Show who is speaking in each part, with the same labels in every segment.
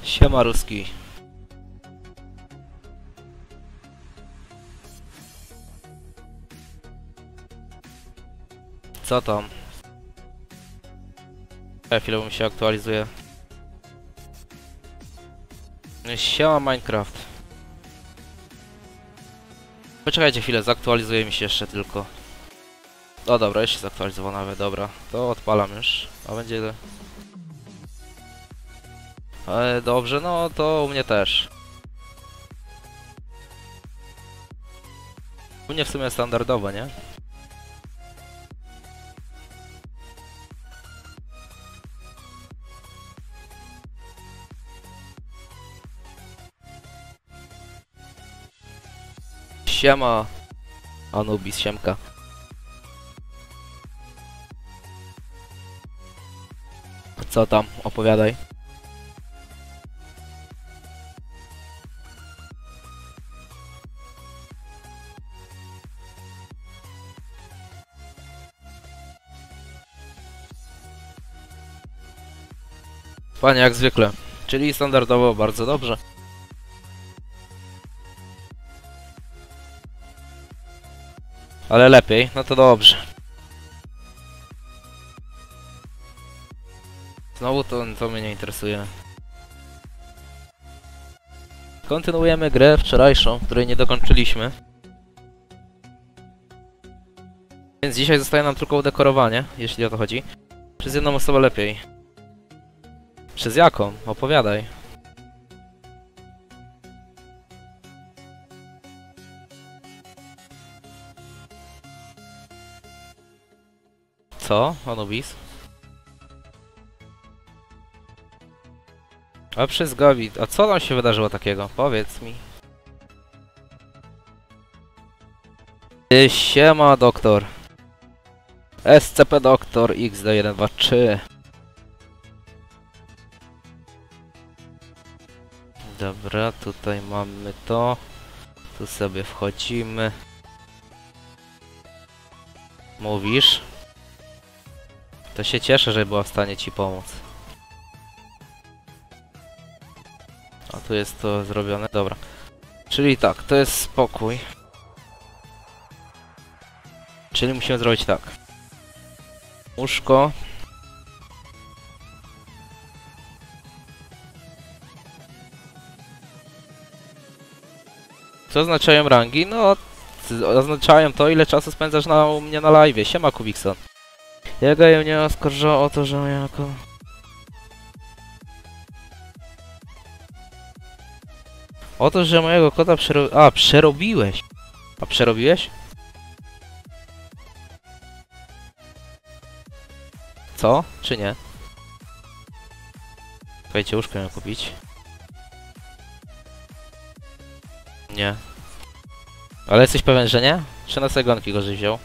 Speaker 1: Siema Ruski. Co tam? Chwilę mi się aktualizuje. Siema Minecraft. Poczekajcie chwilę, zaktualizuje mi się jeszcze tylko. O dobra, jeszcze zaktualizował nawet, dobra. To odpalam już. A będzie... Ale dobrze, no to u mnie też. U mnie w sumie standardowo, nie? Siema Anubis, siemka. Co tam? Opowiadaj. Panie, jak zwykle. Czyli standardowo bardzo dobrze. Ale lepiej, no to dobrze. Znowu to mnie nie interesuje. Kontynuujemy grę wczorajszą, której nie dokończyliśmy. Więc dzisiaj zostaje nam tylko udekorowanie, jeśli o to chodzi. Przez jedną osobę lepiej. Przez jaką? Opowiadaj. Co? Anubis? A przez Gawit. A co tam się wydarzyło takiego? Powiedz mi. Siema doktor. SCP doktor XD123. Dobra, tutaj mamy to. Tu sobie wchodzimy. Mówisz? To się cieszę, że była w stanie ci pomóc. A tu jest to zrobione, dobra. Czyli tak, to jest spokój. Czyli musimy zrobić tak. Łóżko. Co oznaczają rangi? No, oznaczają to, ile czasu spędzasz u mnie na live. Siema Kubikson. Jego mnie oskarża o to, że jako... O to, że mojego kota przerobiłeś. A przerobiłeś? Co? Czy nie? Słuchajcie, łóżko miałem kupić. Nie. Ale jesteś pewien, że nie? 13 gonki gorzej wziął.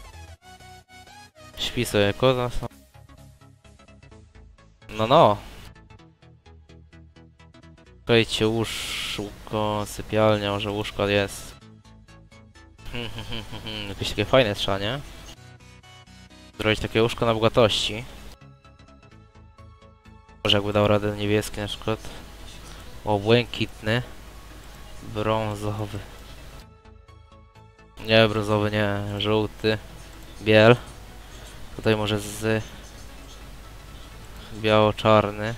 Speaker 1: Śpi sobie kota. No. Słuchajcie, łóżko, sypialnia, może łóżko jest. Jakieś takie fajne trzeba, nie? Zrobić takie łóżko na bogatości. Może jakby dał radę niebieski na przykład. O, błękitny. Brązowy. Nie, brązowy nie. Żółty. Biel. Tutaj może z... biało-czarny.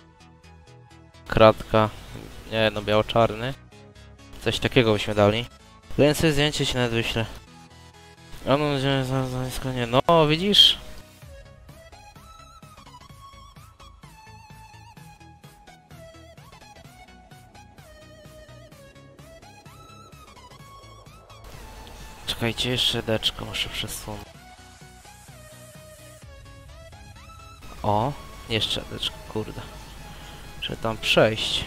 Speaker 1: Kratka. Nie, no biało-czarny. Coś takiego byśmy dali. Więc sobie zdjęcie ci nawet wyślę. A no, nie. No, widzisz? Czekajcie, jeszcze deczko muszę przesunąć. O, jeszcze deczko, kurde. Muszę tam przejść.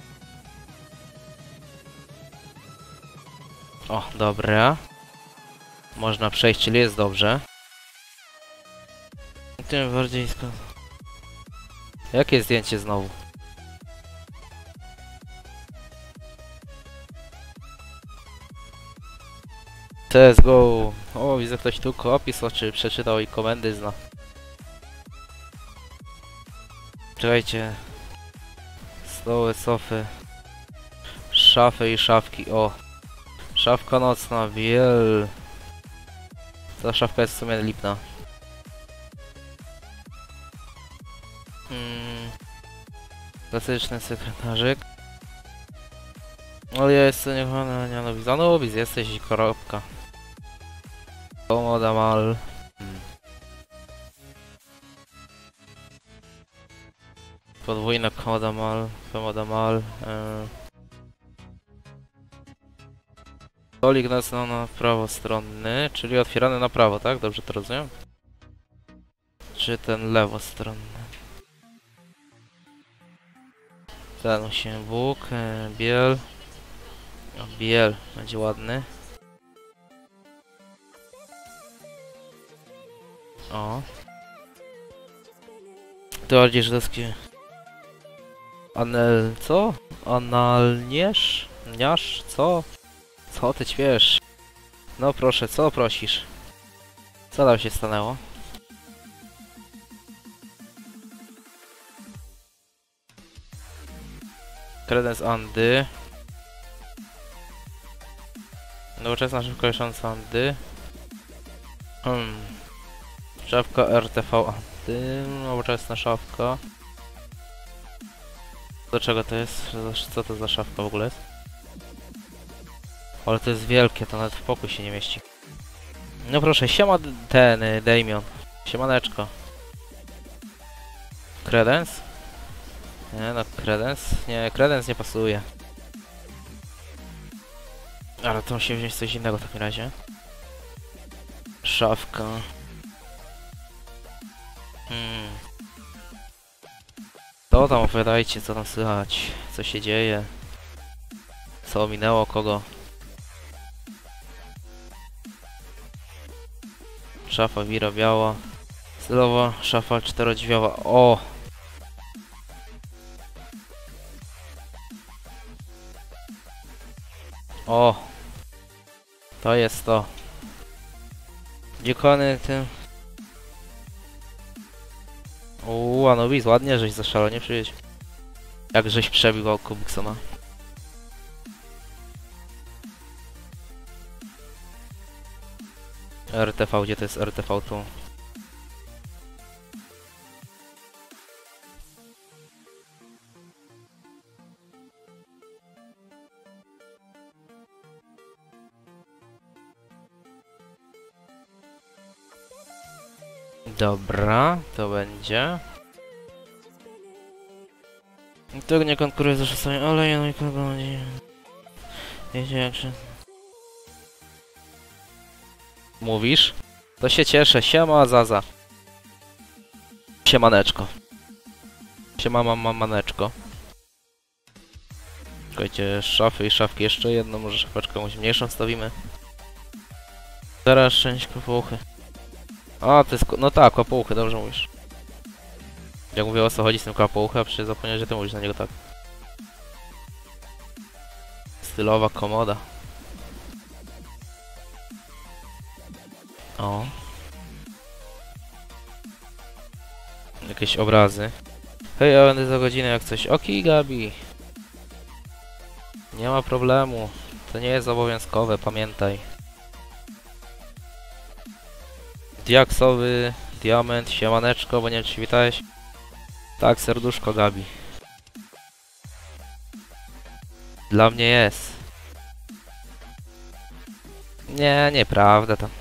Speaker 1: O, dobra. Można przejść, czyli jest dobrze. Tym bardziej... Jakie zdjęcie znowu? CSGO. O, widzę, ktoś tu opis oczy przeczytał i komendy zna. Czekajcie. stoły, sofy, szafy i szafki. O! Szafka nocna, biel. Ta szafka jest w sumie lipna. Klasyczny sekretarzyk. Ale ja jestem nie Anubis. Anubis jesteś i koropka. Komoda mal. Podwójna komoda mal. Komoda mal. Stolik na prawostronny, czyli otwierany na prawo, tak? Dobrze to rozumiem? Czy ten lewostronny? Ten musimy Bóg, biel. O, biel, będzie ładny. O. To bardziej żydowskie. Anel, co? Analniesz? Niasz? Co? Co ty ćwiesz? No proszę, co prosisz? Co tam się stanęło? Kredens Andy. Nowoczesna szybko jesząca Andy. Szafka RTV Andy. Nowoczesna szafka. Do czego to jest? Co to za szafka w ogóle jest? Ale to jest wielkie, to nawet w pokój się nie mieści. No proszę, siema ten Damion. Siemaneczko. Kredens? Nie no, Kredens? Nie, Kredens nie pasuje. Ale to musi wziąć coś innego w takim razie. Szafka. To tam opowiadajcie, co tam słychać. Co się dzieje. Co minęło kogo. Szafa wira biała. Stylowa szafa czterodrzwiowa. O! O! To jest to. Dziekony tym. Anubis, ładnie żeś zaszalał, nie przyjedź. Jak żeś przebił Kubiksona. RTV, gdzie to jest RTV tu? Dobra, to będzie. Tego nie konkuruje ze szosami, ale ja no i kogo nie. Wiecie jak się... Mówisz? To się cieszę, siema Zaza. Siemaneczko. Siema maneczko. Czekajcie, szafy i szafki, jeszcze jedną, może szafeczkę jakąś mniejszą wstawimy. Teraz część kopuchy. A, to jest... no tak, kopuchy, dobrze mówisz. Jak mówię, o co chodzi z tym kopuchem, a przecież zapomniałem, że ty mówisz na niego tak. Stylowa komoda. O. Jakieś obrazy. Hej, ja będę za godzinę jak coś. Oki, Gabi. Nie ma problemu. To nie jest obowiązkowe, pamiętaj. Diaksowy diament, siemaneczko, bo nie wiem czy witałeś. Tak, serduszko Gabi. Dla mnie jest. Nie, nieprawda to.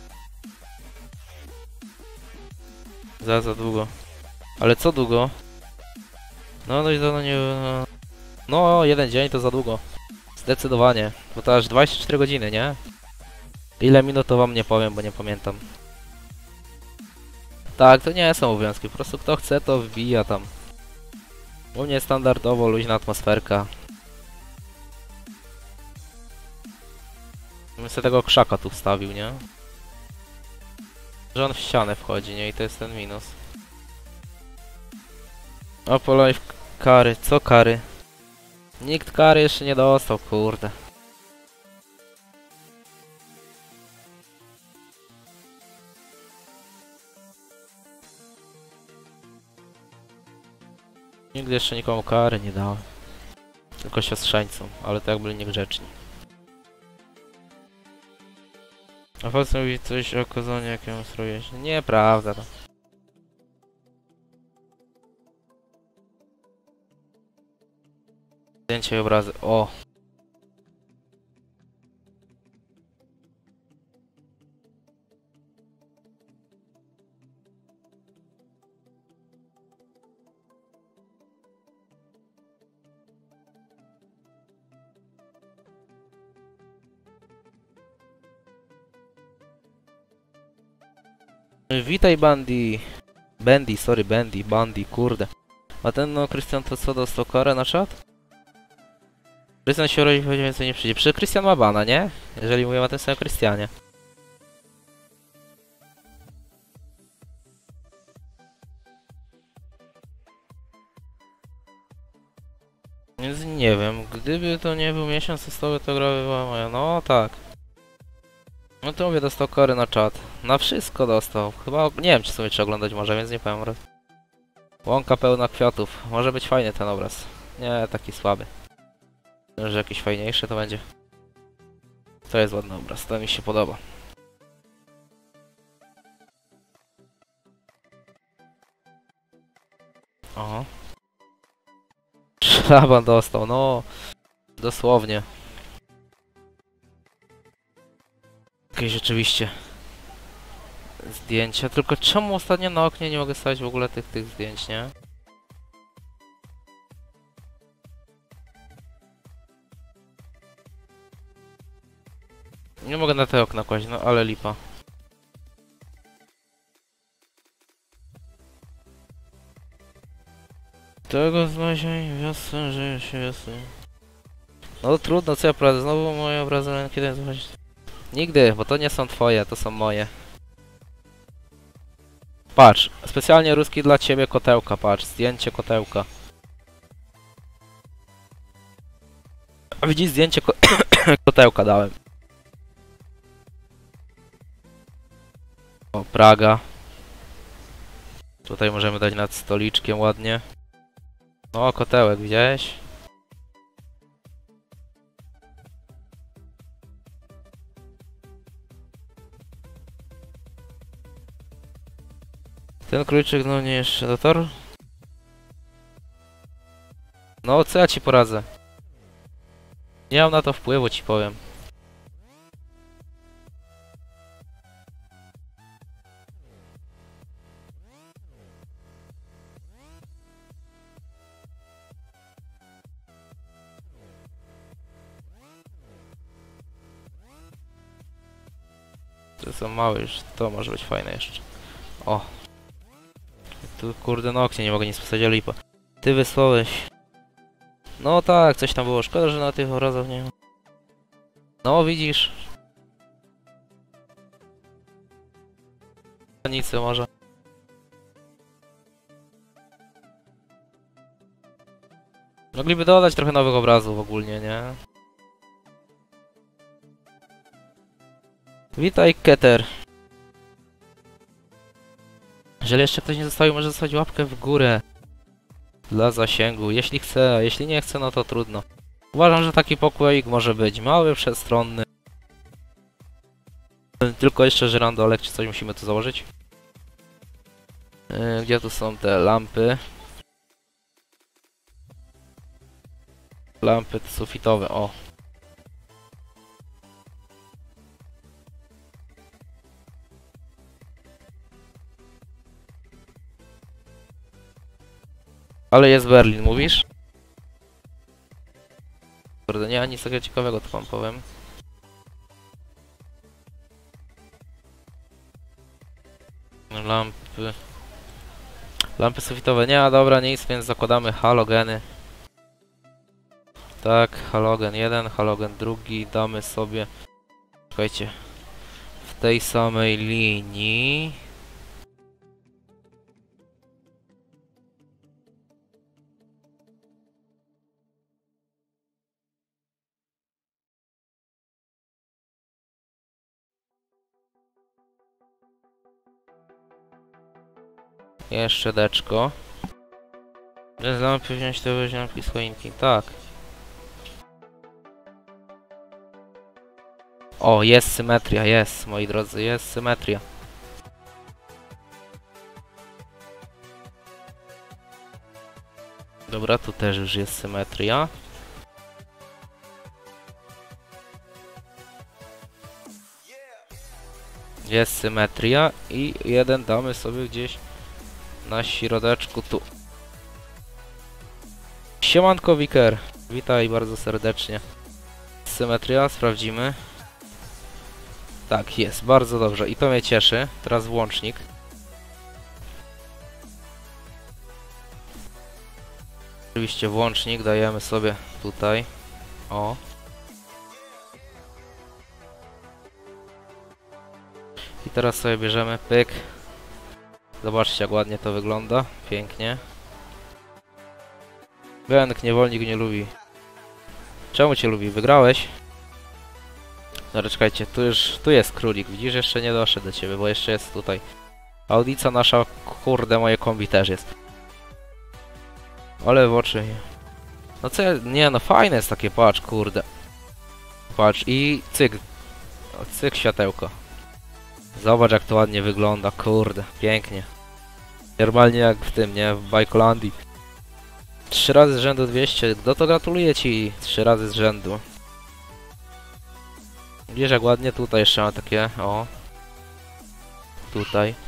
Speaker 1: Za długo. Ale co długo? No i to nie... No, jeden dzień to za długo. Zdecydowanie. Bo to aż 24 godziny, nie? Ile minut to wam nie powiem, bo nie pamiętam. Tak, to nie są obowiązki. Po prostu kto chce, to wbija tam. U mnie standardowo luźna atmosferka. Bym sobie tego krzaka tu wstawił, nie? Że on w ścianę wchodzi, nie? I to jest ten minus. Oppo Life kary. Co kary? Nikt kary jeszcze nie dostał, kurde. Nigdy jeszcze nikomu kary nie dałem. Tylko siostrzeńcom, ale tak byli niegrzeczni. A facet mówi coś o kozonie, jakiemu stroje. Nieprawda to. Zdjęcie i obrazy. O! Witaj Bandy. Bandy, kurde. A ten no, Krystian to co, dostał karę na czat? Krystian się urodzi, choć więcej nie przyjdzie. Przecież Krystian ma bana, nie? Jeżeli mówię o tym samym Krystianie. Więc nie wiem, gdyby to nie był miesiąc testowy, to gra by była moja. No tak. No to mówię, dostał karę na czat. Na wszystko dostał. Chyba, nie wiem czy sobie czy oglądać może, więc nie powiem. Łąka pełna kwiatów. Może być fajny ten obraz. Nie, taki słaby. Że jakiś fajniejszy to będzie. To jest ładny obraz, to mi się podoba. Oho. Szlaban dostał, no. Dosłownie. Jakieś rzeczywiście zdjęcia, tylko czemu ostatnio na oknie nie mogę stawiać w ogóle tych zdjęć, nie? Nie mogę na te okna kłaść, no ale lipa. Tego znalezienia wiosny, że się wiosny. No trudno, co ja poradzę? Znowu moje obrazy, kiedy zobaczyć? Nigdy, bo to nie są twoje, to są moje. Patrz, specjalnie ruski dla ciebie kotełka, patrz, zdjęcie kotełka. A widzisz, zdjęcie kotełka dałem. O, Praga. Tutaj możemy dać nad stoliczkiem ładnie. O, kotełek, widziałeś? Ten króliczek, no nie jeszcze dotarł? No, co ja ci poradzę? Nie mam na to wpływu, ci powiem. To są małe już, to może być fajne jeszcze. O! Tu kurde na oknie nie mogę nic postawić, ale lipa. Ty wysłałeś. No tak, coś tam było. Szkoda, że na tych obrazach nie ma. No widzisz. Nic może. Mogliby dodać trochę nowych obrazów ogólnie, nie? Witaj, Keter. Jeżeli jeszcze ktoś nie zostawił, może zostawić łapkę w górę. Dla zasięgu, jeśli chce, a jeśli nie chce, no to trudno. Uważam, że taki pokoik może być mały, przestronny. Tylko jeszcze żyrandolek czy coś musimy tu założyć. Gdzie tu są te lampy? Lampy sufitowe, o. Ale jest Berlin, mówisz? Kurde, nie ma nic takiego ciekawego, to wam powiem. Lampy... Lampy sufitowe, nie ma dobra nic, więc zakładamy halogeny. Tak, halogen 1, halogen 2, damy sobie... Słuchajcie, w tej samej linii... Jeszcze deczko. Lampy wziąć te lampki z choinki, tak. O, jest symetria, jest, moi drodzy, jest symetria. Dobra, tu też już jest symetria. Jest symetria i jeden damy sobie gdzieś na środeczku tu. Siemanko Wiker, witaj bardzo serdecznie. Symetria, sprawdzimy. Tak, jest, bardzo dobrze i to mnie cieszy. Teraz włącznik. Oczywiście włącznik dajemy sobie tutaj. O. I teraz sobie bierzemy pyk. Zobaczcie, jak ładnie to wygląda. Pięknie. Bęk, niewolnik nie lubi. Czemu cię lubi? Wygrałeś? No czekajcie, tu jest królik. Widzisz, jeszcze nie doszedł do ciebie, bo jeszcze jest tutaj. Audica nasza, kurde, moje kombi też jest. Ale w oczy. No co ja, nie no, fajne jest takie, patrz, kurde. Patrz i cyk. O, cyk, światełko. Zobacz, jak to ładnie wygląda, kurde, pięknie. Normalnie jak w tym, nie? W Bajkolandii. 3 razy z rzędu 200, no to gratuluję ci 3 razy z rzędu. Widzisz, jak ładnie tutaj jeszcze mam takie, o. Tutaj.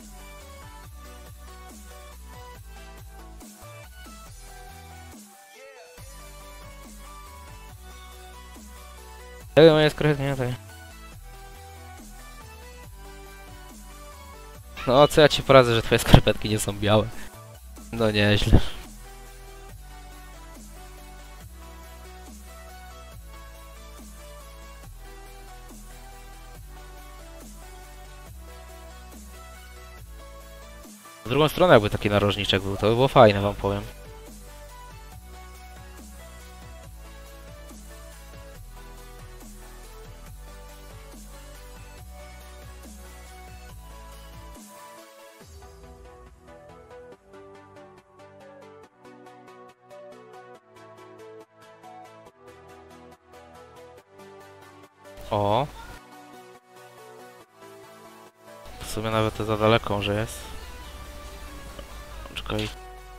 Speaker 1: Jak moje skarpetki, nie tutaj. No, co ja ci poradzę, że twoje skarpetki nie są białe. No nieźle. W drugą stronę jakby taki narożniczek był, to by było fajne, wam powiem. O. W sumie nawet to za daleko, że jest. Czekaj.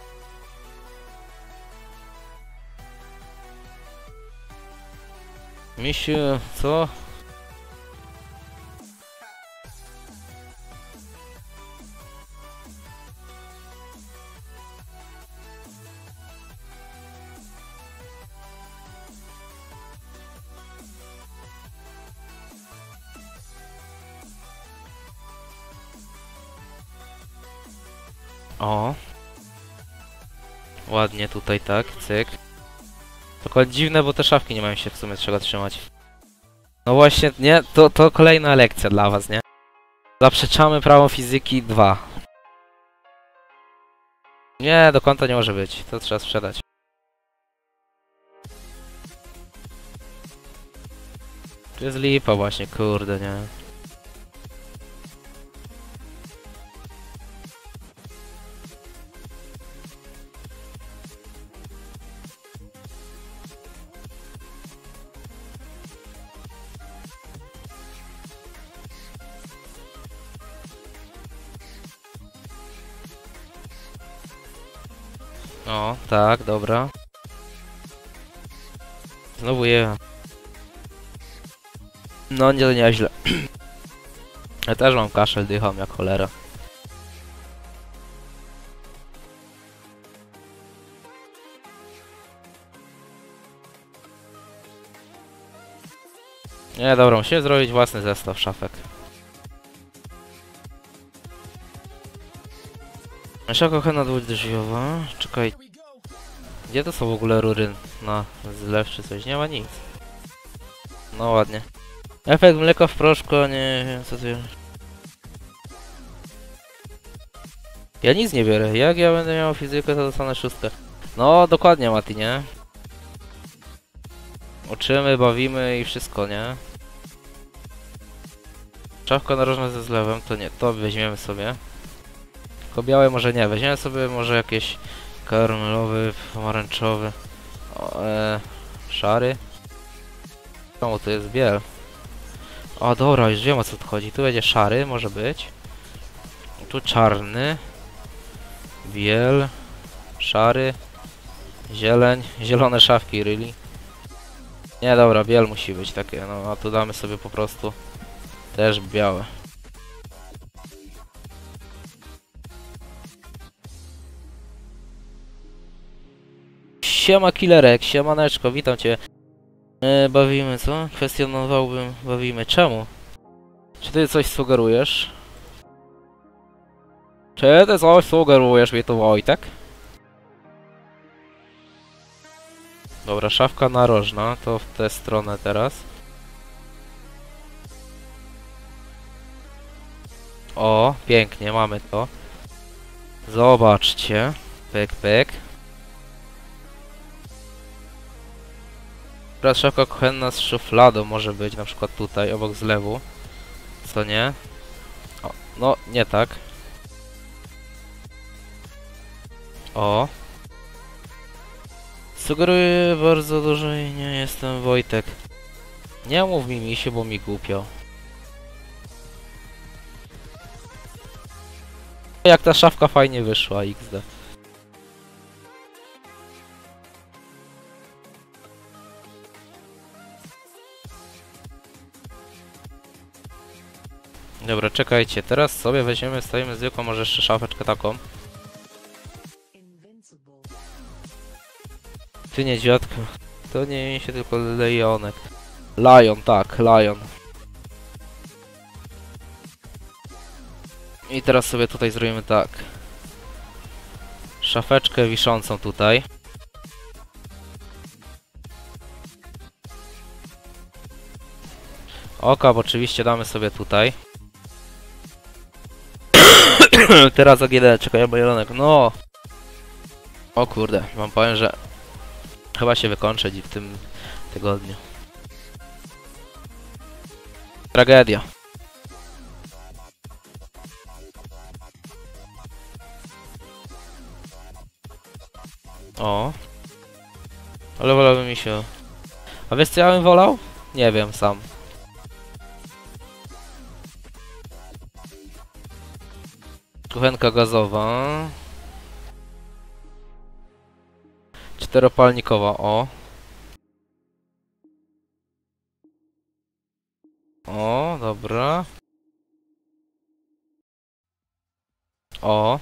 Speaker 1: Misiu, co? O. Ładnie tutaj, tak, cyk. Tylko dziwne, bo te szafki nie mają się w sumie czego trzymać. No właśnie, nie, to kolejna lekcja dla was, nie? Zaprzeczamy prawo fizyki 2. Nie, do kąta nie może być, to trzeba sprzedać. Tu jest lipa właśnie, kurde, nie? O, tak, dobra. Znowu je. No nie, nieźle. Ja też mam kaszel, dycham jak cholera. Nie, dobra, musimy zrobić własny zestaw szafek. Nasza kochana dwudrzwiowa. Czekaj. Gdzie to są w ogóle rury na zlew czy coś? Nie ma nic. No ładnie. Efekt mleka w proszku, nie wiem co ty... Ja nic nie biorę. Jak ja będę miał fizykę, to dostanę 6. No dokładnie, Mati, nie? Uczymy, bawimy i wszystko, nie? Czapka narożna ze zlewem, to nie, to weźmiemy sobie. Tylko białe może nie, weźmiemy sobie może jakieś karmelowy, pomarańczowy, szary. Czemu to jest biel? O dobra, już wiem o co tu chodzi. Tu będzie szary, może być. Tu czarny. Biel. Szary. Zieleń. Zielone szafki, really. Nie, dobra, biel musi być takie, no a tu damy sobie po prostu też białe. Siema killerek, siemaneczko, witam cię. Bawimy, co? Kwestionowałbym, bawimy. Czemu? Czy ty coś sugerujesz? Czy ty coś sugerujesz mi tu, Wojtek? Dobra, szafka narożna, to w tę stronę teraz. O, pięknie, mamy to. Zobaczcie. Pyk, pyk. Teraz szafka kuchenna z szufladą może być, na przykład tutaj, obok zlewu. Co nie? O, no, nie tak. O. Sugeruję bardzo dużo i nie jestem Wojtek. Nie mów mi misiu, bo mi głupio. Jak ta szafka fajnie wyszła, XD. Dobra, czekajcie, teraz sobie weźmiemy, stawimy zwykłą, może jeszcze szafeczkę taką. Ty nie dziadku, to nie mi się tylko Lejonek. Lion, tak, Lion. I teraz sobie tutaj zrobimy tak. Szafeczkę wiszącą tutaj. Okap oczywiście damy sobie tutaj. Teraz AGD, czekaj, Bajelonek, no! O kurde, wam powiem, że chyba się wykończę w tym tygodniu. Tragedia. O. Ale wolałbym mi się... A wiesz co ja bym wolał? Nie wiem sam. Kuchenka gazowa. Czteropalnikowa, o. O, dobra. O.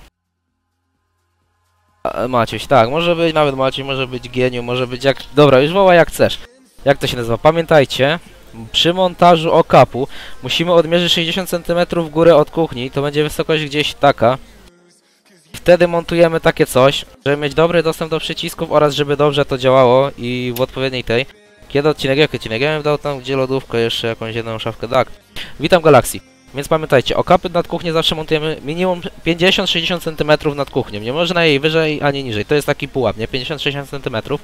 Speaker 1: Maciuś, tak, może być nawet Maciuś, może być Geniu, może być jak... Dobra, już woła jak chcesz. Jak to się nazywa? Pamiętajcie, przy montażu okapu musimy odmierzyć 60 cm w górę od kuchni, to będzie wysokość gdzieś taka. Wtedy montujemy takie coś, żeby mieć dobry dostęp do przycisków oraz żeby dobrze to działało i w odpowiedniej tej. Kiedy odcinek? Jaki odcinek? Ja bym dał tam gdzie lodówkę, jeszcze jakąś jedną szafkę, tak. Witam Galaxii. Więc pamiętajcie, okapy nad kuchnię zawsze montujemy minimum 50-60 cm nad kuchnią. Nie można jej wyżej ani niżej. To jest taki pułap, nie? 50-60 cm.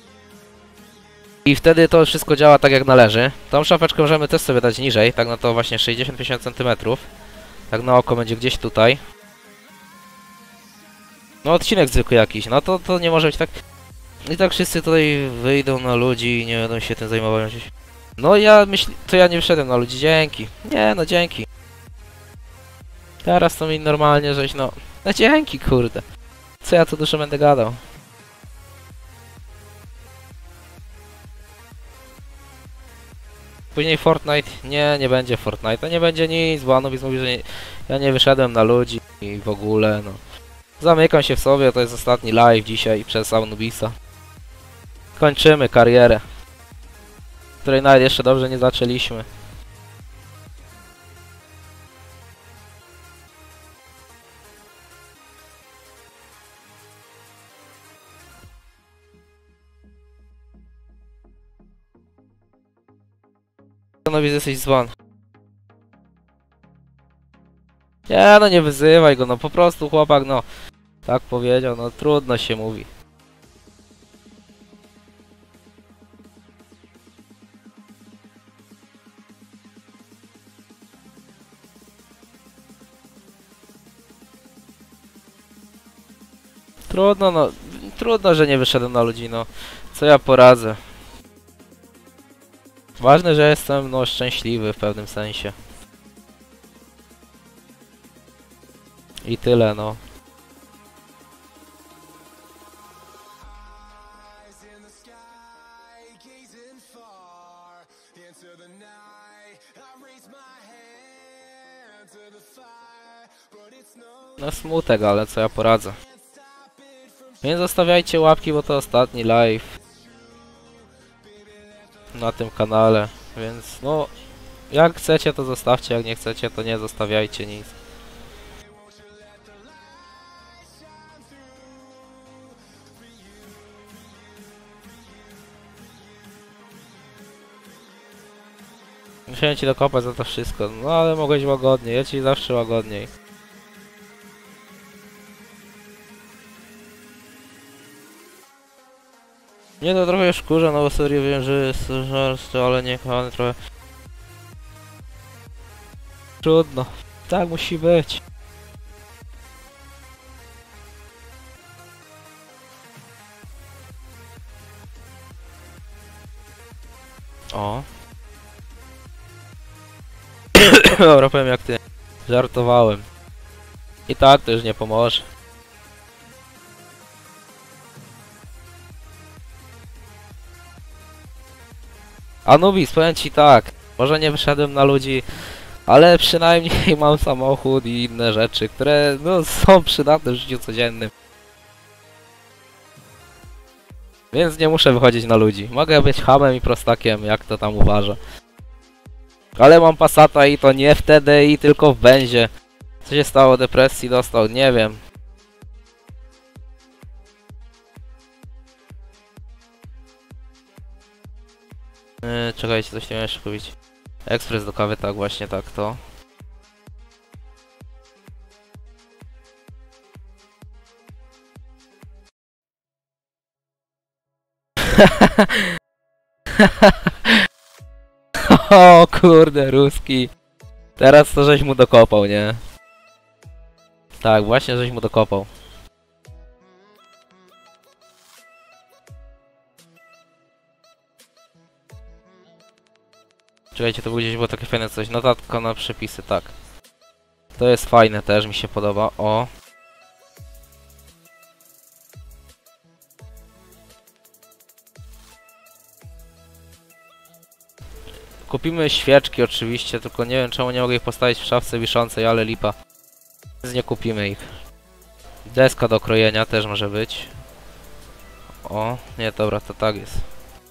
Speaker 1: I wtedy to wszystko działa tak jak należy. Tą szafeczkę możemy też sobie dać niżej, tak no to właśnie 60-50 cm. Tak na oko będzie gdzieś tutaj. No odcinek zwykły jakiś, no to nie może być tak... I tak wszyscy tutaj wyjdą na ludzi i nie będą się tym zajmować. No ja myślę, to ja nie wyszedłem na ludzi, dzięki. Nie no dzięki. Teraz to mi normalnie żeś no... No dzięki kurde. Co ja tu dużo będę gadał. Później Fortnite, nie będzie Fortnite, nie będzie nic, bo Anubis mówi, że nie, ja nie wyszedłem na ludzi i w ogóle, no. Zamykam się w sobie, to jest ostatni live dzisiaj przez Anubisa. Kończymy karierę, której nawet jeszcze dobrze nie zaczęliśmy. Anubis, jesteś zwan. Nie no, nie wyzywaj go, no po prostu chłopak, no. Tak powiedział, no trudno się mówi. Trudno, no. Trudno, że nie wyszedłem na ludzi, no. Co ja poradzę? Ważne, że jestem no szczęśliwy w pewnym sensie. I tyle no. No smutek, ale co ja poradzę. Więc zostawiajcie łapki, bo to ostatni live na tym kanale. Więc no, jak chcecie to zostawcie, jak nie chcecie to nie zostawiajcie nic. Musiałem ci dokopać za to wszystko, no ale mogłeś łagodniej, ja ci zawsze łagodniej. Nie to trochę już kurza, no bo serio wiem, że jest żarstwo, ale nie kochany trochę. Trudno, tak musi być. O. Dobra, powiem jak ty. Żartowałem. I tak to już nie pomoże. Anubis, powiem ci tak. Może nie wyszedłem na ludzi, ale przynajmniej mam samochód i inne rzeczy, które no, są przydatne w życiu codziennym. Więc nie muszę wychodzić na ludzi. Mogę być chamem i prostakiem, jak to tam uważa. Ale mam Passata i to nie w TDI, tylko w benzie. Co się stało? Depresji dostał? Nie wiem. Czekajcie, coś nie miałem jeszcze powiedzieć. Ekspres do kawy, tak, właśnie tak to. O kurde, ruski. Teraz to żeś mu dokopał, nie? Tak, właśnie żeś mu dokopał. Czekajcie, to gdzieś było takie fajne coś. Notatka na przepisy, tak. To jest fajne, też mi się podoba. O. Kupimy świeczki oczywiście, tylko nie wiem czemu nie mogę ich postawić w szafce wiszącej, ale lipa. Więc nie kupimy ich. Deska do krojenia też może być. O, nie, dobra, to tak jest.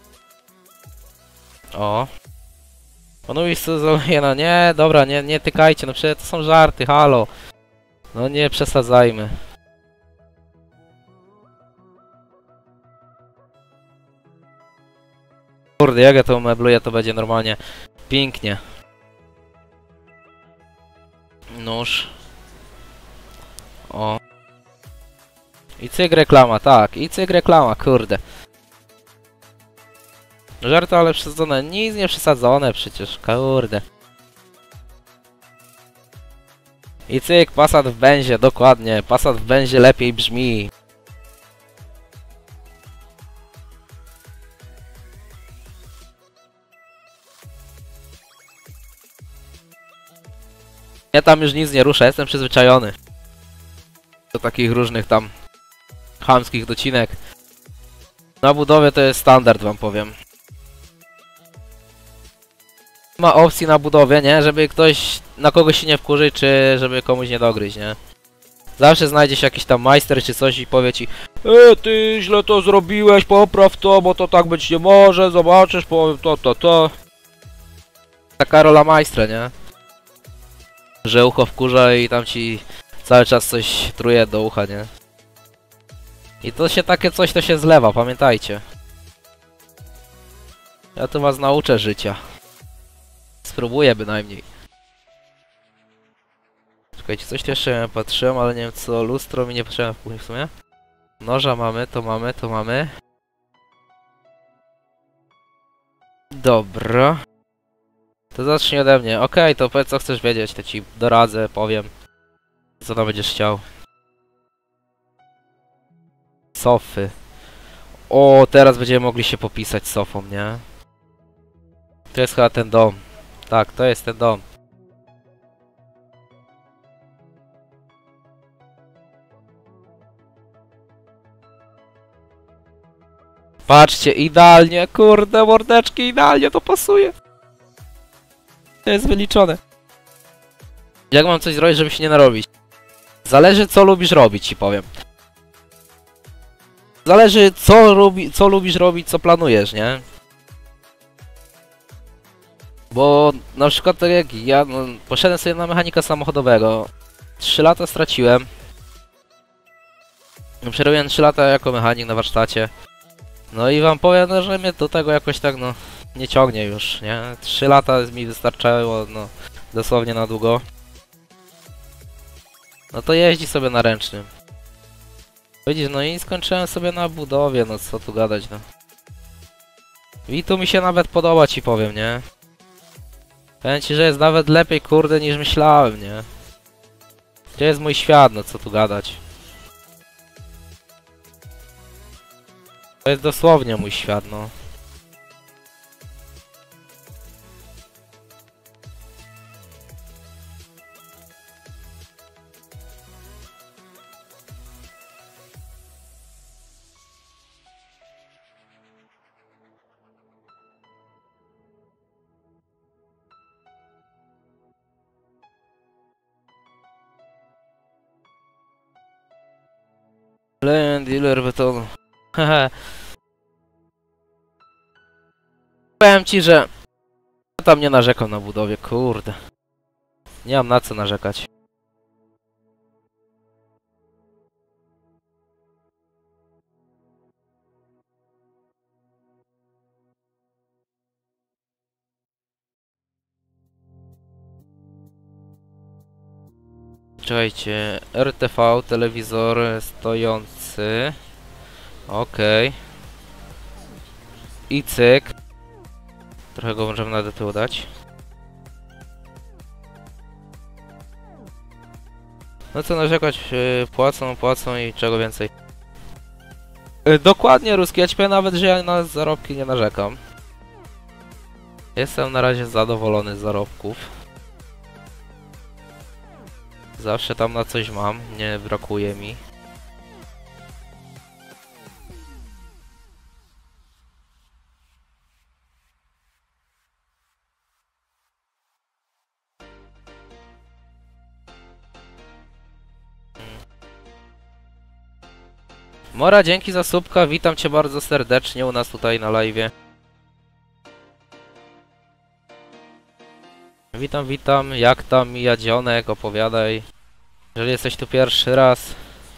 Speaker 1: O. Mówisz co no nie, dobra, nie tykajcie, no przecież to są żarty, halo. No nie przesadzajmy. Kurde, jak ja to umebluję, to będzie normalnie pięknie. Nóż. O. I cyk reklama, tak, i cyk reklama, kurde. Żarty, ale przesadzone, nic nie przesadzone przecież, kurde. I cyk, Passat w benzie, dokładnie, Passat w benzie lepiej brzmi. Ja tam już nic nie ruszę, jestem przyzwyczajony do takich różnych tam chamskich docinek. Na budowie to jest standard, wam powiem. Ma opcji na budowie, nie? Żeby ktoś na kogoś się nie wkurzyć, czy żeby komuś nie dogryźć, nie? Zawsze znajdzie się jakiś tam majster czy coś i powie ci: ty źle to zrobiłeś, popraw to, bo to tak być nie może, zobaczysz, powiem to. Taka rola majstra, nie? Że ucho wkurza i tam ci cały czas coś truje do ucha, nie? I to się takie coś to się zlewa, pamiętajcie. Ja tu was nauczę życia. Spróbuję bynajmniej. Czekajcie, coś tu jeszcze patrzyłem, ale nie wiem co, lustro mi nie patrzyłem w sumie. Noża mamy, to mamy. Dobra. To zacznij ode mnie. Okej, to powiedz co chcesz wiedzieć, to ci doradzę, powiem. Co tam będziesz chciał. Sofy. O, teraz będziemy mogli się popisać sofą, nie? To jest chyba ten dom. Tak, to jest ten dom. Patrzcie, idealnie, kurde, mordeczki, idealnie to pasuje. To jest wyliczone. Jak mam coś zrobić, żeby się nie narobić? Zależy, co lubisz robić, ci powiem. Zależy, co lubisz robić, co planujesz, nie? Bo na przykład tak jak ja, no, poszedłem sobie na mechanika samochodowego. 3 lata straciłem. Przerobiłem 3 lata jako mechanik na warsztacie. No i wam powiem, no, że mnie do tego jakoś tak, no, nie ciągnie już, nie? 3 lata mi wystarczało, no, dosłownie na długo. No to jeździ sobie na ręcznym. Widzisz, no i skończyłem sobie na budowie, no co tu gadać, no. I tu mi się nawet podoba, ci powiem, nie? Powiem ci, że jest nawet lepiej, kurde, niż myślałem, nie? Gdzie jest mój świat, no co tu gadać? To jest dosłownie mój świat, no. Land dealer betonu. Hehe. Powiem ci, że ja tam nie narzekam na budowie, kurde. Nie mam na co narzekać. Czekajcie, RTV, telewizor stojący. Okej. I cyk. Trochę go możemy na do tyłu dać. No co narzekać, płacą i czego więcej. Dokładnie, ruski, ja ci powiem nawet, że ja na zarobki nie narzekam. Jestem na razie zadowolony z zarobków. Zawsze tam na coś mam, nie brakuje mi. Mora, dzięki za subka, witam cię bardzo serdecznie u nas tutaj na live'ie. Witam, witam, jak tam mija dzionek, opowiadaj. Jeżeli jesteś tu pierwszy raz.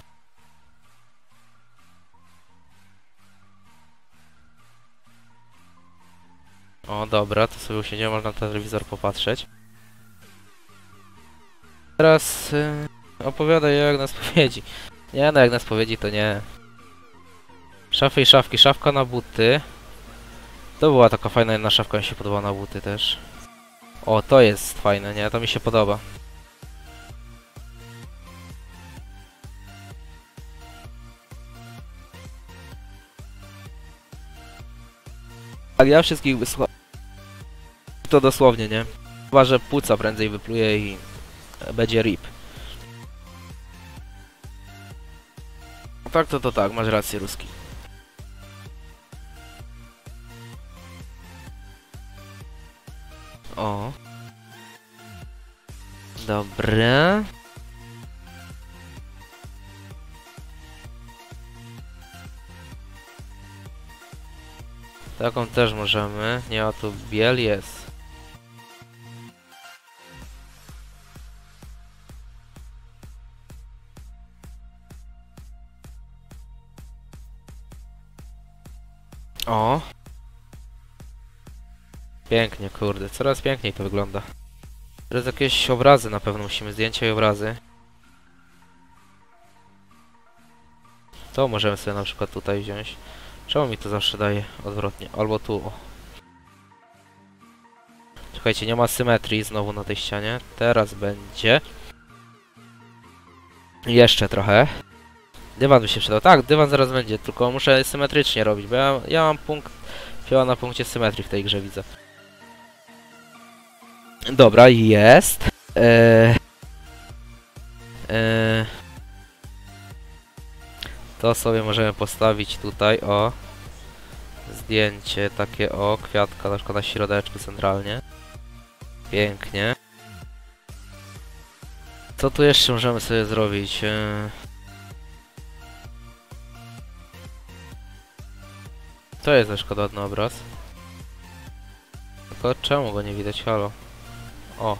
Speaker 1: O, dobra, to sobie usiądziemy, można na telewizor popatrzeć. Teraz opowiadaj jak na spowiedzi. Nie no, jak na spowiedzi to nie. Szafy i szafki, szafka na buty. To była taka fajna jedna szafka, mi się podoba na buty też. O, to jest fajne, nie? To mi się podoba. Tak, ja wszystkich wysłałem. To dosłownie, nie? Chyba, że płuca prędzej wypluje i będzie rip. Tak, to tak, masz rację, ruski. O. Dobra. Taką też możemy. Nie, a tu biel jest. O. Pięknie, kurde. Coraz piękniej to wygląda. Teraz jakieś obrazy na pewno musimy. Zdjęcia i obrazy. To możemy sobie na przykład tutaj wziąć. Czemu mi to zawsze daje odwrotnie? Albo tu, o. Czekajcie, nie ma symetrii znowu na tej ścianie. Teraz będzie. Jeszcze trochę. Dywan by się przydał. Tak, dywan zaraz będzie, tylko muszę symetrycznie robić, bo ja mam punkt... Chyba na punkcie symetrii w tej grze widzę. Dobra, jest. To sobie możemy postawić tutaj, o. Zdjęcie takie, o, kwiatka na przykład na środeczku centralnie. Pięknie. Co tu jeszcze możemy sobie zrobić? To jest też ładny obraz. Tylko czemu go nie widać? Halo. O.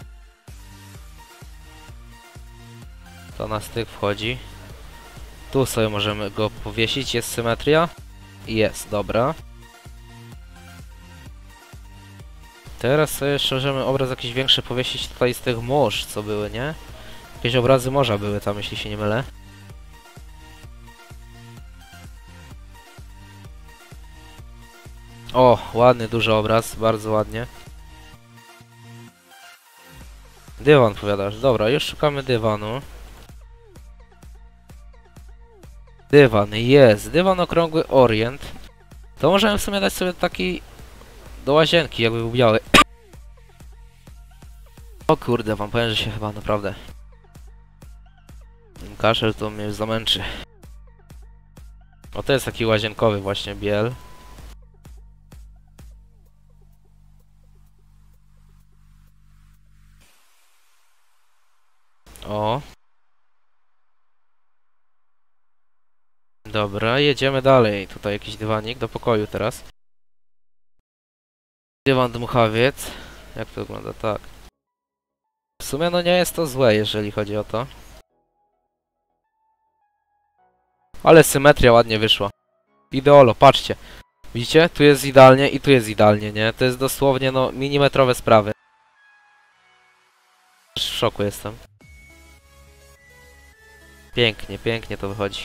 Speaker 1: To na styk wchodzi. Tu sobie możemy go powiesić. Jest symetria? Jest, dobra. Teraz sobie jeszcze możemy obraz jakiś większy powiesić tutaj z tych mórz, co były, nie? Jakieś obrazy morza były tam, jeśli się nie mylę. O, ładny, duży obraz, bardzo ładnie. Dywan powiadasz, dobra, już szukamy dywanu. Dywan, jest, dywan okrągły orient. To możemy w sumie dać sobie taki do łazienki, jakby był biały. O kurde, wam powiem, że się chyba naprawdę... Ten kaszel to mnie już zamęczy. O, to jest taki łazienkowy właśnie biel. O. Dobra, jedziemy dalej. Tutaj jakiś dywanik do pokoju teraz. Dywan dmuchawiec. Jak to wygląda? Tak. W sumie no nie jest to złe, jeżeli chodzi o to. Ale symetria ładnie wyszła. Ideolo, patrzcie. Widzicie? Tu jest idealnie i tu jest idealnie, nie? To jest dosłownie no milimetrowe sprawy. W szoku jestem. Pięknie, pięknie to wychodzi.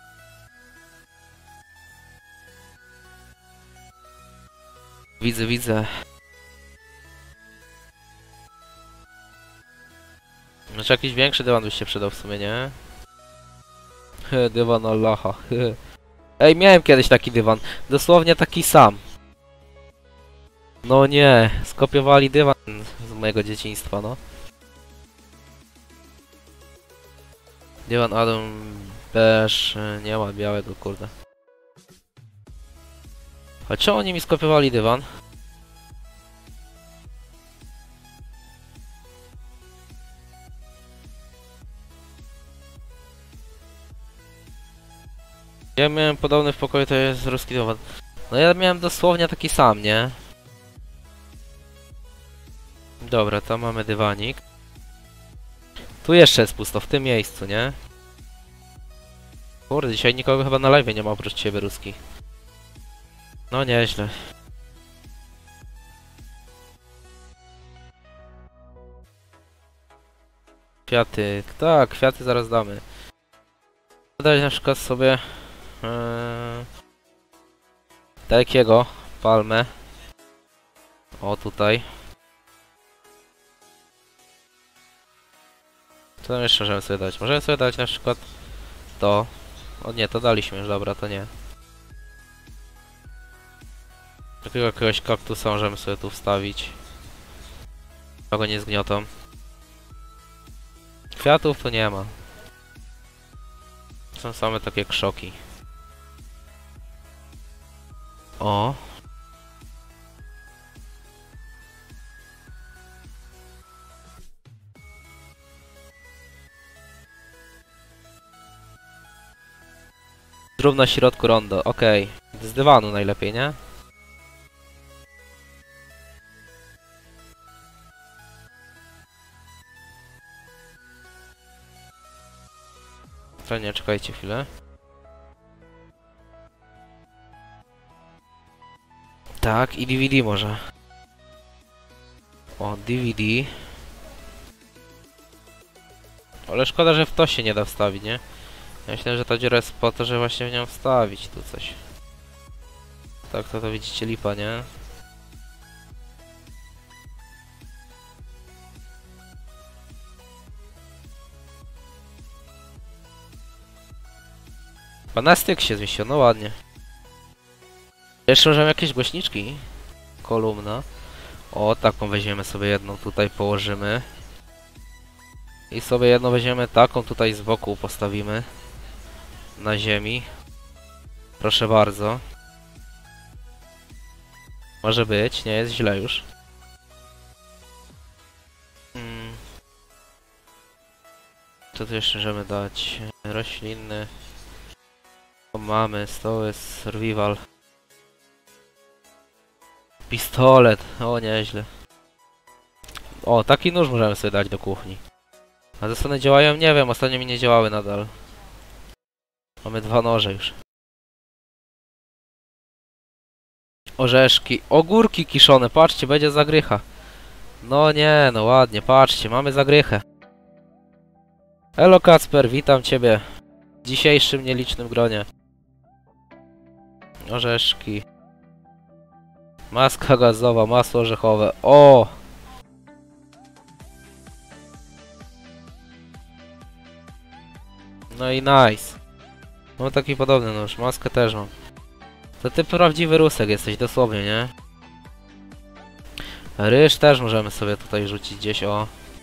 Speaker 1: Widzę, widzę. Znaczy jakiś większy dywan by się przydał w sumie, nie? Dywan Allaha. Ej, miałem kiedyś taki dywan. Dosłownie taki sam. No nie, skopiowali dywan z mojego dzieciństwa, no. Dywan Adam Beż, nie ma białego, kurde. A czemu oni mi skopiowali dywan? Ja miałem podobny w pokoju, to jest ruski dywan. No ja miałem dosłownie taki sam, nie? Dobra, tam mamy dywanik. Tu jeszcze jest pusto, w tym miejscu, nie? Kurde, dzisiaj nikogo chyba na live nie ma oprócz ciebie, ruski. No nieźle. Kwiaty, tak, kwiaty zaraz damy. Dać na przykład sobie... takiego, palmę. O, tutaj. Co tam jeszcze możemy sobie dać? Możemy sobie dać na przykład to. O nie, to daliśmy już, dobra, to nie. Takiego jakiegoś kaktusa możemy sobie tu wstawić. A go nie zgniotą. Kwiatów tu nie ma. Są same takie krzoki. O. Zrób na środku rondo, okej. Z dywanu najlepiej, nie? To nie, czekajcie chwilę. Tak, i DVD może. O, DVD. Ale szkoda, że w to się nie da wstawić, nie? Ja myślę, że ta dziura jest po to, żeby właśnie w nią wstawić tu coś. Tak, to widzicie lipa, nie? Panastyk się zmieścił, no ładnie. Jeszcze możemy jakieś głośniczki. Kolumna. O, taką weźmiemy sobie jedną tutaj, położymy. I sobie jedną weźmiemy taką tutaj z boku postawimy. Na ziemi. Proszę bardzo. Może być, nie jest źle już. Co tu jeszcze możemy dać? Rośliny. O, mamy, stoły, survival. Pistolet, o nieźle. O, taki nóż możemy sobie dać do kuchni. A te strony działają? Nie wiem, ostatnio mi nie działały nadal. Mamy 2 noże już. Orzeszki, ogórki kiszone, patrzcie, będzie zagrycha. No nie, no ładnie, patrzcie, mamy zagrychę. Elo Kacper, witam ciebie w dzisiejszym nielicznym gronie. Orzeszki. Maska gazowa, masło orzechowe. O! No i nice. Mam taki podobny nóż, maskę też mam. To ty prawdziwy Rusek jesteś, dosłownie, nie? Ryż też możemy sobie tutaj rzucić gdzieś, o.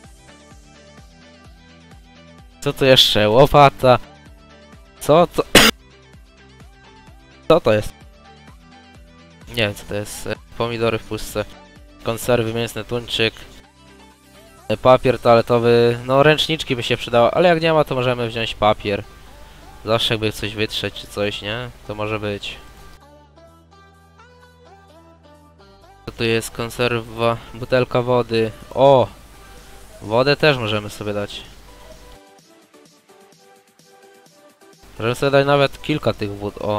Speaker 1: Co tu jeszcze? Łopata. Co to? Co to jest? Nie wiem co to jest. Pomidory w puszce. Konserwy mięsne, tuńczyk. Papier toaletowy. No ręczniczki by się przydały, ale jak nie ma to możemy wziąć papier. Zawsze jakby coś wytrzeć czy coś, nie? To może być. Co tu jest? Konserwa, butelka wody. O! Wodę też możemy sobie dać. Możemy sobie dać nawet kilka tych wód, o.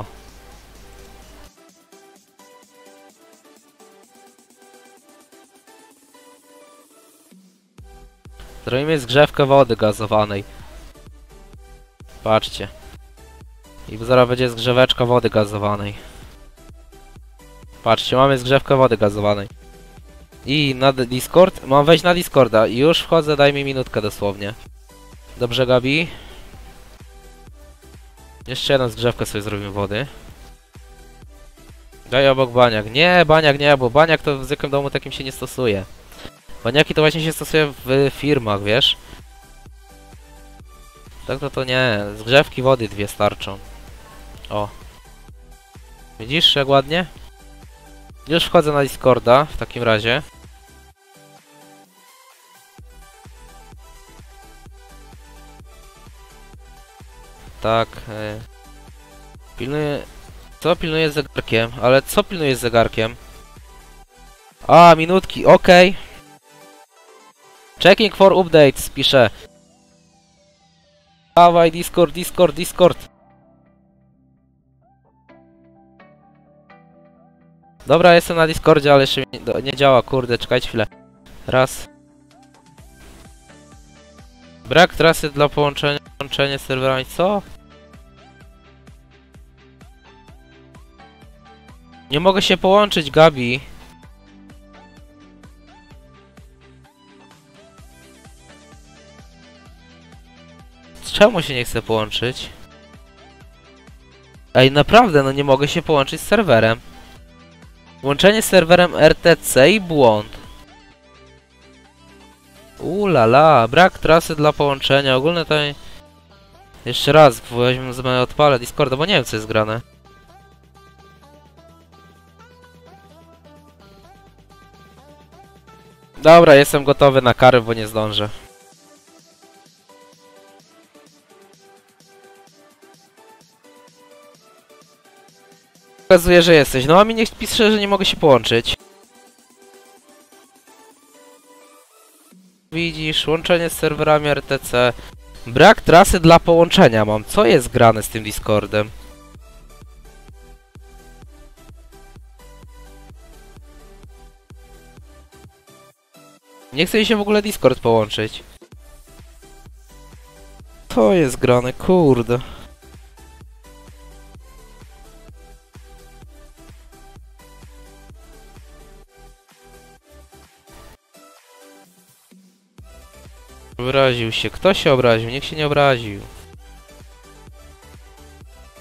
Speaker 1: Zrobimy zgrzewkę wody gazowanej. Patrzcie. I zaraz będzie zgrzeweczka wody gazowanej. Patrzcie, mamy zgrzewkę wody gazowanej. I na Discord? Mam wejść na Discorda. I już wchodzę, daj mi minutkę dosłownie. Dobrze, Gabi? Jeszcze jedną zgrzewkę sobie zrobimy wody. Daj obok baniak. Nie, baniak nie, bo baniak to w zwykłym domu takim się nie stosuje. Baniaki to właśnie się stosuje w firmach, wiesz? Tak to nie. Zgrzewki wody 2 starczą. O. Widzisz jak ładnie? Już wchodzę na Discorda w takim razie. Tak. Pilnuję... Co pilnuję z zegarkiem? Ale co pilnuję z zegarkiem? A, minutki, okej. Checking for updates, piszę. Dawaj, Discord, Discord, Discord. Dobra, jestem na Discordzie, ale jeszcze nie działa, kurde, czekajcie chwilę. Raz. Brak trasy dla połączenia z serwerami, co? Nie mogę się połączyć, Gabi. Czemu się nie chcę połączyć? Ej, naprawdę, no nie mogę się połączyć z serwerem. Łączenie z serwerem RTC i błąd. Ulala, brak trasy dla połączenia. Ogólnie to... Jeszcze raz, weźmy sobie odpalę Discorda, bo nie wiem co jest grane. Dobra, jestem gotowy na karę, bo nie zdążę. Pokazuje, że jesteś. No a mi niech pisze, że nie mogę się połączyć. Widzisz, łączenie z serwerami RTC. Brak trasy dla połączenia mam. Co jest grane z tym Discordem? Nie chce mi się w ogóle Discord połączyć. To jest grane, kurde. Obraził się. Kto się obraził? Nikt się nie obraził.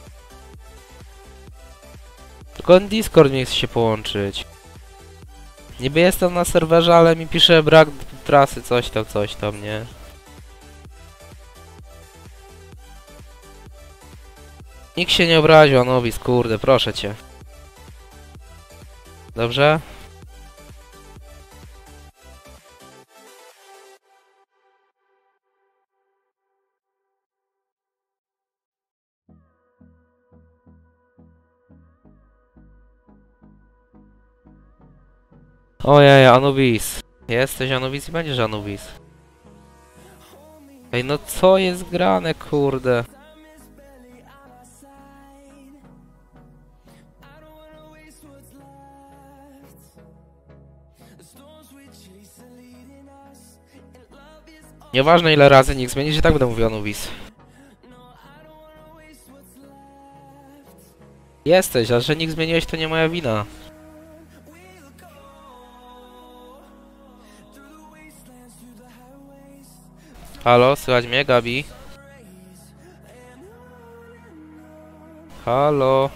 Speaker 1: Tylko Discord nie chce się połączyć. Niby jestem na serwerze, ale mi pisze brak trasy, coś tam, nie? Nikt się nie obraził, Anubis, kurde, proszę cię. Dobrze? Ojej, Anubis. Jesteś Anubis i będziesz Anubis. Ej, no co jest grane, kurde? Nieważne ile razy nikt zmienisz, i tak będę mówił Anubis. Jesteś, a że nikt zmieniłeś, to nie moja wina. Halo, słychać mnie, Gabi? Halo?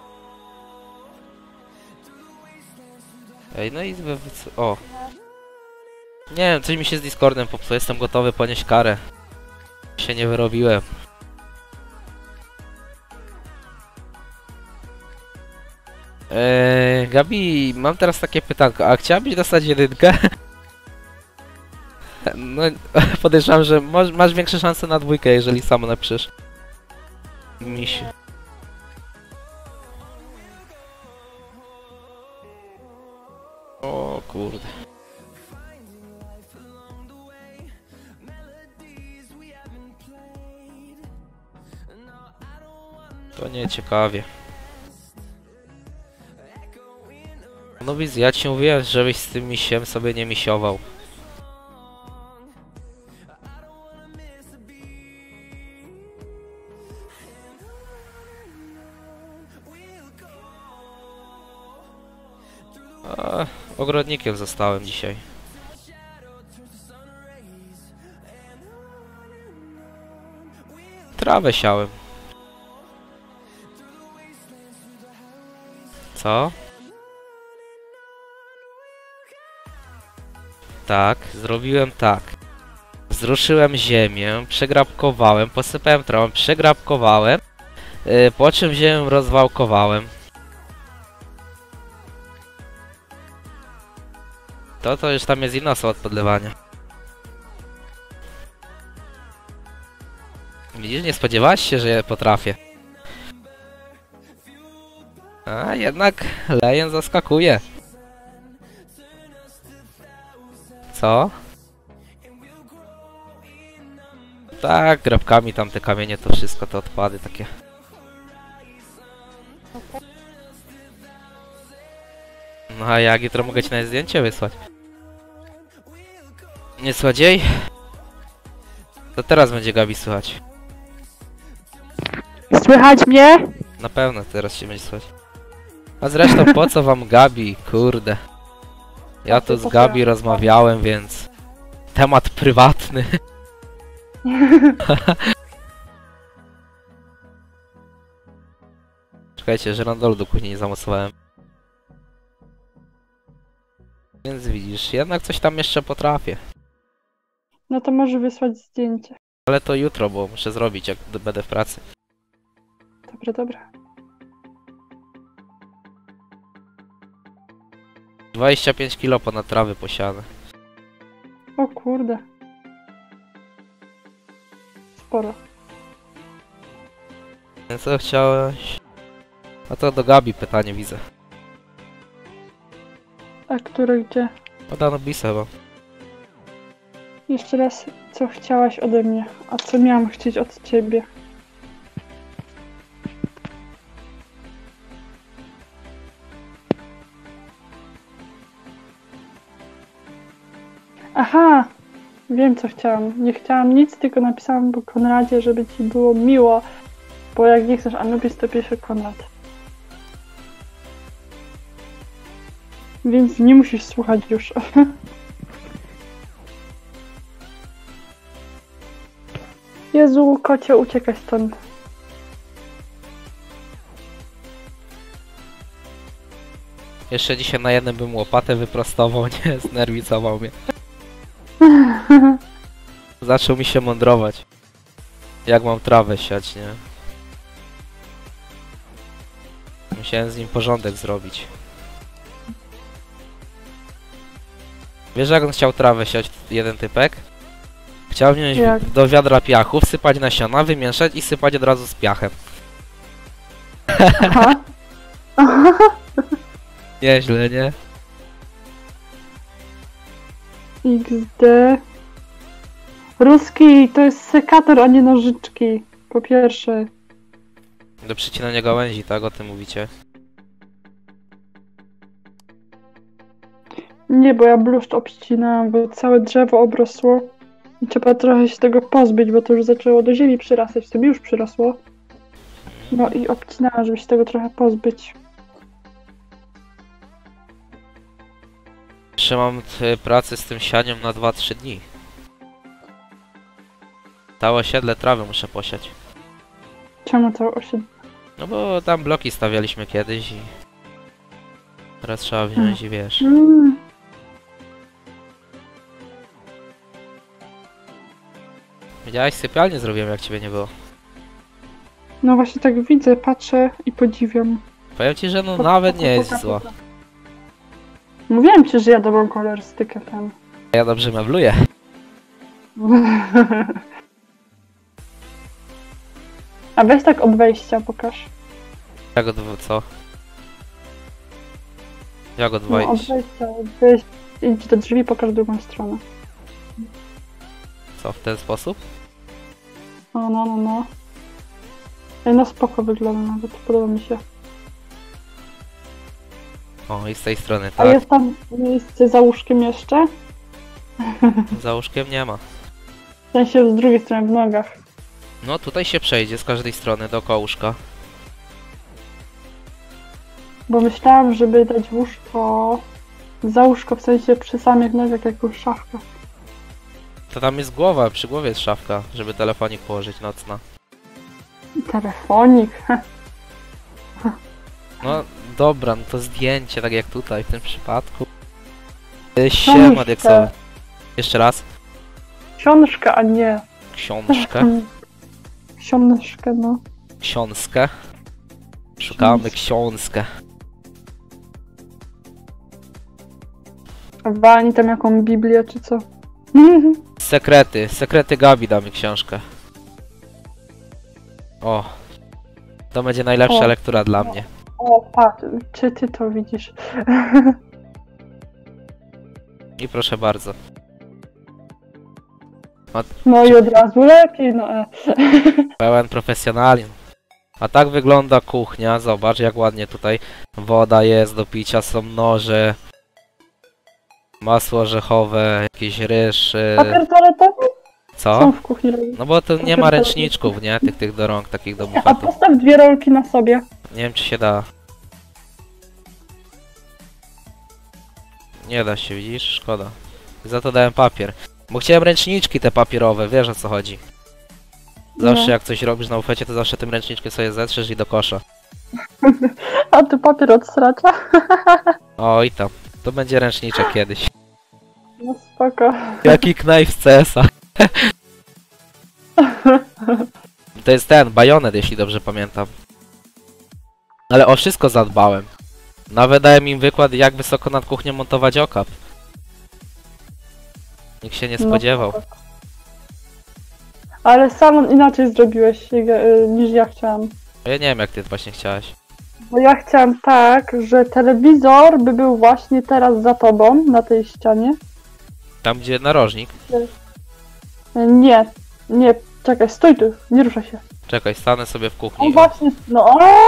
Speaker 1: Ej, no i o. Nie wiem, coś mi się z Discordem popsuło, jestem gotowy ponieść karę. Się nie wyrobiłem. Gabi, mam teraz takie pytanko, a chciałabyś dostać jedynkę? No, podejrzewam, że masz większe szanse na dwójkę, jeżeli sam napiszesz. Misiu. O kurde. To nie ciekawie. No widzę, ja ci mówiłem, żebyś z tym misiem sobie nie misiował. Ogrodnikiem zostałem dzisiaj. Trawę siałem. Co? Tak, zrobiłem tak. Zruszyłem ziemię, przegrabkowałem, posypałem trawą, przegrabkowałem, po czym ziemię rozwałkowałem. To już tam jest inna osoba od podlewania. Widzisz, nie spodziewałaś się, że ja potrafię. A jednak Lejen zaskakuje. Co? Tak, grabkami tam te kamienie, to wszystko, te odpady takie. No a jak jutro mogę ci na zdjęcie wysłać? Nie słodziej? To teraz będzie Gabi słychać.
Speaker 2: Słychać mnie?
Speaker 1: Na pewno teraz się będzie słychać. A zresztą po co wam Gabi, kurde. Ja tu z Gabi rozmawiałem, więc... Temat prywatny. Czekajcie, że randolu do kuchni nie zamocowałem. Więc widzisz, jednak coś tam jeszcze potrafię.
Speaker 2: No to może wysłać zdjęcie.
Speaker 1: Ale to jutro, bo muszę zrobić, jak będę w pracy.
Speaker 2: Dobra, dobra.
Speaker 1: 25 kilo ponad trawy posiane.
Speaker 2: O kurde. Sporo.
Speaker 1: Co chciałeś? A to do Gabi pytanie widzę.
Speaker 2: A które gdzie?
Speaker 1: Od Anubisa chyba.
Speaker 2: Jeszcze raz, co chciałaś ode mnie, a co miałam chcieć od ciebie? Aha! Wiem, co chciałam. Nie chciałam nic, tylko napisałam po Konradzie, żeby ci było miło. Bo jak nie chcesz Anubis, to pisze Konrad. Więc nie musisz słuchać już. Jezu, kocie, uciekaj stąd.
Speaker 1: Jeszcze dzisiaj na jednym bym łopatę wyprostował, nie? Znerwicował mnie. Zaczął mi się mądrować. Jak mam trawę siać, nie? Musiałem z nim porządek zrobić. Wiesz, jak on chciał trawę siać, jeden typek? Chciał wziąć
Speaker 2: Jak?
Speaker 1: do wiadra piachu, wsypać nasiona, wymieszać i sypać od razu z piachem.
Speaker 2: Aha.
Speaker 1: Nieźle, nie?
Speaker 2: XD. Ruski to jest sekator, a nie nożyczki. Po pierwsze.
Speaker 1: Do przycinania gałęzi, tak? O tym mówicie.
Speaker 2: Nie, bo ja bluszcz obścinałam, bo całe drzewo obrosło. I trzeba trochę się tego pozbyć, bo to już zaczęło do ziemi przyrastać. To mi już przyrosło. No i obcinałam, żeby się tego trochę pozbyć.
Speaker 1: Jeszcze mam pracę z tym sianiem na 2-3 dni. Całe osiedle trawy muszę posiać.
Speaker 2: Czemu to osiedle?
Speaker 1: No bo tam bloki stawialiśmy kiedyś i... Teraz trzeba wziąć i wiesz.
Speaker 2: Mm.
Speaker 1: Widziałeś, sypialnię zrobiłem, jak ciebie nie było.
Speaker 2: No właśnie tak widzę, patrzę i podziwiam.
Speaker 1: Powiem ci, że no nawet nie jest zła.
Speaker 2: Mówiłem ci, że ja dobrą kolorystykę tam.
Speaker 1: Ja dobrze mebluję.
Speaker 2: A weź tak od wejścia pokaż.
Speaker 1: Jak od... co? Jak od
Speaker 2: No, od
Speaker 1: wejść?
Speaker 2: wejścia, od wejścia. Idź do drzwi, pokaż drugą stronę.
Speaker 1: Co, w ten sposób?
Speaker 2: No. Ej, no spoko wygląda nawet, podoba mi się.
Speaker 1: O, i z tej strony,
Speaker 2: A
Speaker 1: tak?
Speaker 2: jest tam miejsce za łóżkiem jeszcze?
Speaker 1: Za łóżkiem nie ma.
Speaker 2: W sensie z drugiej strony, w nogach.
Speaker 1: No tutaj się przejdzie z każdej strony dookoła łóżka.
Speaker 2: Bo myślałam, żeby dać łóżko... Za łóżko, w sensie przy samych nogach jakąś szafkę.
Speaker 1: To tam jest głowa, przy głowie jest szafka, żeby telefonik położyć nocna.
Speaker 2: Telefonik.
Speaker 1: No dobra, no to zdjęcie, tak jak tutaj w tym przypadku. Siema Dieksowy. Jeszcze raz.
Speaker 2: Książka, a nie.
Speaker 1: Książkę.
Speaker 2: Książkę, no.
Speaker 1: Książkę. Szukamy książkę.
Speaker 2: Wani tam jaką Biblię, czy co?
Speaker 1: Sekrety Gabi da mi książkę. O. To będzie najlepsza
Speaker 2: O.
Speaker 1: lektura dla mnie.
Speaker 2: O, patrz, czy ty to widzisz?
Speaker 1: I proszę bardzo.
Speaker 2: No i od razu lepiej, no.
Speaker 1: Pełen profesjonalizm. A tak wygląda kuchnia. Zobacz, jak ładnie tutaj woda jest do picia, są noże, masło orzechowe, jakiś ryż.
Speaker 2: Papier toaletowy
Speaker 1: Co?
Speaker 2: są w kuchni.
Speaker 1: No bo tu nie ma ręczniczków, nie? Tych do rąk, takich do
Speaker 2: A
Speaker 1: bufetu.
Speaker 2: postaw 2 rolki na sobie.
Speaker 1: Nie wiem, czy się da. Nie da się, widzisz? Szkoda. Za to dałem papier. Bo chciałem ręczniczki te papierowe, wiesz o co chodzi. Zawsze
Speaker 2: No.
Speaker 1: jak coś robisz na bufecie, to zawsze tym ręczniczkiem sobie zetrzesz i do kosza.
Speaker 2: A tu papier od sracza?
Speaker 1: O i tam. To będzie ręczniczek kiedyś.
Speaker 2: No spoko.
Speaker 1: Jaki knife z CS-a. To jest ten, bajonet, jeśli dobrze pamiętam. Ale o wszystko zadbałem. Nawet dałem im wykład, jak wysoko nad kuchnią montować okap. Nikt się nie
Speaker 2: No
Speaker 1: spodziewał.
Speaker 2: spoko. Ale sam inaczej zrobiłeś niż ja chciałam.
Speaker 1: Ja nie wiem, jak ty właśnie chciałeś.
Speaker 2: Bo ja chciałam tak, że telewizor by był właśnie teraz za tobą, na tej ścianie.
Speaker 1: Tam, gdzie narożnik.
Speaker 2: Nie, czekaj, stój tu, nie ruszaj się.
Speaker 1: Czekaj, stanę sobie w
Speaker 2: O
Speaker 1: kuchni.
Speaker 2: właśnie, no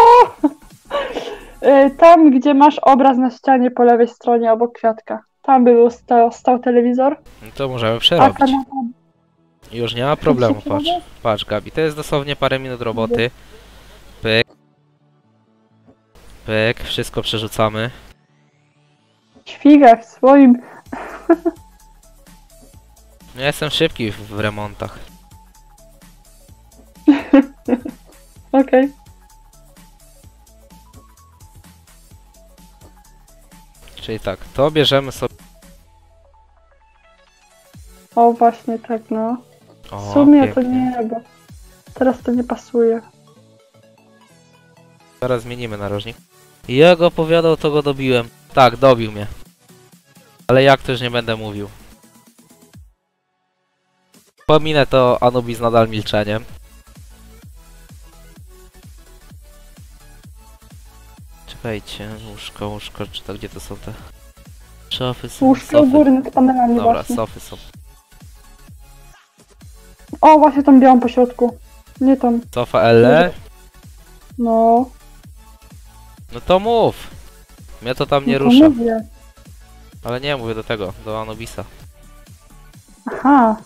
Speaker 2: tam, gdzie masz obraz na ścianie po lewej stronie obok kwiatka. Tam by był stał telewizor.
Speaker 1: No to możemy
Speaker 2: A
Speaker 1: przerobić.
Speaker 2: kanapa...
Speaker 1: Już nie ma problemu,
Speaker 2: się
Speaker 1: patrz.
Speaker 2: przerobię?
Speaker 1: Patrz, Gabi, to jest dosłownie parę minut roboty. Pyk. Pyk, wszystko przerzucamy.
Speaker 2: Świga w swoim...
Speaker 1: Ja jestem szybki w remontach.
Speaker 2: Okej.
Speaker 1: Czyli tak, to bierzemy sobie...
Speaker 2: O, właśnie tak, no.
Speaker 1: O,
Speaker 2: W sumie to
Speaker 1: pięknie.
Speaker 2: nie, bo teraz to nie pasuje.
Speaker 1: Teraz zmienimy narożnik. Jak opowiadał, to go dobiłem. Tak, dobił mnie. Ale jak to już nie będę mówił. Pominę to Anubis nadal milczeniem. Czekajcie, łóżko, czy to gdzie to są te... Szafy są,
Speaker 2: Łóżko u góry nad panelami
Speaker 1: Dobra,
Speaker 2: właśnie.
Speaker 1: sofy są.
Speaker 2: O, właśnie tą białą po środku. Nie tam.
Speaker 1: Sofa L.
Speaker 2: No.
Speaker 1: No to mów! Mnie to tam nie
Speaker 2: No to
Speaker 1: rusza.
Speaker 2: mówię.
Speaker 1: Ale nie, mówię do tego, do Anubisa.
Speaker 2: Aha.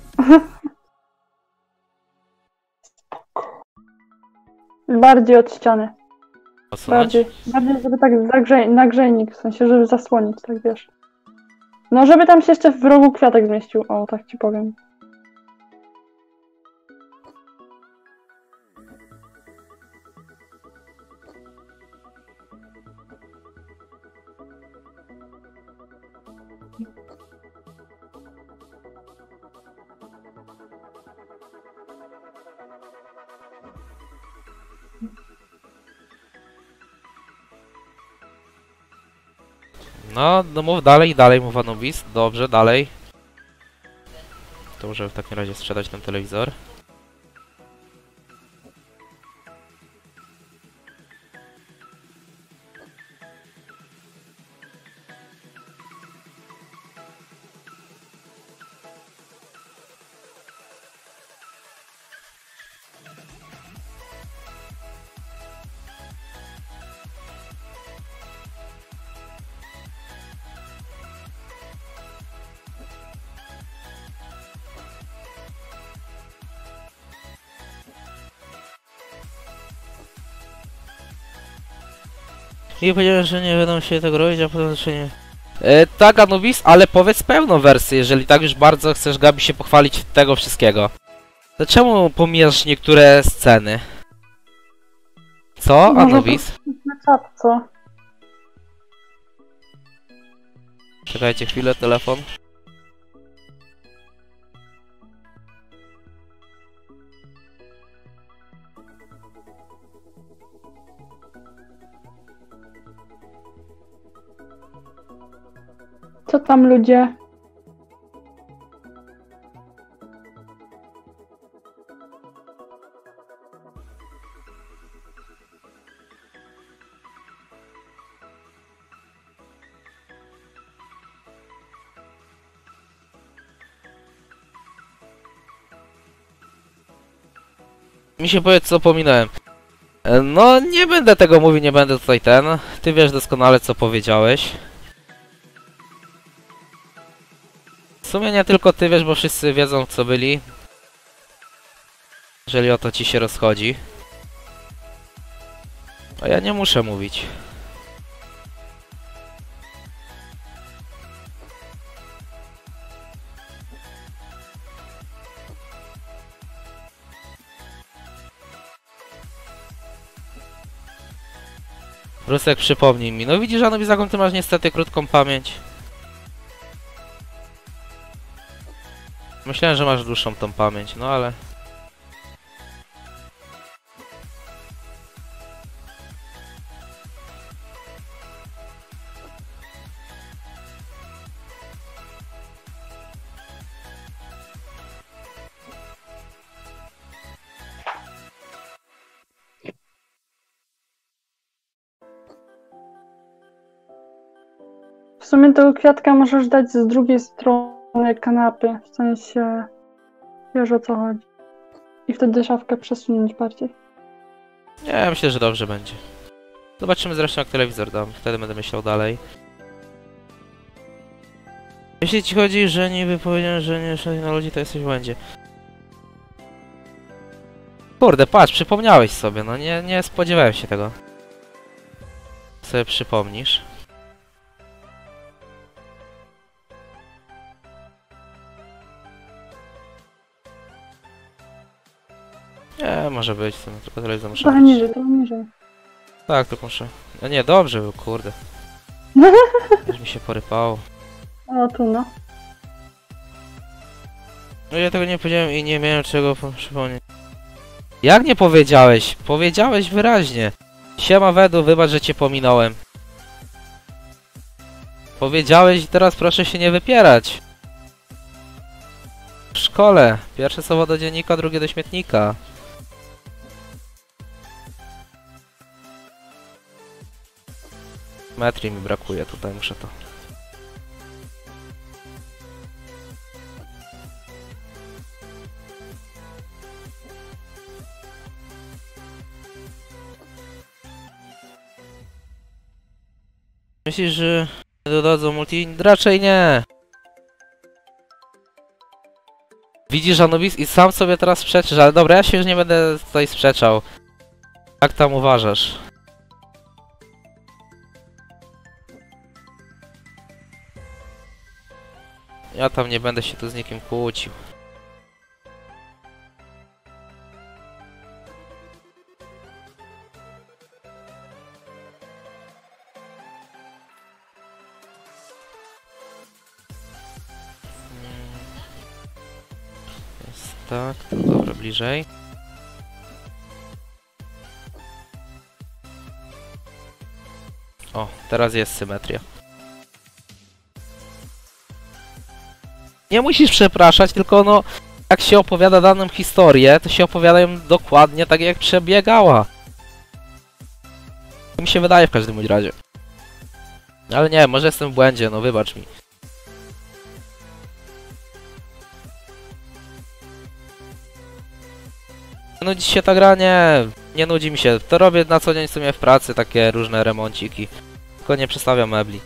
Speaker 2: Bardziej od ściany.
Speaker 1: Odsunąć?
Speaker 2: Bardziej żeby tak nagrzejnik, w sensie, żeby zasłonić, tak wiesz. No, żeby tam się jeszcze w rogu kwiatek zmieścił. O, tak ci powiem.
Speaker 1: No mów dalej mów Anubis. Dobrze, dalej. To możemy w takim razie sprzedać ten telewizor. I powiedziałem, że nie będą się tego robić, a potem że nie. Tak, Anubis, ale powiedz pełną wersję, jeżeli tak już bardzo chcesz, Gabi, się pochwalić tego wszystkiego. To czemu pomijasz niektóre sceny? Co,
Speaker 2: Może
Speaker 1: Anubis?
Speaker 2: Na czat, co?
Speaker 1: Czekajcie chwilę, telefon.
Speaker 2: Co tam ludzie?
Speaker 1: Mi się powiedz, co pominąłem. No, nie będę tego mówił, nie będę tutaj ten. Ty wiesz doskonale, co powiedziałeś. W sumie nie tylko ty wiesz, bo wszyscy wiedzą, co byli. Jeżeli o to ci się rozchodzi. A ja nie muszę mówić. Rusek, przypomnij mi. No widzisz, Anubis, jaką ty masz niestety krótką pamięć. Myślałem, że masz dłuższą tą pamięć, no ale...
Speaker 2: W sumie tego kwiatka możesz dać z drugiej strony kanapy, w sensie wiesz o co chodzi. I wtedy szafkę przesunąć bardziej.
Speaker 1: Nie, myślę, że dobrze będzie. Zobaczymy zresztą, jak telewizor dam. Wtedy będę myślał dalej. Jeśli ci chodzi, że niby powiedziałem, że nie szedł na ludzi, to jesteś w błędzie. Kurde, patrz, przypomniałeś sobie, no nie spodziewałem się tego. Sobie przypomnisz. Nie, może być, to tylko telewizor muszę
Speaker 2: Trochę
Speaker 1: mieć.
Speaker 2: niżej, trochę niżej.
Speaker 1: Tak, tylko muszę. No nie, dobrze był, kurde. Już mi się porypało.
Speaker 2: O, tu no.
Speaker 1: No ja tego nie powiedziałem i nie miałem czego przypomnieć. Jak nie powiedziałeś? Powiedziałeś wyraźnie. Siema Wedu, wybacz, że cię pominąłem. Powiedziałeś i teraz proszę się nie wypierać. W szkole. Pierwsze słowo do dziennika, drugie do śmietnika. Metrii mi brakuje, tutaj muszę to. Myślisz, że nie dodadzą multi? Raczej nie. Widzisz, Anubis, i sam sobie teraz sprzeczysz, ale dobra, ja się już nie będę tutaj sprzeczał. Jak tam uważasz? Ja tam nie będę się tu z nikim kłócił. Jest tak, to dobra, bliżej. O, teraz jest symetria. Nie musisz przepraszać, tylko no, jak się opowiada daną historię, to się opowiada ją dokładnie tak, jak przebiegała. To mi się wydaje w każdym bądź razie. Ale nie, może jestem w błędzie, no wybacz mi. Nudzi się ta gra? Nie nudzi mi się. To robię na co dzień w sumie w pracy, takie różne remonciki. Tylko nie przestawiam mebli.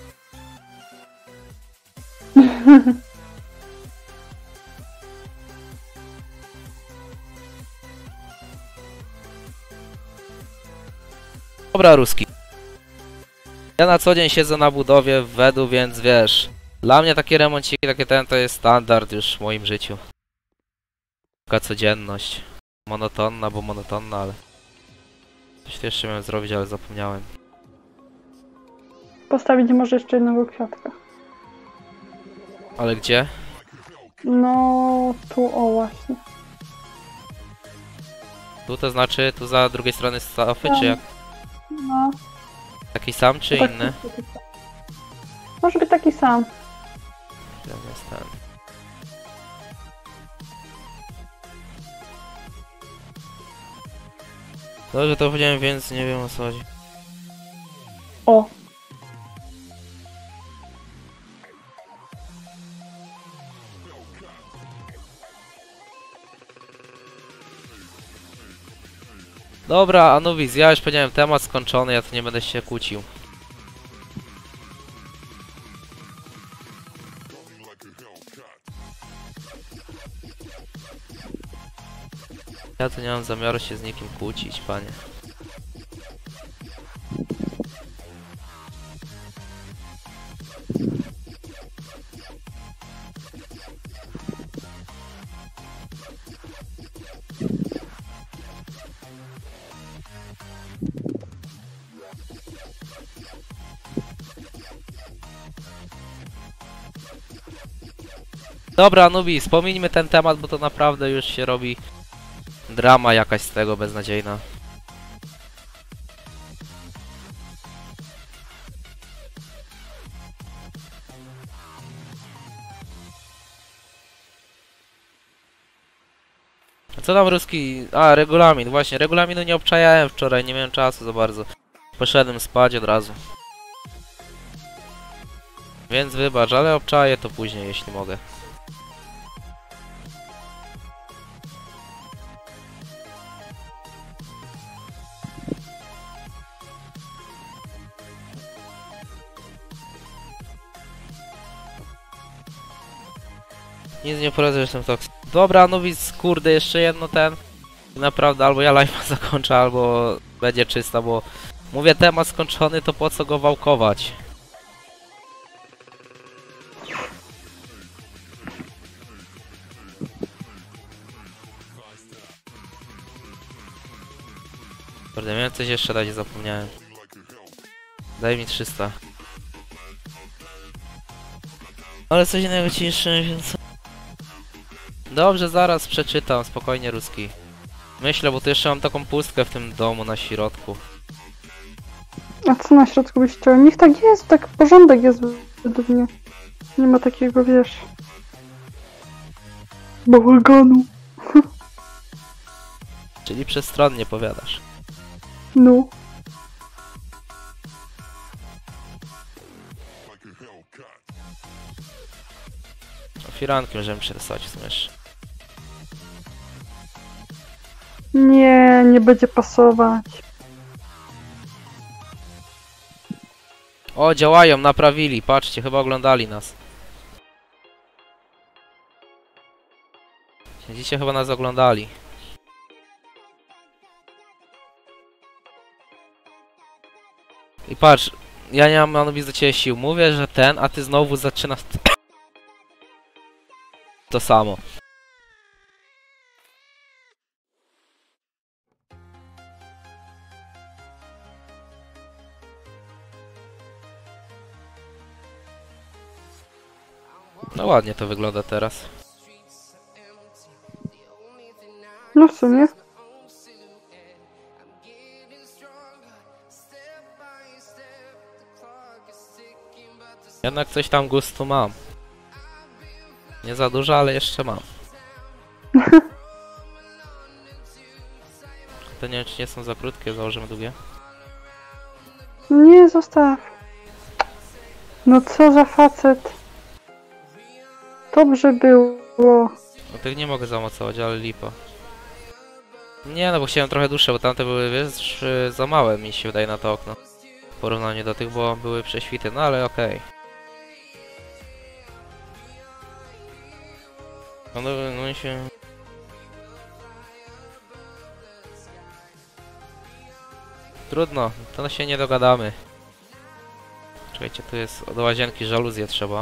Speaker 1: Dobra, Ruski. Ja na co dzień siedzę na budowie w Wedu, więc wiesz, dla mnie takie remonciki, takie to jest standard już w moim życiu. Taka codzienność. Monotonna, bo monotonna, ale... Coś tu jeszcze miałem zrobić, ale zapomniałem.
Speaker 2: Postawić może jeszcze jednego kwiatka.
Speaker 1: Ale gdzie?
Speaker 2: No, tu o właśnie.
Speaker 1: Tu to znaczy, tu za drugiej strony sofy, czy jak?
Speaker 2: No.
Speaker 1: Taki sam, czy
Speaker 2: tak,
Speaker 1: inny?
Speaker 2: Może być taki sam.
Speaker 1: Gdzie on jest ten? Dobrze, to powiedziałem, więc nie wiem o co chodzi.
Speaker 2: O.
Speaker 1: Dobra, Anubis, ja już powiedziałem, temat skończony, ja tu nie będę się kłócił. Ja tu nie mam zamiaru się z nikim kłócić, panie. Dobra, Anubis, pomińmy ten temat, bo to naprawdę już się robi drama jakaś z tego, beznadziejna. A co tam Ruski? A, regulamin, właśnie, regulaminu nie obczajałem wczoraj, nie miałem czasu za bardzo. Poszedłem spać od razu. Więc wybacz, ale obczaję to później, jeśli mogę. Nic nie poradzę, że jestem toksik. Dobra, Anubis, kurde, jeszcze jedno ten. Naprawdę, albo ja live'a zakończę, albo będzie czysta, bo... Mówię, temat skończony, to po co go wałkować? Kurde, miałem coś jeszcze dać, zapomniałem. Daj mi 300. Ale coś innego ciszy, więc... Dobrze, zaraz przeczytam, spokojnie, Ruski. Myślę, bo tu jeszcze mam taką pustkę w tym domu na środku.
Speaker 2: A co na środku byś chciał? Niech tak jest, tak porządek jest według mnie. Nie ma takiego, wiesz... bałaganu.
Speaker 1: Czyli przestronnie powiadasz.
Speaker 2: No.
Speaker 1: Firanki możemy przerysować w sumie jeszcze.
Speaker 2: Nie, nie będzie pasować.
Speaker 1: O, działają, naprawili, patrzcie, chyba oglądali nas. Widzicie, chyba nas oglądali. I patrz, ja nie mam Anobiz do ciebie sił. Mówię, że ten, a ty znowu zaczynasz to samo. No ładnie to wygląda teraz.
Speaker 2: No w sumie.
Speaker 1: Jednak coś tam gustu mam. Nie za dużo, ale jeszcze mam. To nie wiem, czy nie są za krótkie, założymy długie.
Speaker 2: Nie, zostaw. No co za facet. Dobrze było.
Speaker 1: No tych nie mogę zamocować, ale lipa. Nie, no bo chciałem trochę dłuższe, bo tamte były, wiesz, za małe mi się wydaje na to okno. W porównaniu do tych, bo były prześwity, no ale okej. No się... Trudno, to się nie dogadamy. Czekajcie, tu jest do łazienki żaluzję trzeba.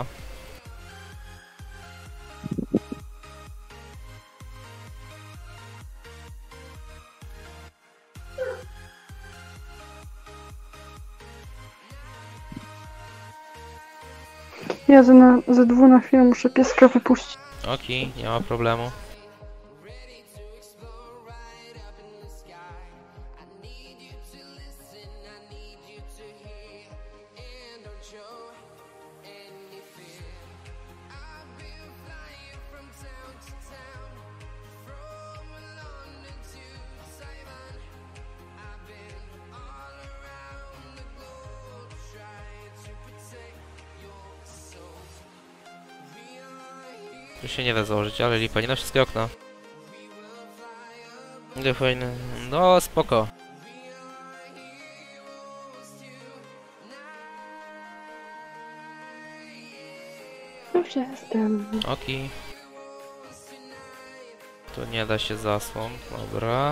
Speaker 2: Ja ze dwu na chwilę muszę pieska wypuścić.
Speaker 1: Okej, nie ma problemu. Tu się nie da założyć, ale lipa, nie na wszystkie okna. Nie fajne. No spoko.
Speaker 2: Już jestem.
Speaker 1: Okej. Tu nie da się zasłon, dobra.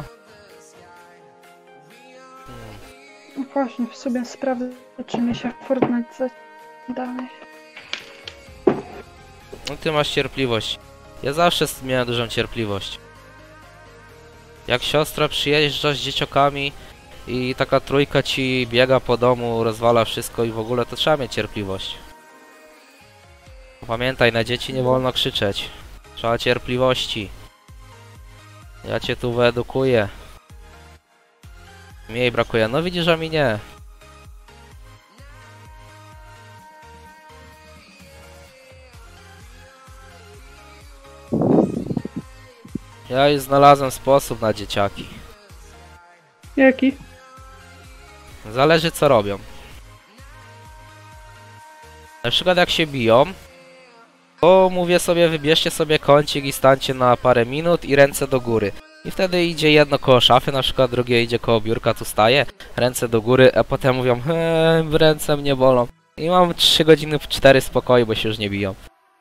Speaker 2: No właśnie, w sobie sprawdzę, czy mi się Fortnite dalej.
Speaker 1: No ty masz cierpliwość. Ja zawsze miałem dużą cierpliwość. Jak siostra przyjeżdża z dzieciakami i taka trójka ci biega po domu, rozwala wszystko i w ogóle, to trzeba mieć cierpliwość. Pamiętaj, na dzieci nie wolno krzyczeć. Trzeba cierpliwości. Ja cię tu wyedukuję. Mniej brakuje. No widzisz, a mi nie. Ja już znalazłem sposób na dzieciaki.
Speaker 2: Jaki?
Speaker 1: Zależy co robią. Na przykład jak się biją, to mówię sobie, wybierzcie sobie kącik i stańcie na parę minut i ręce do góry. I wtedy idzie jedno koło szafy, na przykład drugie idzie koło biurka, tu staje, ręce do góry, a potem mówią, ręce mnie bolą. I mam 3 godziny w 4 spokoju, bo się już nie biją.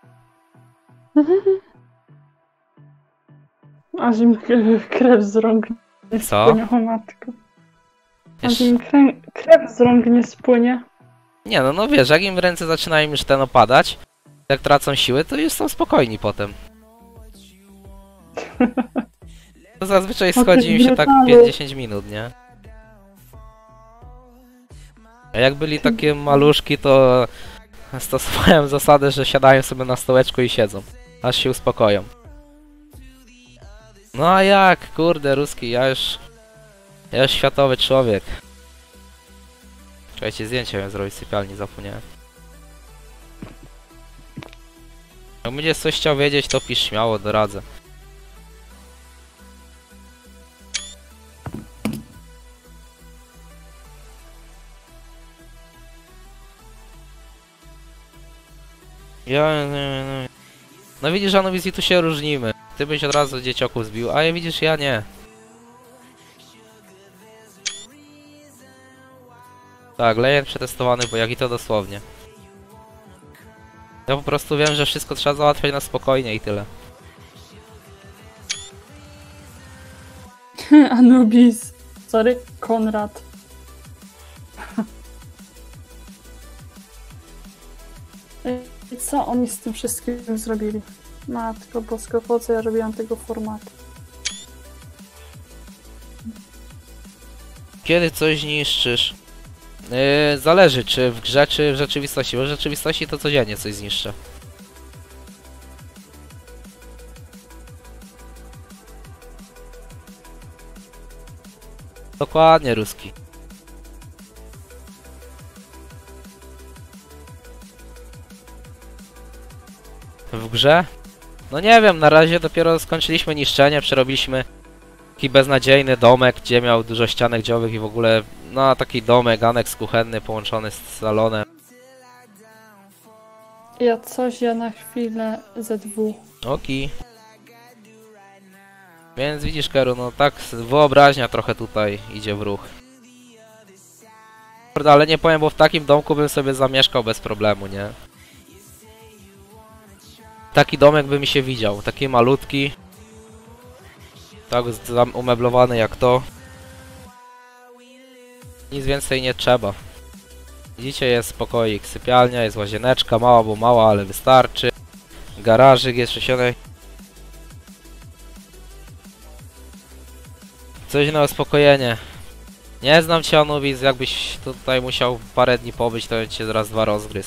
Speaker 2: Aż im krew z rąk nie
Speaker 1: Co?
Speaker 2: spłynie, o matko. Aż
Speaker 1: Jeszcze...
Speaker 2: im krew z rąk nie spłynie.
Speaker 1: Nie no wiesz, jak im ręce zaczynają już ten opadać, jak tracą siły, to już są spokojni potem. To zazwyczaj schodzi im się tak 5-10 minut, nie? A jak byli takie maluszki, to stosowałem zasadę, że siadają sobie na stołeczku i siedzą, aż się uspokoją. No a jak, kurde, Ruski, ja już światowy człowiek. Czekajcie, zdjęcie miałem zrobić w sypialni, zapomniałem. Jak będziesz coś chciał wiedzieć, to pisz śmiało, doradzę. No widzisz, Anubis, i tu się różnimy. Ty byś od razu dzieciaków zbił, a ja widzisz, ja nie. Tak, lejek przetestowany, bo jak i to dosłownie. Ja po prostu wiem, że wszystko trzeba załatwiać na spokojnie i tyle.
Speaker 2: Anubis. Sorry, Konrad. I co oni z tym wszystkim zrobili? Matko bosko, po co ja robiłam tego formatu?
Speaker 1: Kiedy coś niszczysz? Zależy, czy w grze, czy w rzeczywistości, bo w rzeczywistości to codziennie coś zniszczę. Dokładnie, Ruski. W grze? No nie wiem, na razie dopiero skończyliśmy niszczenie, przerobiliśmy taki beznadziejny domek, gdzie miał dużo ścianek dziowych i w ogóle, no taki domek, aneks kuchenny połączony z salonem.
Speaker 2: Ja na chwilę ZW.
Speaker 1: Oki. Więc widzisz, Keru, no tak wyobraźnia trochę tutaj idzie w ruch. Ale nie powiem, bo w takim domku bym sobie zamieszkał bez problemu, nie? Taki domek by mi się widział, taki malutki. Tak umeblowany jak to. Nic więcej nie trzeba. Widzicie, jest spokoik, sypialnia, jest łazieneczka, mała, bo mała, ale wystarczy. Garażyk jest przesiony. Coś na uspokojenie. Nie znam cię, Anubis, jakbyś tutaj musiał parę dni pobyć, to cię zaraz dwa rozgryz.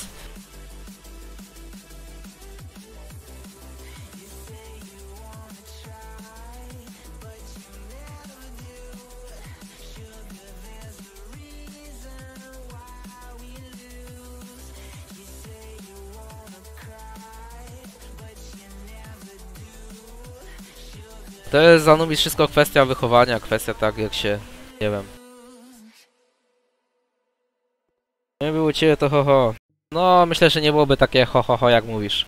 Speaker 1: To jest, Anubis, wszystko kwestia wychowania, kwestia tak jak się, nie wiem. Nie było ciebie to ho ho. No, myślę, że nie byłoby takie ho ho ho jak mówisz.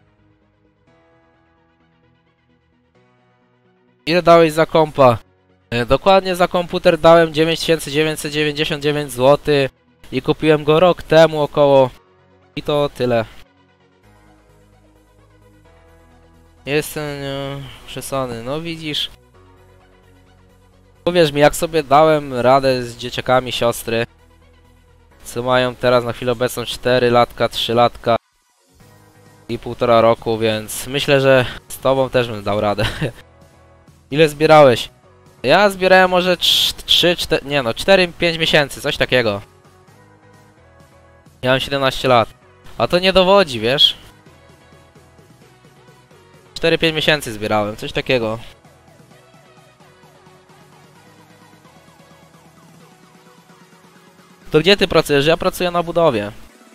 Speaker 1: Ile dałeś za kompa? Dokładnie za komputer dałem 9999 zł i kupiłem go rok temu około. I to tyle. Jestem przesany, no widzisz. Powiesz mi, jak sobie dałem radę z dzieciakami siostry, co mają teraz na chwilę obecną 4 latka, 3 latka i 1,5 roku, więc myślę, że z tobą też bym dał radę. Ile zbierałeś? Ja zbierałem może 4-5 miesięcy, coś takiego. Ja mam 17 lat. A to nie dowodzi, wiesz? 4-5 miesięcy zbierałem, coś takiego. To gdzie ty pracujesz? Ja pracuję na budowie.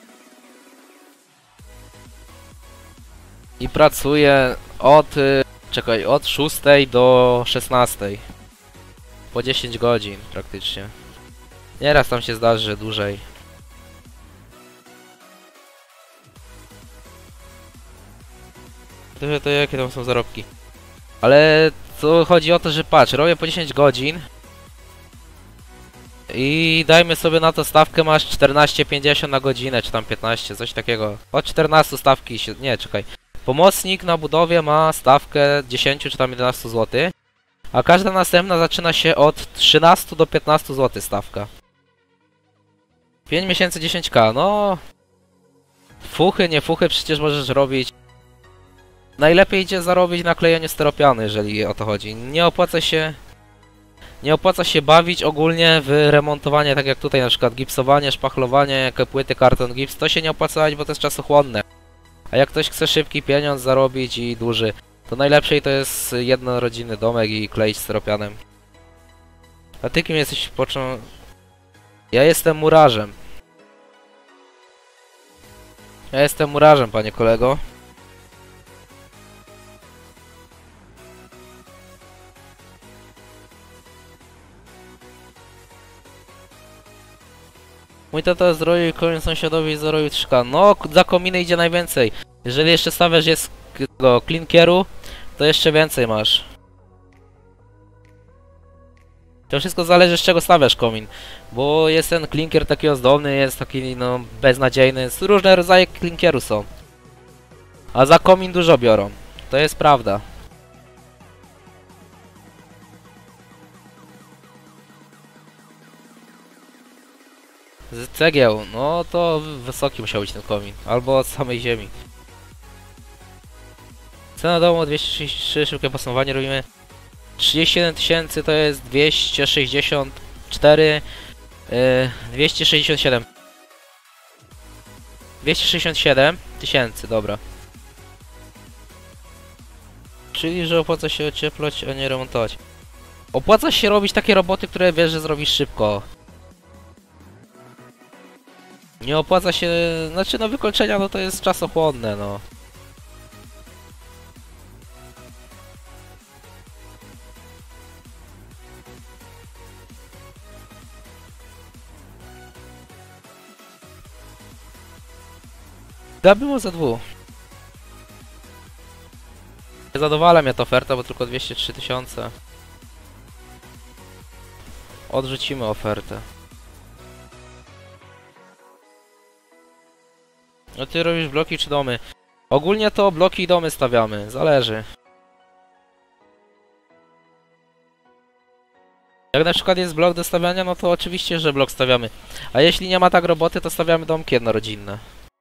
Speaker 1: I pracuję od... czekaj, od 6 do 16. Po 10 godzin praktycznie. Nieraz tam się zdarzy, że dłużej. To jakie tam są zarobki? Ale to chodzi o to, że patrz, robię po 10 godzin. I dajmy sobie na to stawkę, masz 14,50 na godzinę, czy tam 15, coś takiego. Od 14 stawki się... nie, czekaj. Pomocnik na budowie ma stawkę 10 czy tam 11 zł. A każda następna zaczyna się od 13 do 15 zł stawka. 5 miesięcy 10k, no... Fuchy, nie fuchy, przecież możesz robić... Najlepiej idzie zarobić na klejeniu styropianu, jeżeli o to chodzi. Nie opłaca się Nie opłaca się bawić ogólnie w remontowanie, tak jak tutaj na przykład gipsowanie, szpachlowanie, jak płyty, karton, gips, to się nie opłaca, bo to jest czasochłonne. A jak ktoś chce szybki pieniądz zarobić i duży, to najlepszej to jest jednorodzinny domek i kleić styropianem. A ty kim jesteś Ja jestem murarzem. Ja jestem murarzem, panie kolego. Mój tata zrobił komin sąsiadowi i zarobił 3K. No, za kominy idzie najwięcej. Jeżeli jeszcze stawiasz jest do klinkieru, to jeszcze więcej masz. To wszystko zależy z czego stawiasz komin. Bo jest ten klinkier taki ozdobny, jest taki no beznadziejny. Różne rodzaje klinkieru są. A za komin dużo biorą. To jest prawda. Z cegieł, no to wysoki musiał być ten komin. Albo od samej ziemi. Cena domu 233, szybkie podsumowanie robimy. 37 tysięcy to jest 264, 267. 267 tysięcy, dobra. Czyli, że opłaca się ocieplać, a nie remontować. Opłaca się robić takie roboty, które wiesz, że zrobisz szybko. Nie opłaca się, znaczy no wykończenia no to jest czasochłonne no. Zabym za dwóch. Nie zadowala mnie ta oferta, bo tylko 203 tysiące. Odrzucimy ofertę. No ty robisz bloki czy domy? Ogólnie to bloki i domy stawiamy, zależy. Jak na przykład jest blok do stawiania, no to oczywiście, że blok stawiamy. A jeśli nie ma tak roboty, to stawiamy domki jednorodzinne.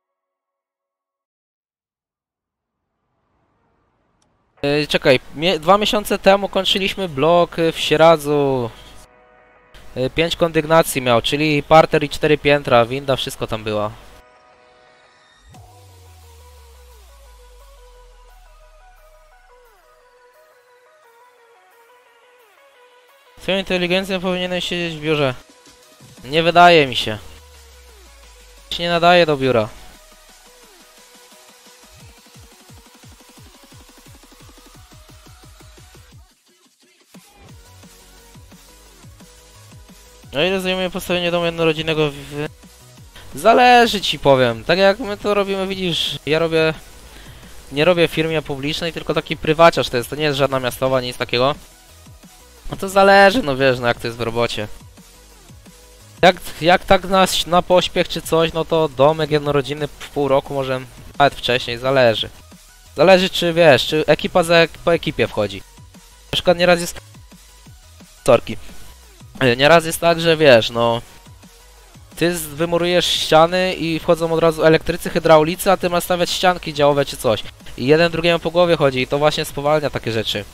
Speaker 1: Czekaj, 2 miesiące temu kończyliśmy blok w Sieradzu. 5 kondygnacji miał, czyli parter i 4 piętra, winda, wszystko tam była. Twoją inteligencją powinienem siedzieć w biurze. Nie wydaje mi się. Się nie nadaje do biura. No ile zajmuje postawienie domu jednorodzinnego Zależy ci powiem. Tak jak my to robimy, widzisz, ja robię... Nie robię w firmie publicznej, tylko taki prywaciarz to jest. To nie jest żadna miastowa, nic takiego. No to zależy, no wiesz, no jak to jest w robocie. Jak tak na pośpiech czy coś, no to domek jednorodzinny w pół roku, może nawet wcześniej, zależy. Zależy czy wiesz, czy ekipa po ekipie wchodzi. Na przykład nieraz jest... Sorki. Nieraz jest tak, że wiesz, no... Ty wymurujesz ściany i wchodzą od razu elektrycy, hydraulicy, a ty masz stawiać ścianki działowe czy coś. I jeden drugiemu po głowie chodzi i to właśnie spowalnia takie rzeczy.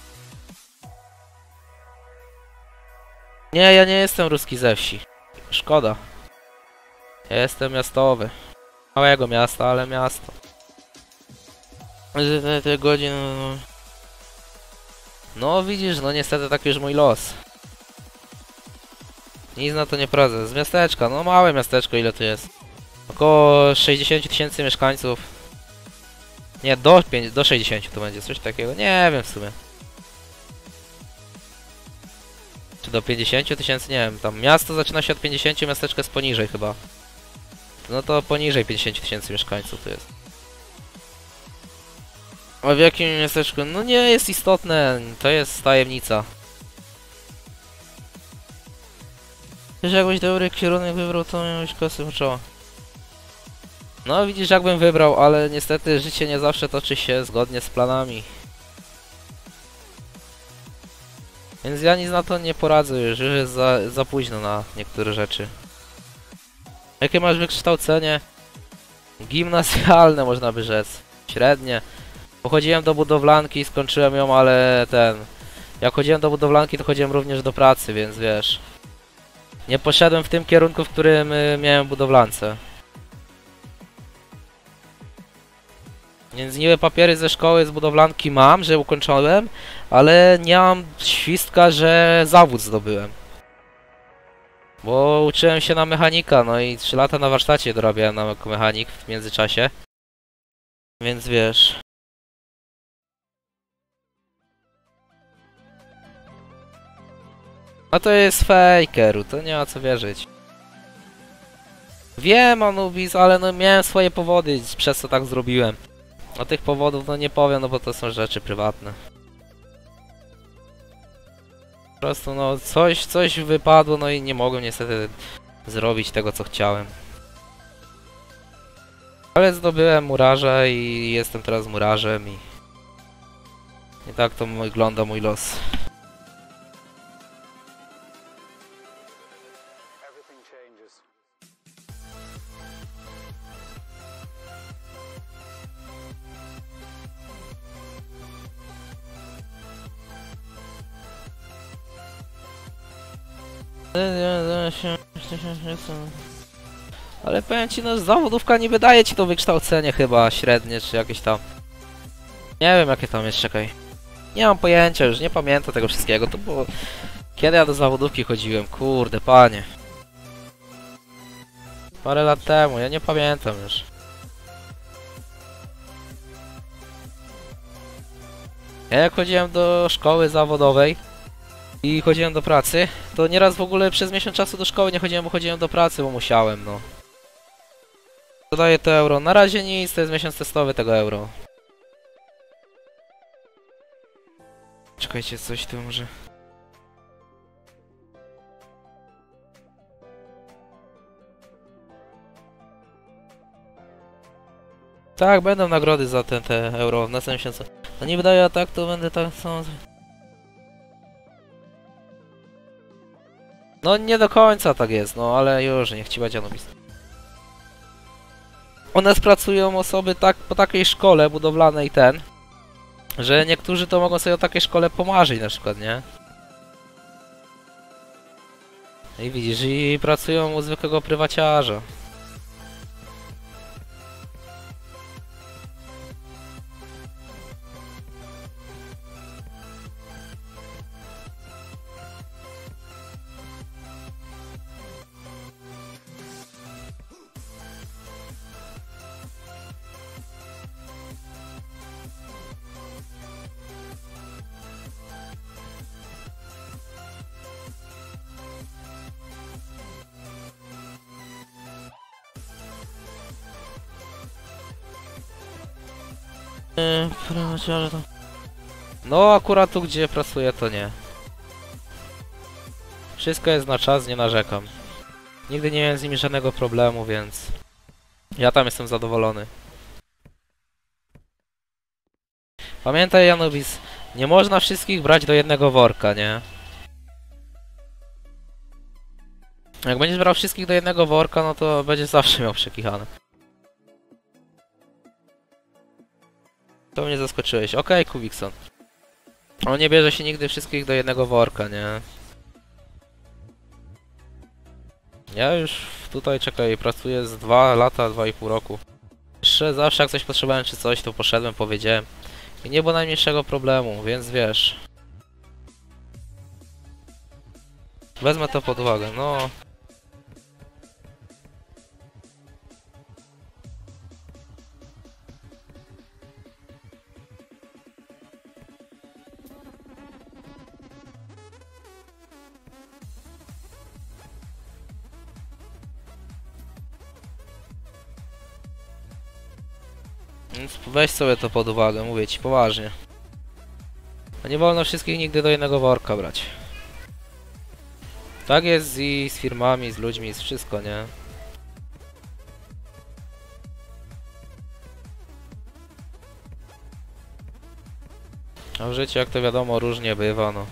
Speaker 1: Nie, ja nie jestem ruski ze wsi. Szkoda. Ja jestem miastowy. Małego miasta, ale miasto. Te godziny... No widzisz, no niestety taki już mój los. Nic na to nie poradzę. Z miasteczka, no małe miasteczko, ile tu jest? Około 60 tysięcy mieszkańców. Nie, do 60 to będzie coś takiego. Nie wiem w sumie. Czy do 50 tysięcy? Nie wiem. Tam miasto zaczyna się od 50, miasteczko jest poniżej chyba. No to poniżej 50 tysięcy mieszkańców to jest. A w jakim miasteczku? No nie jest istotne. To jest tajemnica. Wiesz, jakbyś dobry kierunek wybrał, to miałbyś kosy w czoło. No widzisz, jakbym wybrał, ale niestety życie nie zawsze toczy się zgodnie z planami. Więc ja nic na to nie poradzę już jest za późno na niektóre rzeczy. Jakie masz wykształcenie? Gimnazjalne można by rzec. Średnie. Pochodziłem do budowlanki, skończyłem ją, ale Jak chodziłem do budowlanki, to chodziłem również do pracy, więc wiesz. Nie poszedłem w tym kierunku, w którym miałem budowlance. Więc niby papiery ze szkoły, z budowlanki mam, że ukończyłem, ale nie mam świstka, że zawód zdobyłem. Bo uczyłem się na mechanika, no i 3 lata na warsztacie dorabiałem jako mechanik w międzyczasie. Więc wiesz... A to jest fakeru, to nie ma co wierzyć. Wiem, Anubis, ale no miałem swoje powody, przez co tak zrobiłem. A tych powodów no nie powiem, no bo to są rzeczy prywatne. Po prostu no coś wypadło, no i nie mogłem niestety zrobić tego, co chciałem. Ale zdobyłem murarza i jestem teraz murarzem i tak to wygląda mój los. Ale powiem ci, no zawodówka nie wydaje ci to wykształcenie chyba średnie, czy jakieś tam... Nie wiem jakie tam jest, czekaj. Nie mam pojęcia już, nie pamiętam tego wszystkiego, to było... Kiedy ja do zawodówki chodziłem, kurde panie. Parę lat temu, ja nie pamiętam już. Ja jak chodziłem do szkoły zawodowej i chodziłem do pracy, to nieraz w ogóle przez miesiąc czasu do szkoły nie chodziłem, bo chodziłem do pracy, bo musiałem, no. Dodaję to euro. Na razie nic, to jest miesiąc testowy tego euro. Czekajcie, coś tu może... Tak, będą nagrody za te euro w następnym miesiącu. No nie wydaje, a tak to będę tak samo... No nie do końca tak jest, no ale już, niech ci będzie Anubis. U nas pracują osoby tak po takiej szkole budowlanej że niektórzy to mogą sobie o takiej szkole pomarzyć na przykład, nie? I widzisz, i pracują u zwykłego prywaciarza. Prywaciarze to... No akurat tu gdzie pracuję to nie. Wszystko jest na czas, nie narzekam. Nigdy nie miałem z nimi żadnego problemu, więc... Ja tam jestem zadowolony. Pamiętaj Janubis, nie można wszystkich brać do jednego worka, nie? Jak będziesz brał wszystkich do jednego worka, no to będziesz zawsze miał przekichane. To mnie zaskoczyłeś. Okej, Kubikson. On nie bierze się nigdy wszystkich do jednego worka, nie? Ja już tutaj, czekaj, pracuję z 2 lata, 2,5 roku. Jeszcze zawsze jak coś potrzebowałem czy coś, to poszedłem, powiedziałem. I nie było najmniejszego problemu, więc wiesz. Wezmę to pod uwagę, no. Więc weź sobie to pod uwagę, mówię ci poważnie. Nie wolno wszystkich nigdy do jednego worka brać. Tak jest i z firmami, z ludźmi, z wszystko, nie? A w życiu, jak to wiadomo, różnie bywa, no.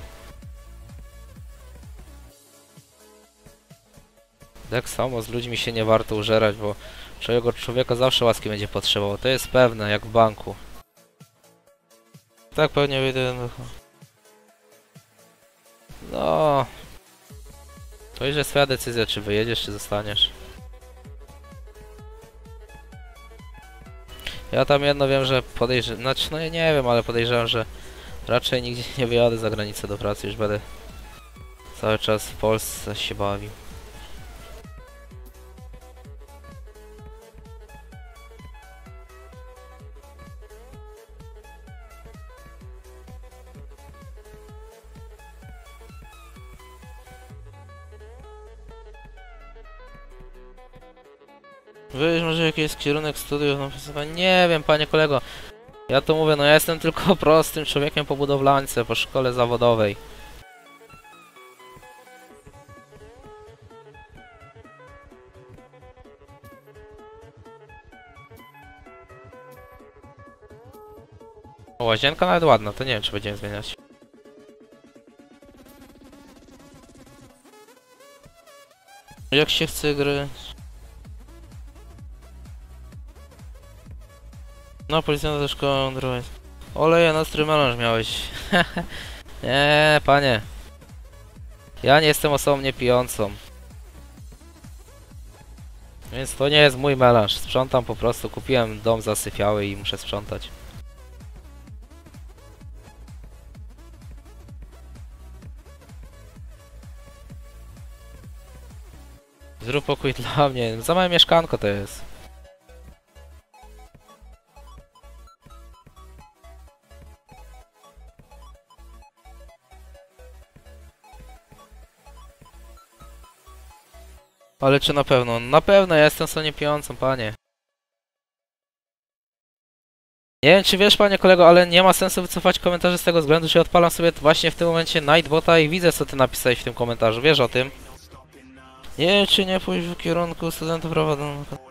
Speaker 1: Tak samo z ludźmi się nie warto użerać, bo człowieka zawsze łaski będzie potrzebował. To jest pewne, jak w banku. Tak pewnie wyjdę. No... To już jest twoja decyzja, czy wyjedziesz, czy zostaniesz. Ja tam jedno wiem, że podejrzewam... Znaczy, no ja nie wiem, ale podejrzewam, że raczej nigdzie nie wyjadę za granicę do pracy, już będę cały czas w Polsce się bawił. Wiesz, może jaki jest kierunek studiów? No, nie wiem, panie kolego. Ja to mówię, no ja jestem tylko prostym człowiekiem po budowlance, po szkole zawodowej. O, łazienka nawet ładna, to nie wiem, czy będziemy zmieniać. Jak się chce gry? No, policjanta do szkoły, Android. Oleje, ostry melanż miałeś. Nie, panie. Ja nie jestem osobą niepijącą. Więc to nie jest mój melanż. Sprzątam po prostu. Kupiłem dom zasypiały i muszę sprzątać. Zrób pokój dla mnie. Za małe mieszkanko to jest. Ale czy na pewno? Na pewno, ja jestem sobie niepijącą, panie. Nie wiem, czy wiesz, panie kolego, ale nie ma sensu wycofać komentarzy z tego względu, że odpalam sobie właśnie w tym momencie Nightbota i widzę, co ty napisałeś w tym komentarzu. Wiesz o tym? Nie wiem, czy nie pójść w kierunku studentów prawa do...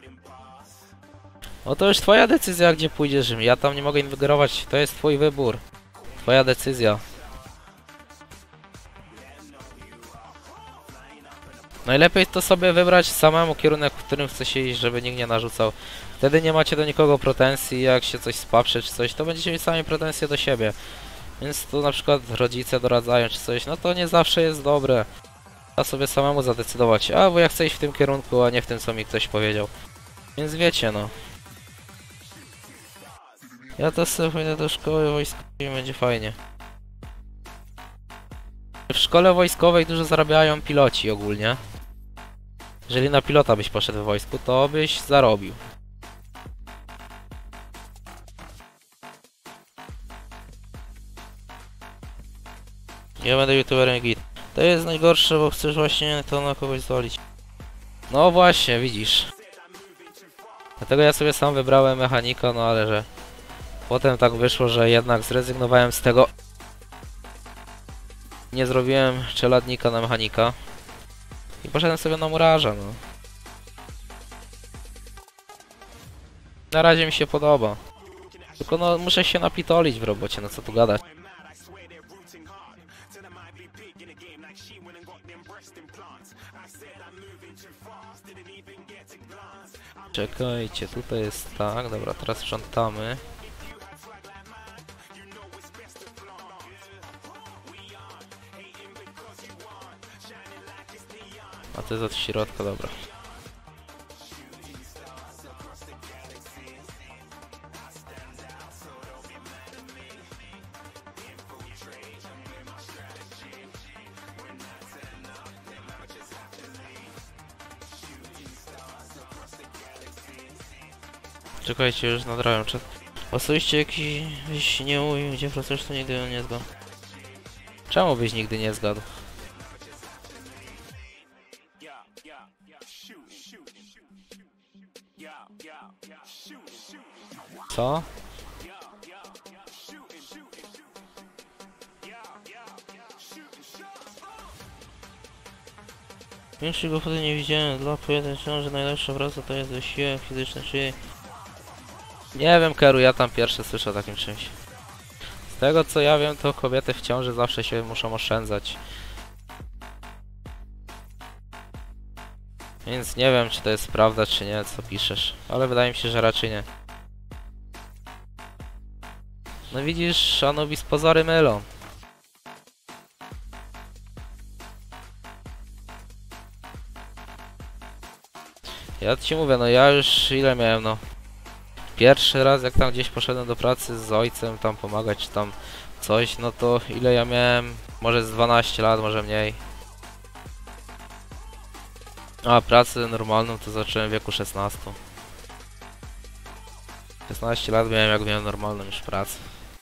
Speaker 1: No to już twoja decyzja, gdzie pójdziesz. Ja tam nie mogę ingerować. To jest twój wybór. Twoja decyzja. Najlepiej to sobie wybrać samemu kierunek, w którym chce się iść, żeby nikt nie narzucał. Wtedy nie macie do nikogo pretensji, jak się coś spaprze czy coś, to będziecie mieć sami pretensje do siebie. Więc tu na przykład rodzice doradzają czy coś, no to nie zawsze jest dobre. A sobie samemu zadecydować, a bo ja chcę iść w tym kierunku, a nie w tym, co mi ktoś powiedział. Więc wiecie, no. Ja też sobie pójdę do szkoły wojskowej i będzie fajnie. W szkole wojskowej dużo zarabiają piloci ogólnie. Jeżeli na pilota byś poszedł w wojsku, to byś zarobił. Ja będę youtuberem git. To jest najgorsze, bo chcesz właśnie to na kogoś zwalić. No właśnie, widzisz. Dlatego ja sobie sam wybrałem mechanika, no ale że... Potem tak wyszło, że jednak zrezygnowałem z tego. Nie zrobiłem czeladnika na mechanika. I poszedłem sobie na murarza, no. Na razie mi się podoba. Tylko no muszę się napitolić w robocie, no co tu gadać. Czekajcie, tutaj jest tak, dobra, teraz sprzątamy. A to jest od środka, dobra. Czekajcie, już nadrałem czat. Osobiście jakiś nie mówił, gdzie pracujesz, to nigdy nie zgadł. Czemu byś nigdy nie zgadł? Co? Większych go wtedy nie widziałem. Dla pojedynczego, że najlepsza praca to jest wysiłek fizyczny, czyli... Nie wiem, Keru, ja tam pierwszy słyszę o takim czymś. Z tego co ja wiem, to kobiety w ciąży zawsze się muszą oszczędzać. Więc nie wiem, czy to jest prawda, czy nie, co piszesz. Ale wydaje mi się, że raczej nie. No widzisz, Anubis, pozory mylą. Ja ci mówię, no ja już ile miałem, no. Pierwszy raz jak tam gdzieś poszedłem do pracy z ojcem tam pomagać, czy tam coś, no to ile ja miałem? Może z 12 lat, może mniej. A pracę normalną to zacząłem w wieku 16. 16 lat miałem, jak miałem normalną już pracę.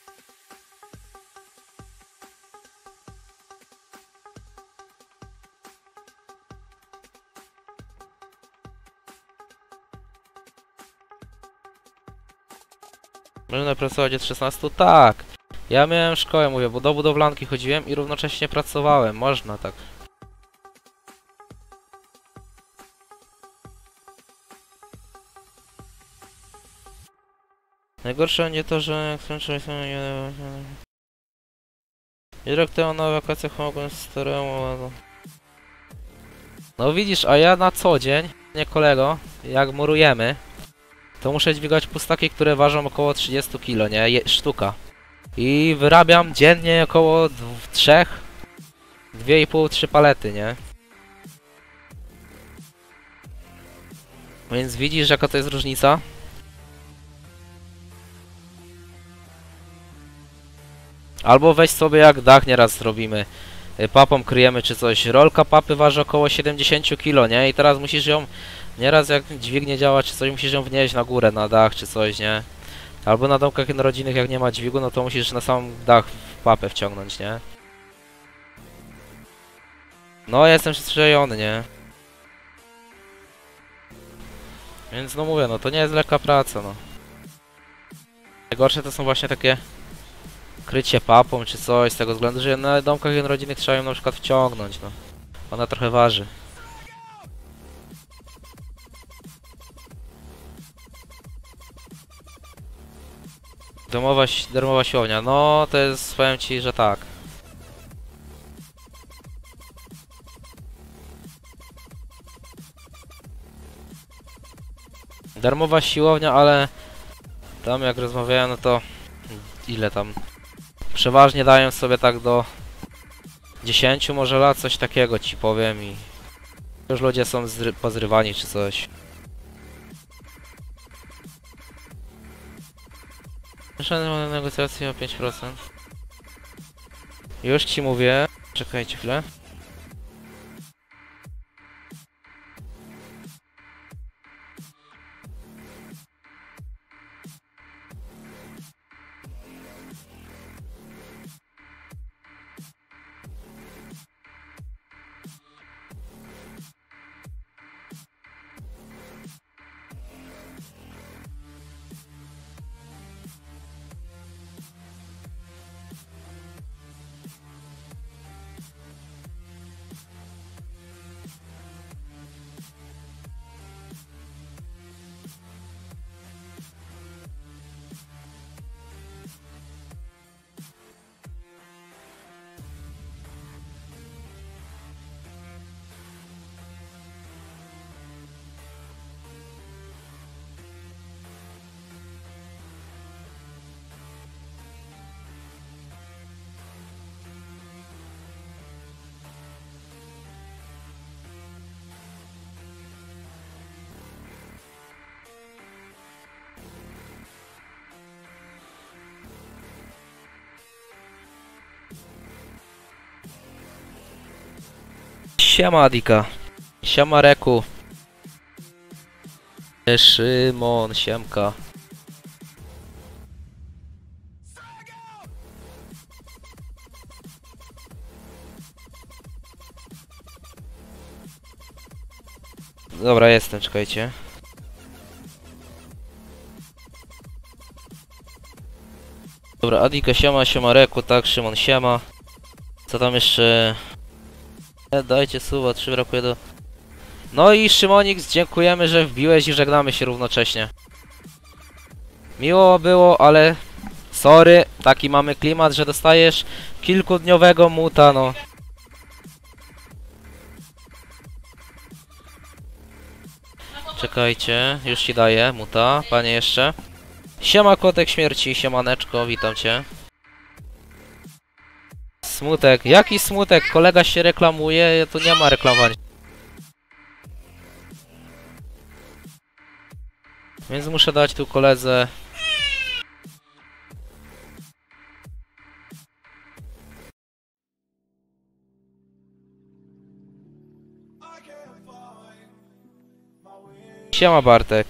Speaker 1: Można pracować od 16? Tak. Ja miałem szkołę, mówię, bo do budowlanki chodziłem i równocześnie pracowałem. Można tak. Najgorsze będzie to, że jak skończyłem rok temu na wakacjach mogłem staremu. No widzisz, a ja na co dzień, nie kolego, jak murujemy, to muszę dźwigać pustaki, które ważą około 30 kg, nie? Sztuka. I wyrabiam dziennie około 3, 2,5-3 palety, nie? Więc widzisz, jaka to jest różnica? Albo weź sobie jak dach nieraz zrobimy. Papą kryjemy czy coś. Rolka papy waży około 70 kg, nie? I teraz musisz ją, nieraz jak dźwignie działa czy coś, musisz ją wnieść na górę, na dach czy coś, nie? Albo na domkach jednorodzinnych jak nie ma dźwigu, no to musisz na sam dach w papę wciągnąć, nie? No, ja jestem przyzwyczajony, nie? Więc no mówię, no to nie jest lekka praca, no. Najgorsze to są właśnie takie krycie papą czy coś, z tego względu, że na domkach jednorodzinnych trzeba ją na przykład wciągnąć, no. Ona trochę waży. Darmowa siłownia, no to jest, powiem ci, że tak. Darmowa siłownia, ale tam jak rozmawiałem, no to ile tam? Przeważnie dają sobie tak do 10 może lat, coś takiego ci powiem i już ludzie są pozrywani czy coś. Szanowne negocjacje o 5%. Już ci mówię. Czekajcie chwilę. Siema Adika. Siema Reku. Szymon, siemka. Dobra, jestem, czekajcie. Dobra, Adika, siema, siema Reku, tak, Szymon, siema. Co tam jeszcze? Dajcie suba, 3 brakuje do... No i Szymonik, dziękujemy, że wbiłeś i żegnamy się równocześnie. Miło było, ale... Sorry, taki mamy klimat, że dostajesz kilkudniowego muta, no. Czekajcie, już ci daję muta, panie jeszcze. Siema kotek śmierci, siemaneczko, witam cię. Smutek, jaki smutek? Kolega się reklamuje, tu nie ma reklamowania. Więc muszę dać tu koledze. Siema Bartek.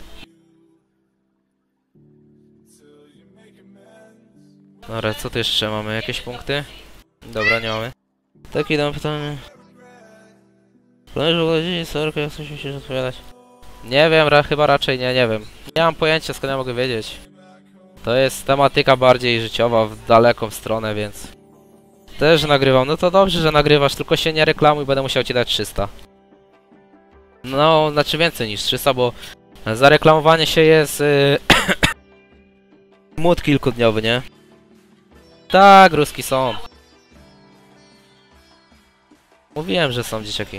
Speaker 1: Dobra, co tu jeszcze mamy? Jakieś punkty? Dobra, nie mamy. Takie dam pytanie. Planujesz w ogóle dziś sorkę, jak coś musisz odpowiadać? Nie wiem, chyba raczej nie wiem. Nie mam pojęcia, skąd ja mogę wiedzieć. To jest tematyka bardziej życiowa, w daleką stronę, więc... Też nagrywam. No to dobrze, że nagrywasz, tylko się nie reklamuj, będę musiał ci dać 300. No, znaczy więcej niż 300, bo za reklamowanie się jest... Mód kilkudniowy, nie? Tak, ruski są. Mówiłem, że są dzieciaki.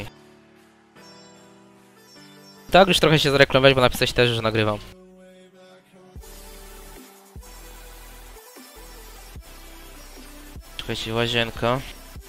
Speaker 1: Tak, już trochę się zareklamować, bo napisać też, że nagrywam. Czekajcie, łazienka.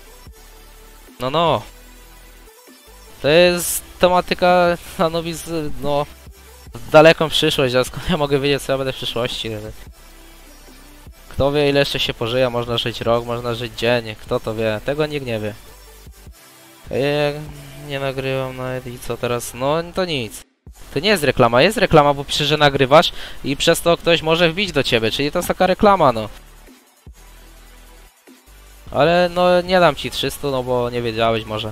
Speaker 1: No. To jest tematyka stanowisk, no... w daleką przyszłość, a skąd ja mogę wiedzieć, co ja będę w przyszłości? Kto wie, ile jeszcze się pożyje, można żyć rok, można żyć dzień, kto to wie, tego nikt nie wie. Ja nie nagrywam nawet i co teraz? No to nic. To nie jest reklama, bo pisze, że nagrywasz i przez to ktoś może wbić do ciebie, czyli to jest taka reklama, no. Ale no nie dam ci 300, no bo nie wiedziałeś może.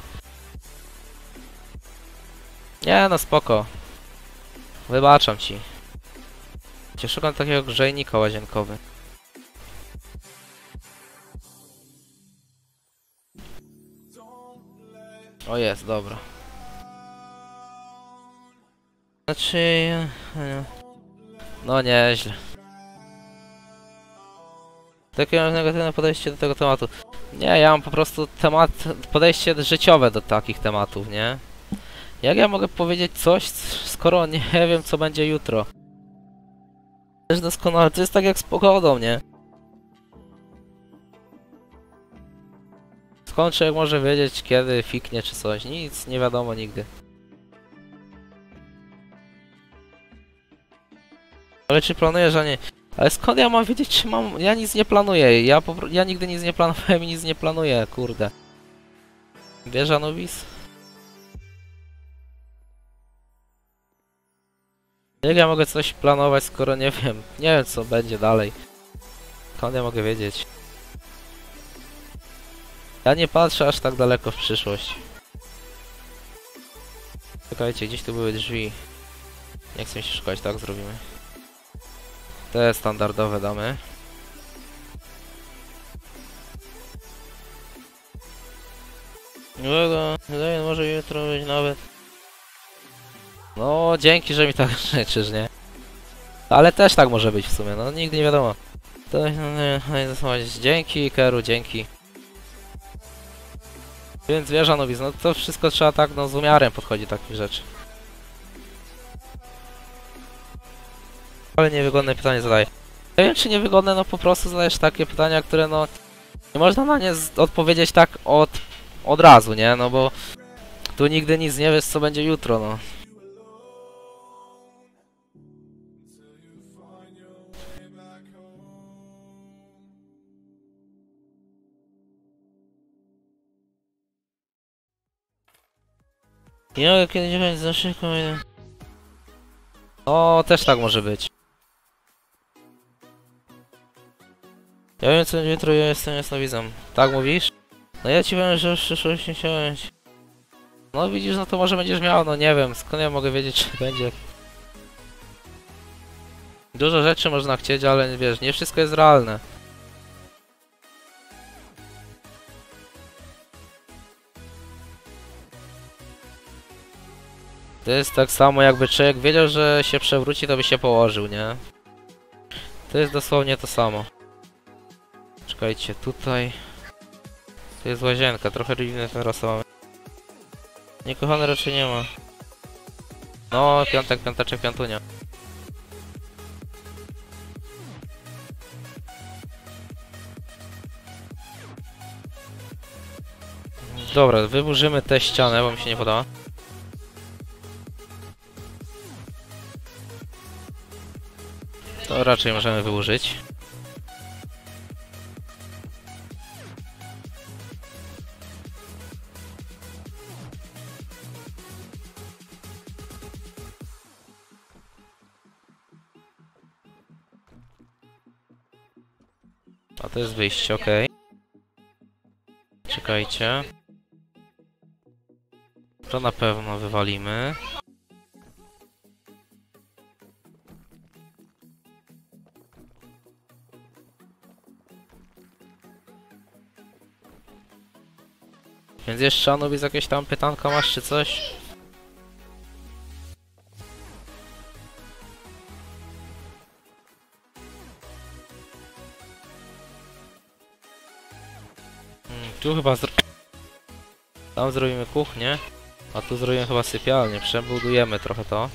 Speaker 1: Nie no spoko. Wybaczam ci. Szukam takiego grzejnika łazienkowy. O jest, dobra. Znaczy... No nieźle. Takie mam negatywne podejście do tego tematu. Nie, ja mam po prostu podejście życiowe do takich tematów, nie? Jak ja mogę powiedzieć coś, skoro nie wiem, co będzie jutro? Też doskonale, to jest tak jak z pogodą, nie? Skąd człowiek może wiedzieć, kiedy fiknie czy coś? Nic, nie wiadomo nigdy. Ale czy planuję, że nie? Ale skąd ja mam wiedzieć, czy mam... Ja nic nie planuję, ja nigdy nic nie planowałem i nic nie planuję, kurde. Wieża Nubis? Jak ja mogę coś planować, skoro nie wiem? Nie wiem, co będzie dalej. Skąd ja mogę wiedzieć? Ja nie patrzę aż tak daleko w przyszłość. Czekajcie, gdzieś tu były drzwi. Nie chcę się szukać, tak zrobimy. Te standardowe damy. Wydaje, może jutro być nawet. No, dzięki, że mi tak życzysz, nie? Ale też tak może być w sumie, no nigdy nie wiadomo. To dzięki, Keru, dzięki. Więc wieża Nubis, no to wszystko trzeba tak, no z umiarem podchodzi takich rzeczy. Ale niewygodne pytanie zadaję. Nie wiem czy niewygodne, no po prostu zadajesz takie pytania, które no... Nie można na nie odpowiedzieć tak od razu, nie? No bo... Tu nigdy nic nie wiesz, co będzie jutro, no. Nie mogę kiedyś jechać za szybko. O, też tak może być. Ja wiem co jutro ja jestem jasnowidzem. Tak mówisz? No ja ci powiem, że w przyszłości chciałem. No widzisz, no to może będziesz miał, no nie wiem, skąd ja mogę wiedzieć, czy będzie. Dużo rzeczy można chcieć, ale wiesz, nie wszystko jest realne. To jest tak samo jakby człowiek wiedział, że się przewróci, to by się położył, nie? To jest dosłownie to samo. Czekajcie, tutaj... To jest łazienka, trochę dziwne teraz mamy. Niekochany raczej nie ma. No, piątek, piąteczek, piątunia. Dobra, wyburzymy tę ścianę, bo mi się nie podoba. To raczej możemy wyłożyć. A to jest wyjście, ok. Czekajcie. To na pewno wywalimy. Więc jeszcze Anubis jakieś tam pytanka masz czy coś? Tu chyba tam zrobimy kuchnię, a tu zrobimy chyba sypialnię. Przebudujemy trochę to.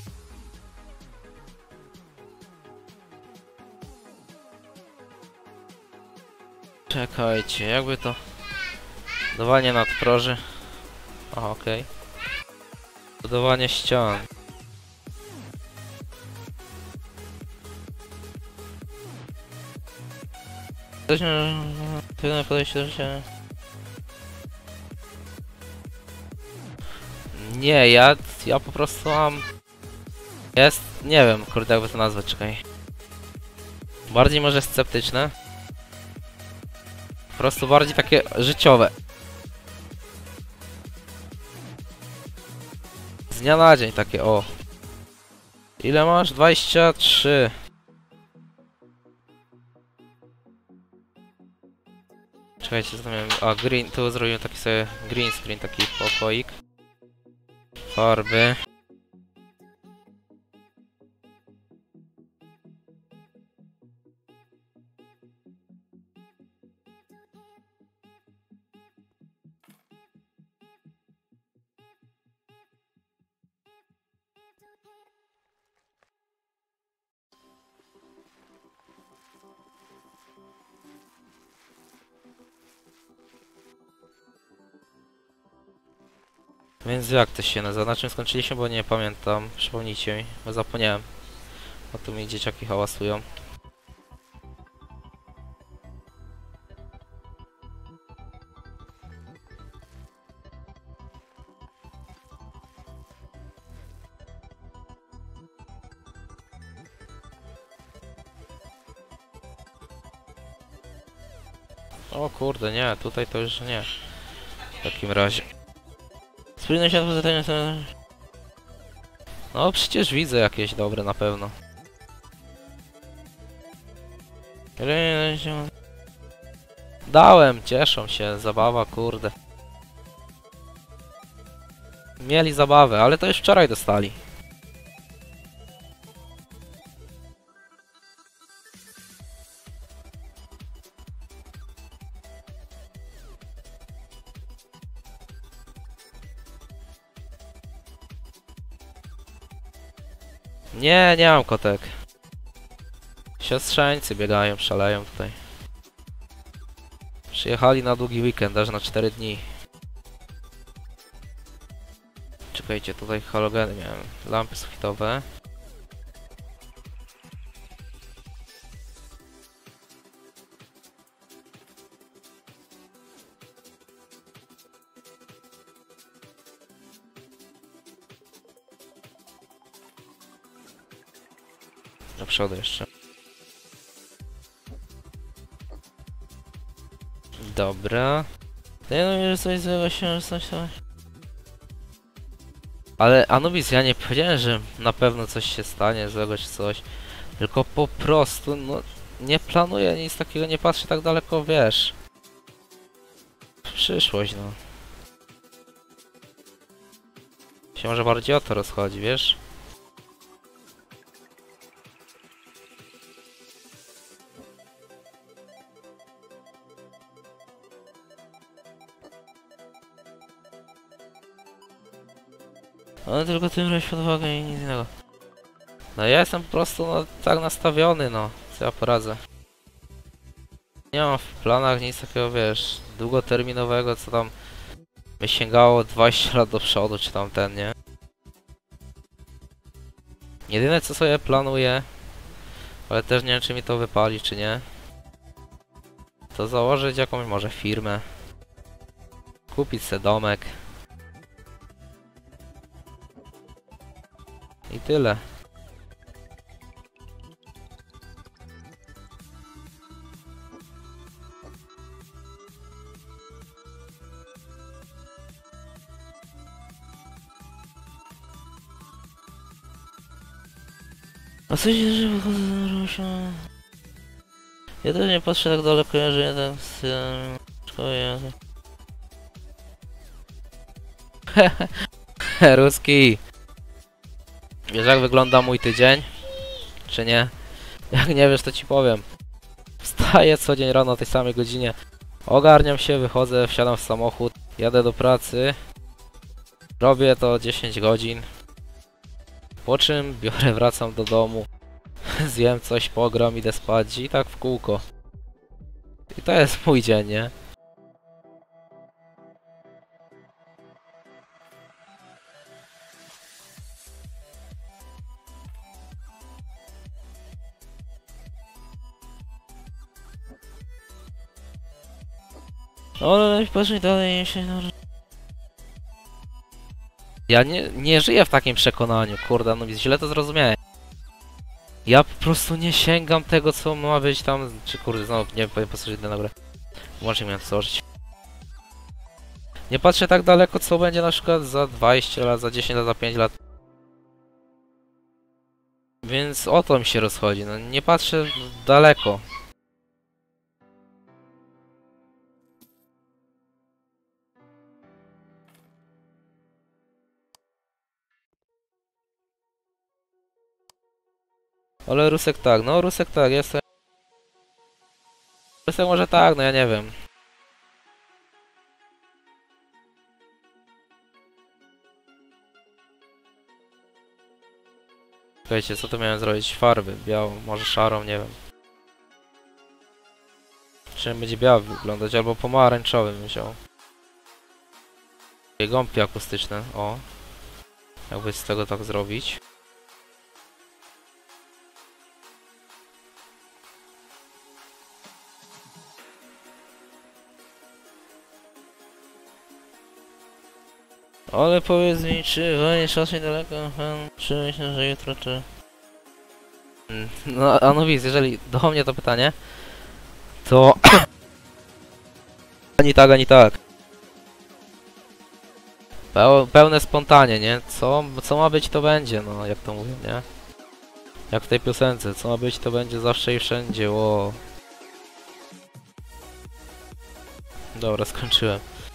Speaker 1: Czekajcie, jakby to... Budowanie nadproży. Aha, okej. Budowanie ścian. Pewne podejście do się... Nie, ja po prostu mam... Jest... Nie wiem, kurde, jakby to nazwać, czekaj. Bardziej może sceptyczne. Po prostu bardziej takie życiowe. Z dnia na dzień takie, o. Ile masz? 23. Czekajcie, co tam miałem? A, green, tu zrobiłem taki sobie green screen, taki pokoik. Farby. Więc jak to się nazywa? Na czym skończyliśmy, bo nie pamiętam. Przypomnijcie mi, bo zapomniałem. O tu mi dzieciaki hałasują. O kurde, nie, tutaj to już nie. W takim razie. Spójne światło zatania. No przecież widzę jakieś dobre na pewno. Dałem, cieszą się, zabawa, kurde. Mieli zabawę, ale to już wczoraj dostali. Nie, nie mam kotek. Siostrzeńcy biegają, szaleją tutaj. Przyjechali na długi weekend, aż na 4 dni. Czekajcie, tutaj halogeny miałem. Lampy sufitowe. Do przodu jeszcze. Dobra. Nie no, że coś złego się, że coś tam... Ale Anubis, ja nie powiedziałem, że na pewno coś się stanie złego czy coś. Tylko po prostu, no... Nie planuję nic takiego, nie patrzę tak daleko, wiesz. W przyszłość, no. Się może bardziej o to rozchodzi, wiesz? Ale tylko tym brać pod uwagę i nic innego. No ja jestem po prostu no, tak nastawiony, no. Co ja poradzę. Nie mam w planach nic takiego, wiesz, długoterminowego, co tam by sięgało 20 lat do przodu, czy tam ten, nie? Jedyne co sobie planuję, Ale też nie wiem, czy mi to wypali, czy nie. To założyć jakąś może firmę. Kupić se domek. I tyle. A co się, że wychodzę z Rusia? Ja też nie patrzę tak daleko, że jeden z... szkoły. Ruski! Wiesz jak wygląda mój tydzień? Czy nie? Jak nie wiesz, to ci powiem. Wstaję co dzień rano o tej samej godzinie. Ogarniam się, wychodzę, wsiadam w samochód, jadę do pracy. Robię to 10 godzin. Po czym biorę, wracam do domu. Zjem coś, pogram, idę spać i tak w kółko. I to jest mój dzień, nie? No ale patrz dalej się... Ja nie żyję w takim przekonaniu, kurde, no źle to zrozumiałem. Ja po prostu nie sięgam tego, co ma być tam... Czy kurde, znowu nie powiem po co idę na górę. Łącznie miałem to założyć. Nie patrzę tak daleko, co będzie na przykład za 20 lat, za 10 lat, za 5 lat. Więc o to mi się rozchodzi, no nie patrzę daleko. Ale Rusek tak, no Rusek tak, jestem... Rusek może tak, no ja nie wiem. Słuchajcie, co to miałem zrobić? Farby, białą, może szarą, nie wiem. Czym będzie biała wyglądać, albo pomarańczowy bym wziął. Gąbki akustyczne, o. Jakby z tego tak zrobić. Ale powiedz mi, czy wejdziesz raczej daleko, czy myślę, że jutro, czy... No, Anubis, jeżeli do mnie to pytanie, to... ani tak, ani tak. Pełne spontanie, nie? Co ma być, to będzie, no, jak to mówię, nie? Jak w tej piosence, co ma być, to będzie zawsze i wszędzie, ło. Dobra, skończyłem.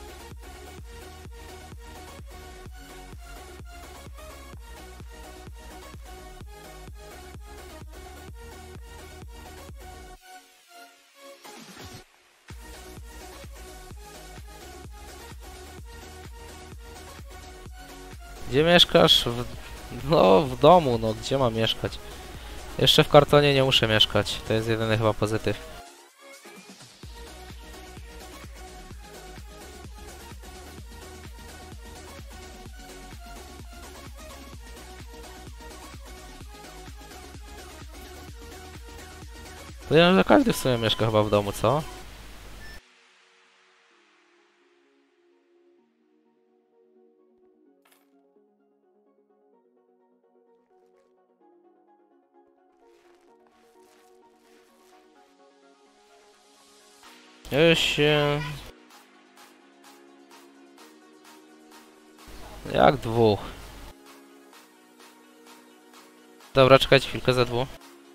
Speaker 1: Gdzie mieszkasz? No, w domu, no, gdzie mam mieszkać? Jeszcze w kartonie nie muszę mieszkać, to jest jedyny chyba pozytyw. Wiem, że każdy w sumie mieszka chyba w domu, co? Już się... Jak dwóch? Dobra, czekajcie chwilkę, ze dwóch.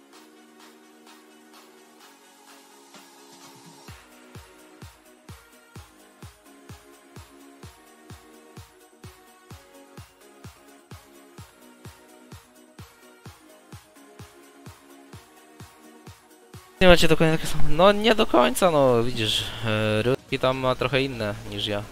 Speaker 1: Nie macie do końca takie same. No nie do końca, no widzisz, Ruski tam ma trochę inne niż ja.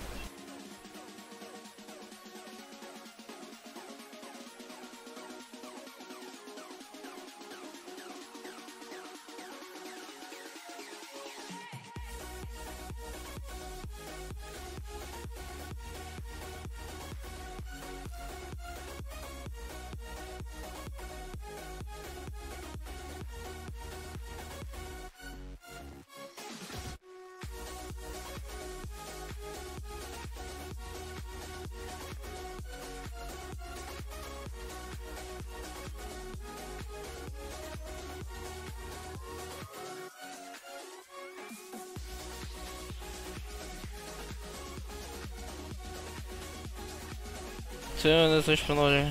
Speaker 1: Czy będę coś planował?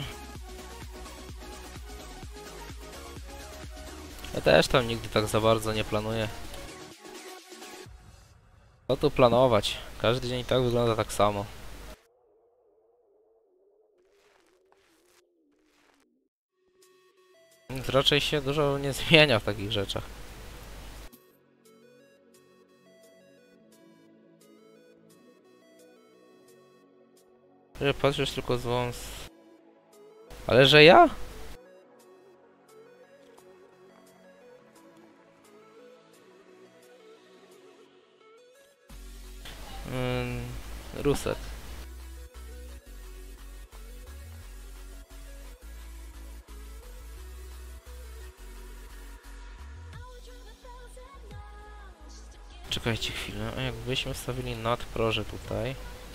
Speaker 1: Ja też tam nigdy tak za bardzo nie planuję. Co tu planować? Każdy dzień tak wygląda tak samo. Więc raczej się dużo nie zmienia w takich rzeczach. Że patrzysz tylko z wąs. Ale że ja? Ruset. Czekajcie chwilę, a jakbyśmy wstawili nadproże tutaj.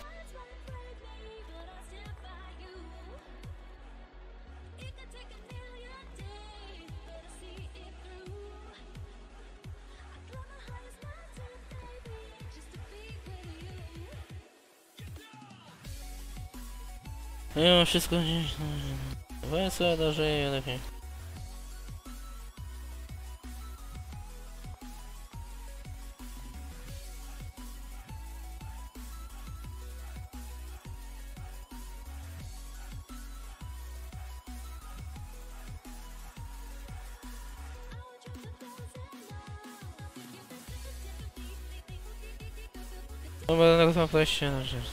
Speaker 1: Ja wszystko gdzieś... Weź sobie dożyję lepiej. No będę tam podejście na rzecz.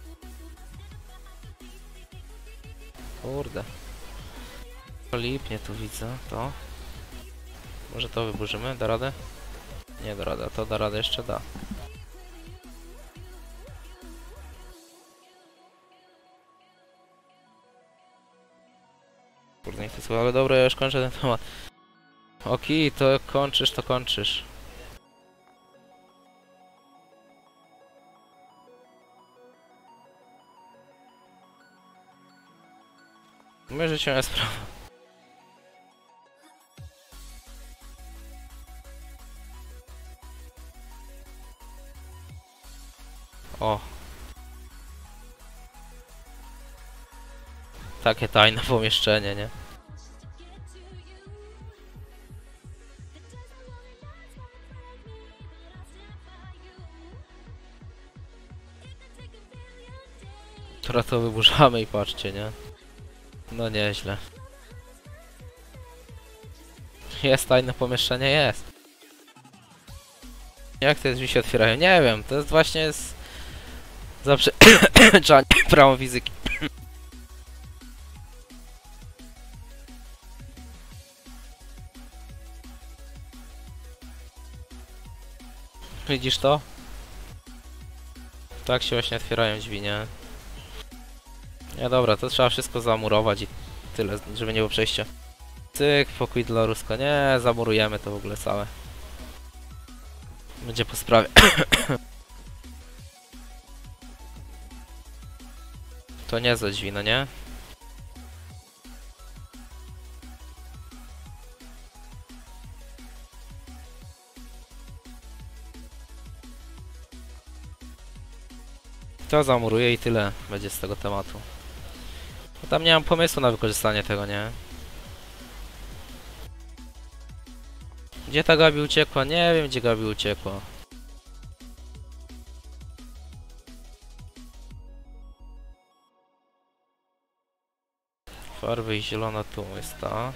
Speaker 1: Kurde. Lipnie tu widzę, to. Może to wyburzymy? Da radę? Nie da rady, a to da radę jeszcze da. Kurde, nie chcę słuchać, ale dobra, ja już kończę ten temat. Okej, to kończysz, to kończysz. My życie jest sprawa. O. Takie tajne pomieszczenie, nie? Teraz to wyburzamy i patrzcie, nie? No nieźle. Jest tajne pomieszczenie? Jest. Jak te drzwi się otwierają? Nie wiem, to jest właśnie zaprzeczanie prawa fizyki. Widzisz to? Tak się właśnie otwierają drzwi, nie? Nie, dobra, to trzeba wszystko zamurować i tyle, żeby nie było przejścia. Cyk, pokój dla Ruska. Nie, zamurujemy to w ogóle całe. Będzie po sprawie. To nie za drzwi, no nie? To zamuruję i tyle będzie z tego tematu. No tam nie mam pomysłu na wykorzystanie tego, nie? Gdzie ta Gabi uciekła? Nie wiem, gdzie Gabi uciekła. Farby i zielona tu jest ta.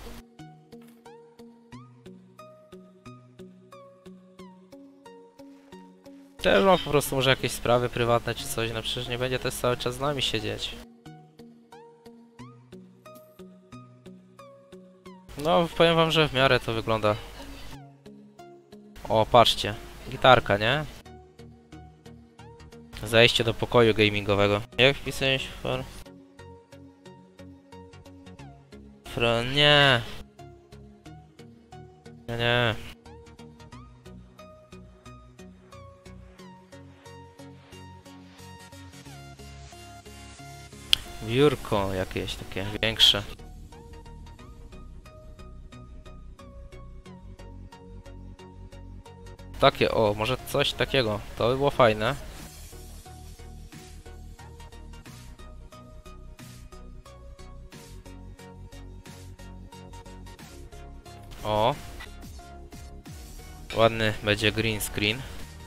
Speaker 1: Też mam po prostu może jakieś sprawy prywatne czy coś, no przecież nie będzie też cały czas z nami siedzieć. No, powiem wam, że w miarę to wygląda. O, patrzcie. Gitarka, nie? Zajście do pokoju gamingowego. Jak wpisałeś nie. Nie. Biurko jakieś takie większe. Takie, o, może coś takiego. To by było fajne. O. Ładny będzie green screen.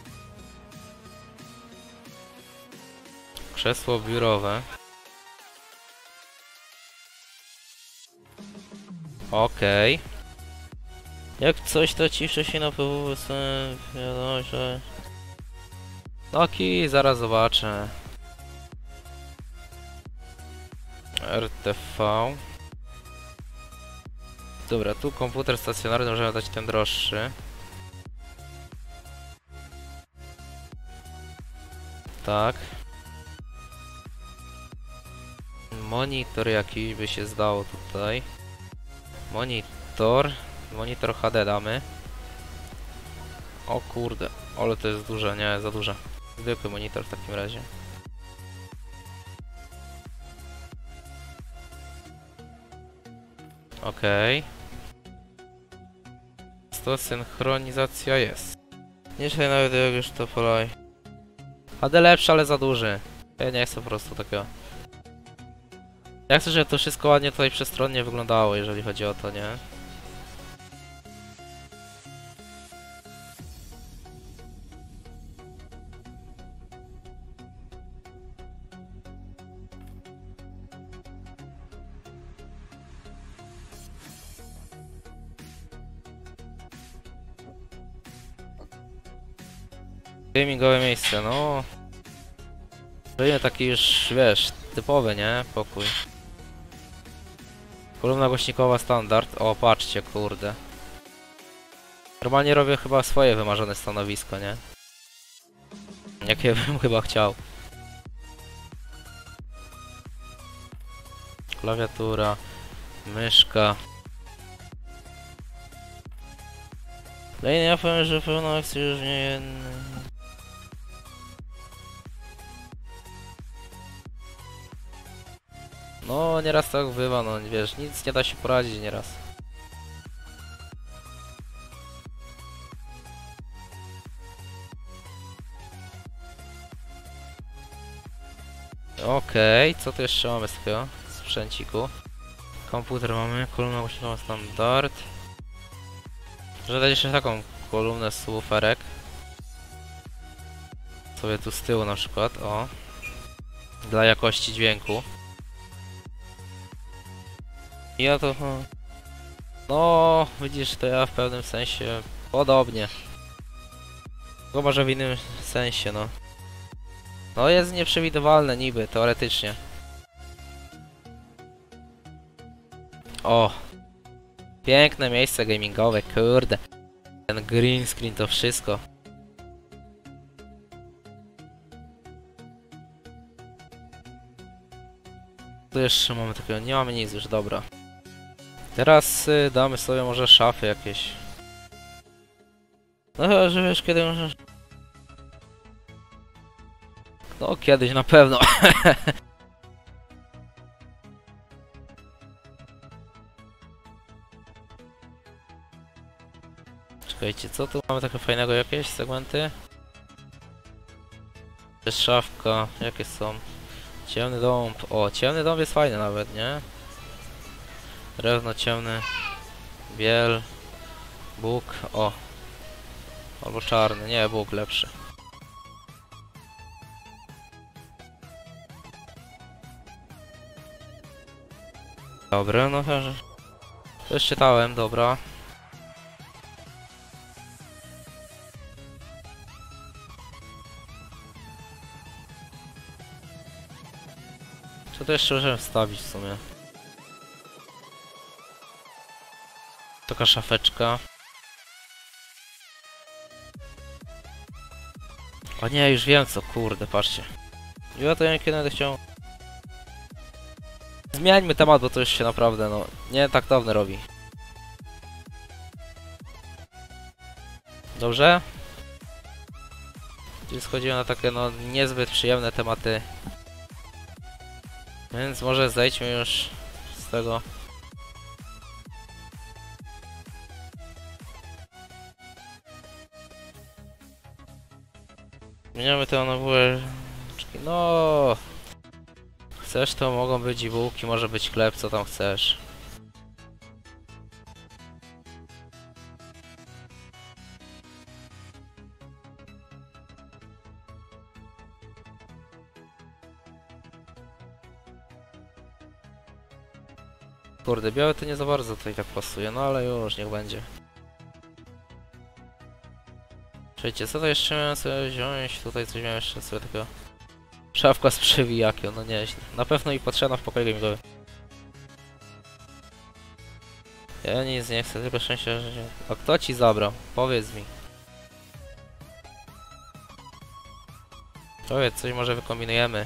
Speaker 1: Krzesło biurowe. Okej. Jak coś to ciszę się na PWS, wiadomo, że... Okej, zaraz zobaczę. RTV. Dobra, tu komputer stacjonarny, możemy dać ten droższy. Tak. Monitor jaki by się zdało tutaj. Monitor HD damy. O kurde, ale to jest duże, nie, za duże. Zwykły monitor w takim razie. Okej. To synchronizacja jest. Nie wiem nawet jak już to polaj. HD lepszy, ale za duży. Ja nie chcę po prostu takiego. Ja chcę, żeby to wszystko ładnie tutaj przestronnie wyglądało, jeżeli chodzi o to, nie? Gamingowe miejsce, no. Robimy taki już, wiesz, typowy, nie? Pokój. Kolumna głośnikowa standard. O, patrzcie, kurde. Normalnie robię chyba swoje wymarzone stanowisko, nie? Jakie bym chyba chciał. Klawiatura, myszka. No i ja powiem, że pełną akcję już nie... No, nieraz tak bywa, no wiesz, nic nie da się poradzić nieraz. Okej, co tu jeszcze mamy z takiego sprzęciku? Komputer mamy, kolumna głośnikowa standard. Może dać jeszcze taką kolumnę subwooferek. Sobie tu z tyłu na przykład, o. Dla jakości dźwięku. Ja to... No, widzisz, to ja w pewnym sensie podobnie. Tylko może w innym sensie, no. No jest nieprzewidywalne niby, teoretycznie. O! Piękne miejsce gamingowe, kurde. Ten green screen to wszystko. Tu jeszcze mamy takiego, nie mamy nic już, dobra. Teraz damy sobie może szafy jakieś. No chyba, że wiesz kiedy możesz... No kiedyś na pewno. Czekajcie, co tu mamy takie fajnego, jakieś segmenty? Jest szafka, jakie są? Ciemny dąb, o ciemny dąb jest fajny nawet, nie? Drewno ciemne, biel, bóg, o. Albo czarny, nie, bóg lepszy. Dobra, no to już czytałem, dobra. Co to jeszcze możemy wstawić w sumie? Taka szafeczka. O nie, już wiem co, kurde, patrzcie. Ja to ja kiedy chciał... Zmieńmy temat, bo to już się naprawdę, no, nie taktowne robi. Dobrze? Czyli schodziło na takie, no, niezbyt przyjemne tematy. Więc może zejdźmy już z tego. Zmieniamy to na bułeczki. No. Chcesz, to mogą być i bułki, może być chleb, co tam chcesz. Kurde, białe to nie za bardzo tutaj tak pasuje, no ale już, niech będzie. Słuchajcie, co to jeszcze miałem sobie wziąć? Tutaj coś miałem jeszcze sobie takiego... Szafka z przewijakiem, no nieźle. Na pewno mi potrzebna w pokoju gamingowym. Ja nic nie chcę, tylko szczęścia, że nie... A kto ci zabrał? Powiedz mi. Powiedz, coś może wykombinujemy.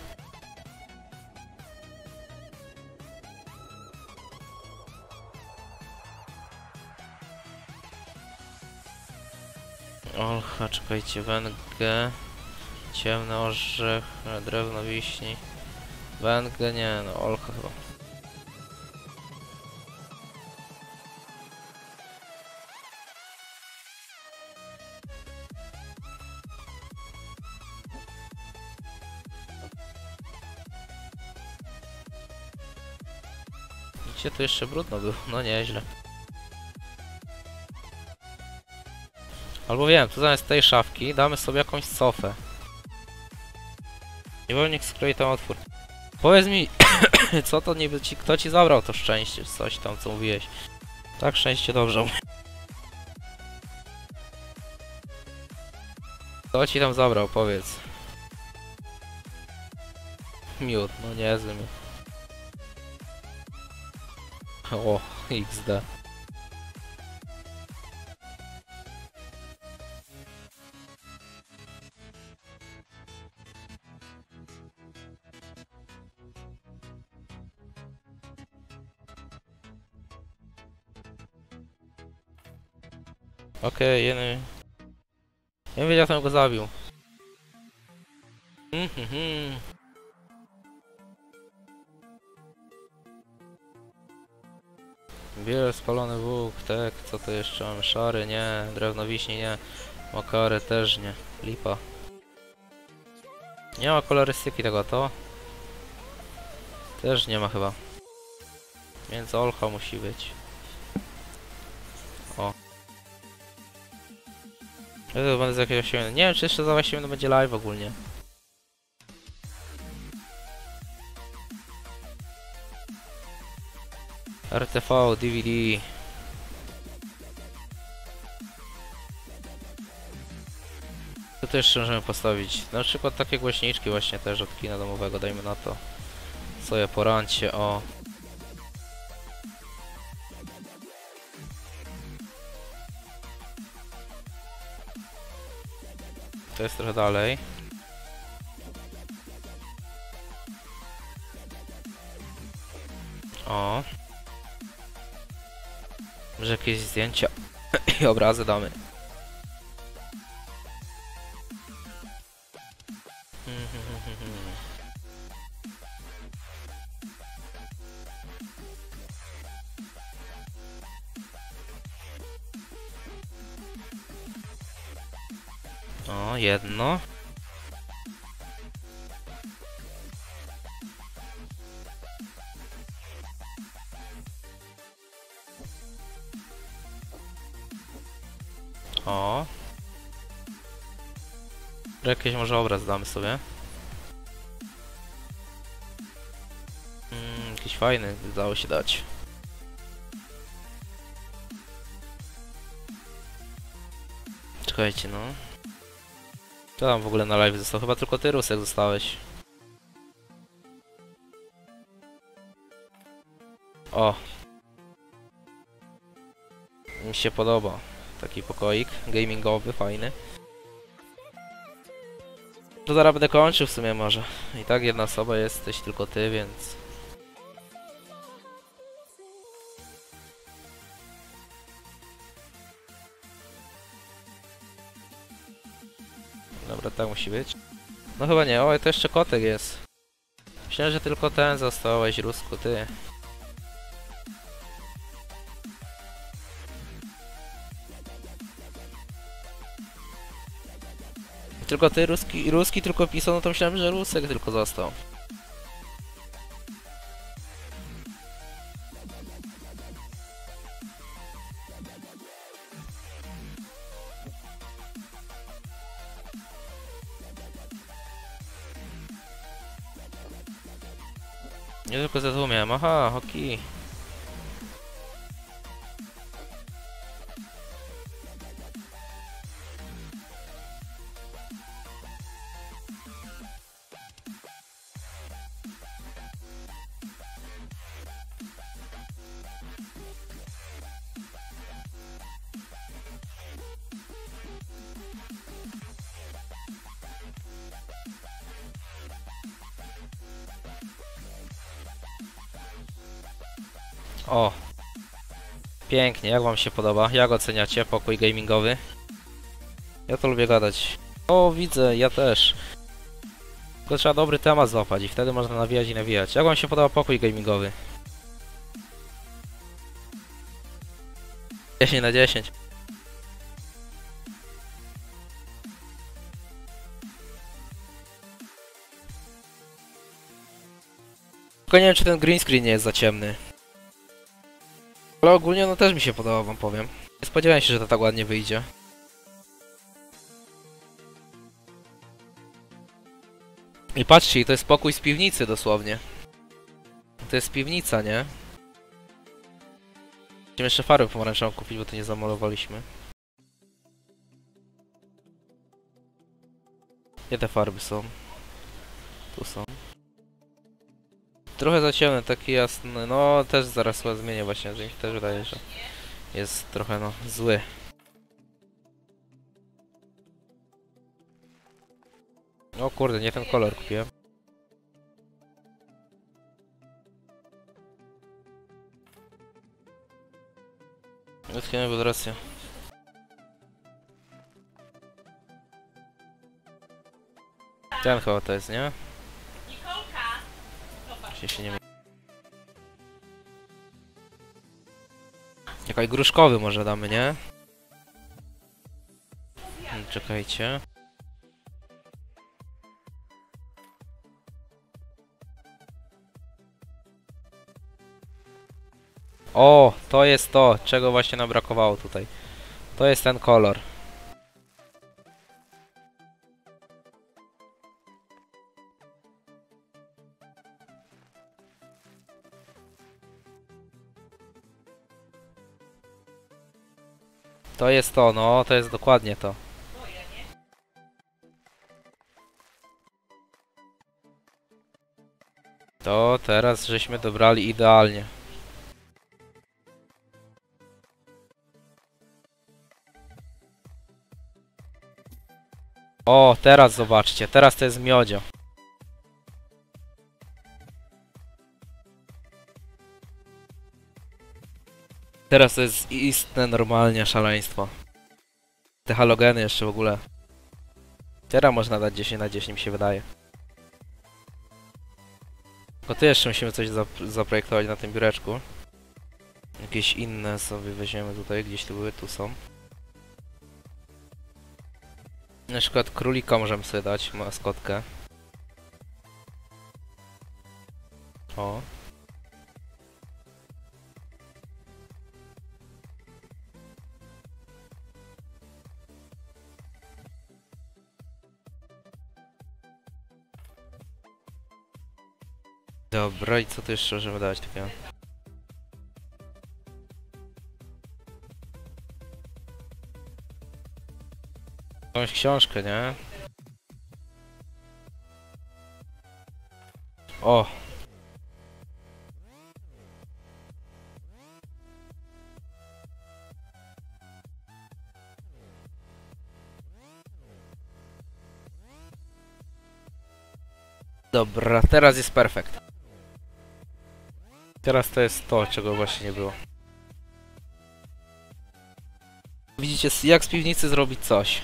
Speaker 1: Olcha, czekajcie, węgę, ciemny orzech, drewno wiśni. Węgę nie, no olcha chyba. Gdzie tu jeszcze brudno było? No nieźle. Albo wiem, tu zamiast tej szafki damy sobie jakąś sofę. Niewolnik skroi tam otwór. Powiedz mi, co to niby ci, kto ci zabrał to szczęście, czy coś tam, co mówiłeś. Tak, szczęście dobrze. Kto ci tam zabrał, powiedz. Miód, no niezły miód. O, XD. Okej, jeden... Ja nie wiedział, kto go zabił. Biel, spalony włók, tak, co to jeszcze mamy? Szary, nie, drewno wiśni, nie, mokary też nie, lipa. Nie ma kolorystyki tego, to? Też nie ma chyba. Więc olcha musi być. O. Ja to będę z jakiegoś 8 minut. Nie wiem, czy jeszcze za 8 minut będzie live ogólnie. RTV, DVD. Co tu jeszcze możemy postawić? Na przykład takie głośniczki właśnie też od kina domowego, dajmy na to. Sobie porancie, o. To jest trochę dalej. O. Może jakieś zdjęcia i obrazy damy. O, jedno. O. Jakiś może obraz damy sobie. Jakiś fajny udało się dać. Czekajcie, no. Co tam w ogóle na live został? Chyba tylko ty, Rusek, zostałeś. O. Mi się podoba. Taki pokoik gamingowy, fajny. To zaraz będę kończył w sumie może. I tak jedna osoba jesteś, tylko ty, więc... Dobra, tak musi być. No chyba nie, o, to jeszcze kotek jest. Myślałem, że tylko ten zostałeś, Rusku, ty. Tylko ty, Ruski tylko pisał, no to myślałem, że Rusek tylko został. Nie tylko zrozumiałem, aha, okej. O! Pięknie, jak wam się podoba? Jak oceniacie pokój gamingowy? Ja to lubię gadać. O, widzę, ja też. Tylko trzeba dobry temat złapać i wtedy można nawijać i nawijać. Jak wam się podoba pokój gamingowy? 10 na 10. Tylko nie wiem, czy ten green screen nie jest za ciemny. Ale ogólnie no też mi się podoba, wam powiem. Nie spodziewałem się, że to tak ładnie wyjdzie. I patrzcie, to jest pokój z piwnicy dosłownie. To jest piwnica, nie? Musimy jeszcze farbę pomarańczową kupić, bo to nie zamalowaliśmy. Gdzie te farby są? Tu są. Trochę za ciemny, taki jasny. No też zaraz chyba zmienię właśnie, że mi się też wydaje, że jest trochę no zły. O kurde, nie ten kolor kupiłem. Wytchniemy pod rację. Ten chyba to jest, nie? Się nie... Jakaś gruszkowy może damy, nie? Czekajcie. O, to jest to, czego właśnie nam brakowało tutaj. To jest ten kolor. To jest to, no, to jest dokładnie to. To teraz żeśmy dobrali idealnie. O, teraz zobaczcie, teraz to jest miodzio. Teraz to jest istne, normalnie szaleństwo. Te halogeny jeszcze w ogóle. Teraz można dać 10 na 10 mi się wydaje. Tylko tu jeszcze musimy coś zaprojektować na tym biureczku. Jakieś inne sobie weźmiemy tutaj, gdzieś tu były, tu są. Na przykład królika możemy sobie dać, maskotkę. O. Dobra, i co tu jeszcze możemy dać takiego? Jakąś książkę, nie? O! Dobra, teraz jest perfekt. Teraz to jest to, czego właśnie nie było. Widzicie, jak z piwnicy zrobić coś.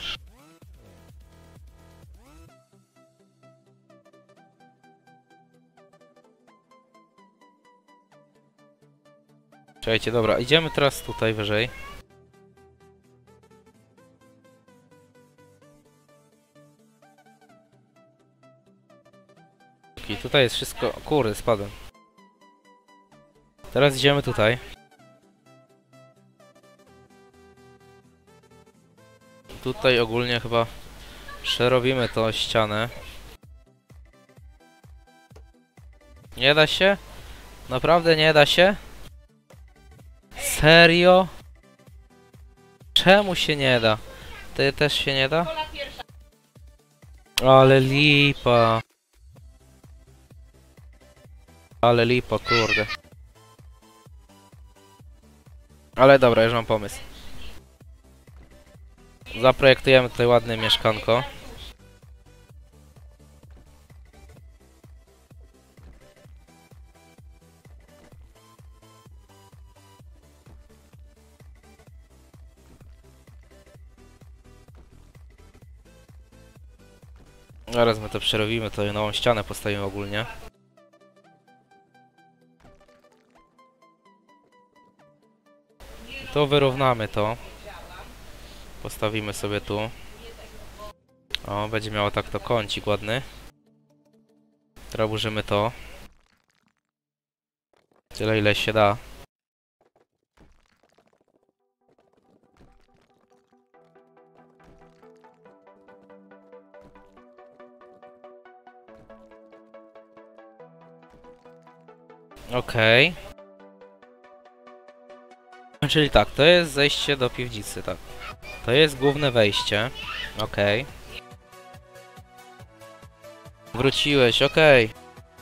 Speaker 1: Czekajcie, dobra, idziemy teraz tutaj wyżej. I tutaj jest wszystko... Kurde, spadłem. Teraz idziemy tutaj. Tutaj ogólnie chyba przerobimy tą ścianę. Nie da się? Naprawdę nie da się? Serio? Czemu się nie da? Ty też się nie da? Ale lipa. Ale lipa, kurde. Ale dobra, już mam pomysł. Zaprojektujemy tutaj ładne mieszkanko. Zaraz my to przerobimy, to nową ścianę postawimy ogólnie. To wyrównamy to. Postawimy sobie tu. O, będzie miało tak to kącik ładny. Teraz burzymy to. Tyle ile się da. Okej. Czyli tak, to jest zejście do piwnicy, tak. To jest główne wejście. Okej. Wróciłeś, okej.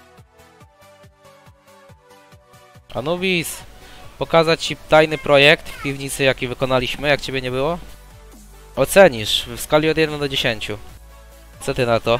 Speaker 1: Anubis, pokazać ci tajny projekt w piwnicy, jaki wykonaliśmy, jak ciebie nie było? Ocenisz w skali od 1 do 10. Co ty na to?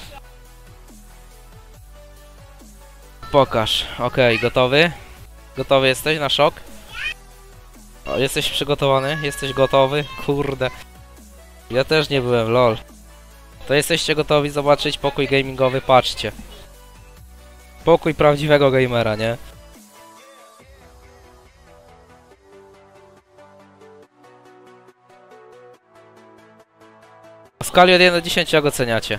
Speaker 1: Pokaż. Okej, gotowy? Gotowy jesteś na szok? O, jesteś przygotowany? Jesteś gotowy? Kurde. Ja też nie byłem, lol. To jesteście gotowi zobaczyć pokój gamingowy? Patrzcie. Pokój prawdziwego gamera, nie? W skali od 1 do 10 jak oceniacie?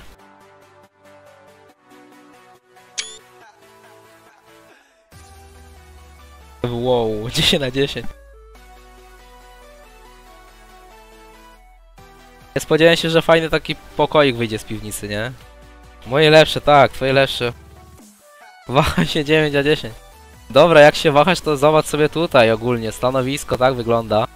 Speaker 1: Wow, 10 na 10. Nie spodziewałem się, że fajny taki pokoik wyjdzie z piwnicy, nie? Moje lepsze, tak, twoje lepsze. Waha się 9 na 10. Dobra, jak się wahasz, to zobacz sobie tutaj ogólnie. Stanowisko tak wygląda.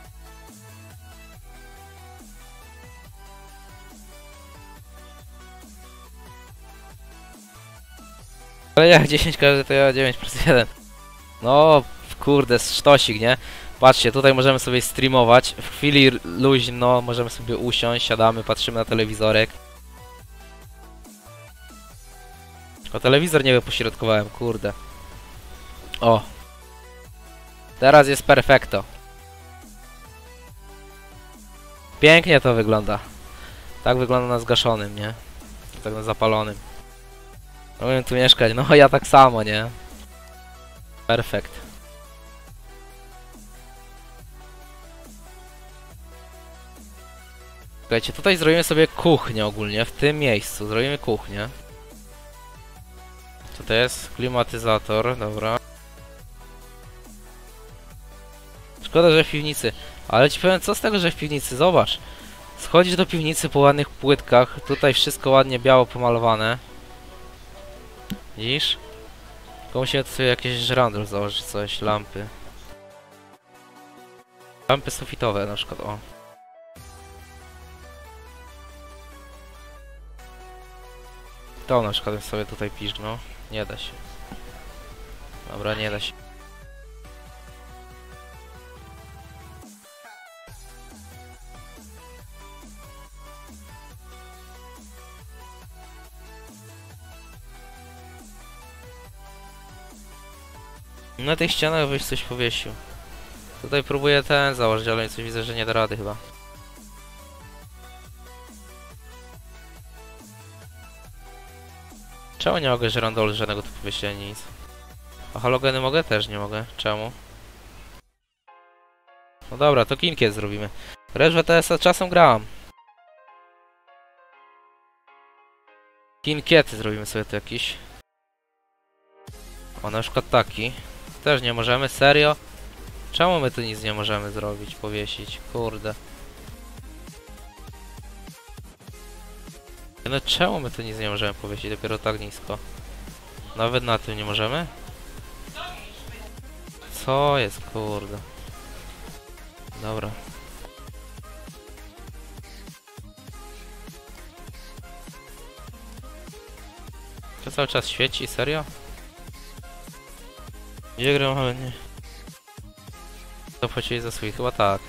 Speaker 1: Ale jak 10 każdy, to ja 9 plus 1. No, kurde, sztosik, nie? Patrzcie, tutaj możemy sobie streamować. W chwili luźno możemy sobie usiąść, siadamy, patrzymy na telewizorek. O, telewizor nie wypośrodkowałem, kurde. O. Teraz jest perfekto. Pięknie to wygląda. Tak wygląda na zgaszonym, nie? Tak na zapalonym. Mogłem tu mieszkać, no ja tak samo, nie? Perfekt. Słuchajcie, tutaj zrobimy sobie kuchnię ogólnie, w tym miejscu zrobimy kuchnię. Co to jest? Klimatyzator, dobra. Szkoda, że w piwnicy. Ale ci powiem, co z tego, że w piwnicy? Zobacz. Schodzisz do piwnicy po ładnych płytkach. Tutaj wszystko ładnie biało pomalowane. Widzisz? Tylko musimy tu sobie jakieś żrandol założyć, coś, lampy. Lampy sufitowe na przykład, o. To na przykład bym sobie tutaj piżgnął. Nie da się. Dobra, nie da się. Na tych ścianach byś coś powiesił. Tutaj próbuję ten założyć, ale coś widzę, że nie da rady chyba. Czemu nie mogę żyrandolu żadnego tu powiesić, nic? A halogeny mogę? Też nie mogę. Czemu? No dobra, to kinkiet zrobimy. Resz WTS-a czasem grałam. Kinkiety zrobimy sobie tu jakiś. O, na przykład taki. Też nie możemy, serio? Czemu my tu nic nie możemy zrobić, powiesić? Kurde. No czemu my tu nic nie możemy powiesić, dopiero tak nisko? Nawet na tym nie możemy? Co jest, kurde? Dobra. To cały czas świeci, serio? Gdzie gram, ale nie. Zapłacili za swój, chyba tak.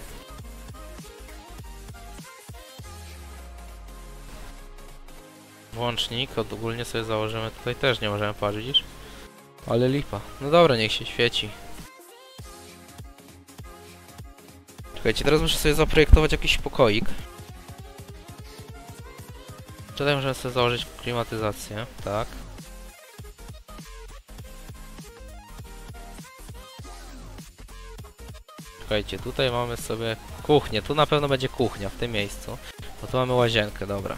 Speaker 1: Włącznik, ogólnie sobie założymy, tutaj też nie możemy patrzeć, widzisz? Ale lipa. No dobra, niech się świeci. Czekajcie, teraz muszę sobie zaprojektować jakiś pokoik. Tutaj możemy sobie założyć klimatyzację, tak. Słuchajcie, tutaj mamy sobie kuchnię. Tu na pewno będzie kuchnia w tym miejscu. Bo tu mamy łazienkę, dobra.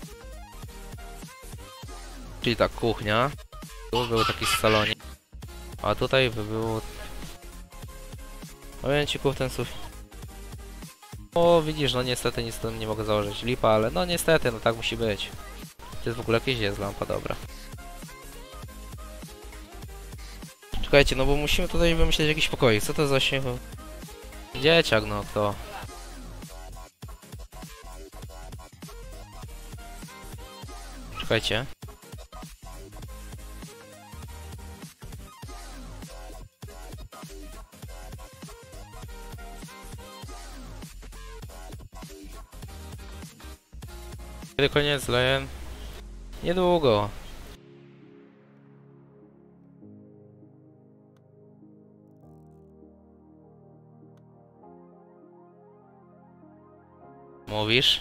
Speaker 1: Czyli tak, kuchnia. Tu był taki salonik. A tutaj by było... Momenciku w ten sufit. O, widzisz, no niestety nic tam nie mogę założyć. Lipa, ale no niestety, no tak musi być. To jest w ogóle jakieś jest lampa, dobra. Czekajcie, no bo musimy tutaj wymyślić jakiś pokoik. Co to za się... Dzieciak, no to... Czekajcie. Kiedy koniec Lejen? Niedługo. Mówisz?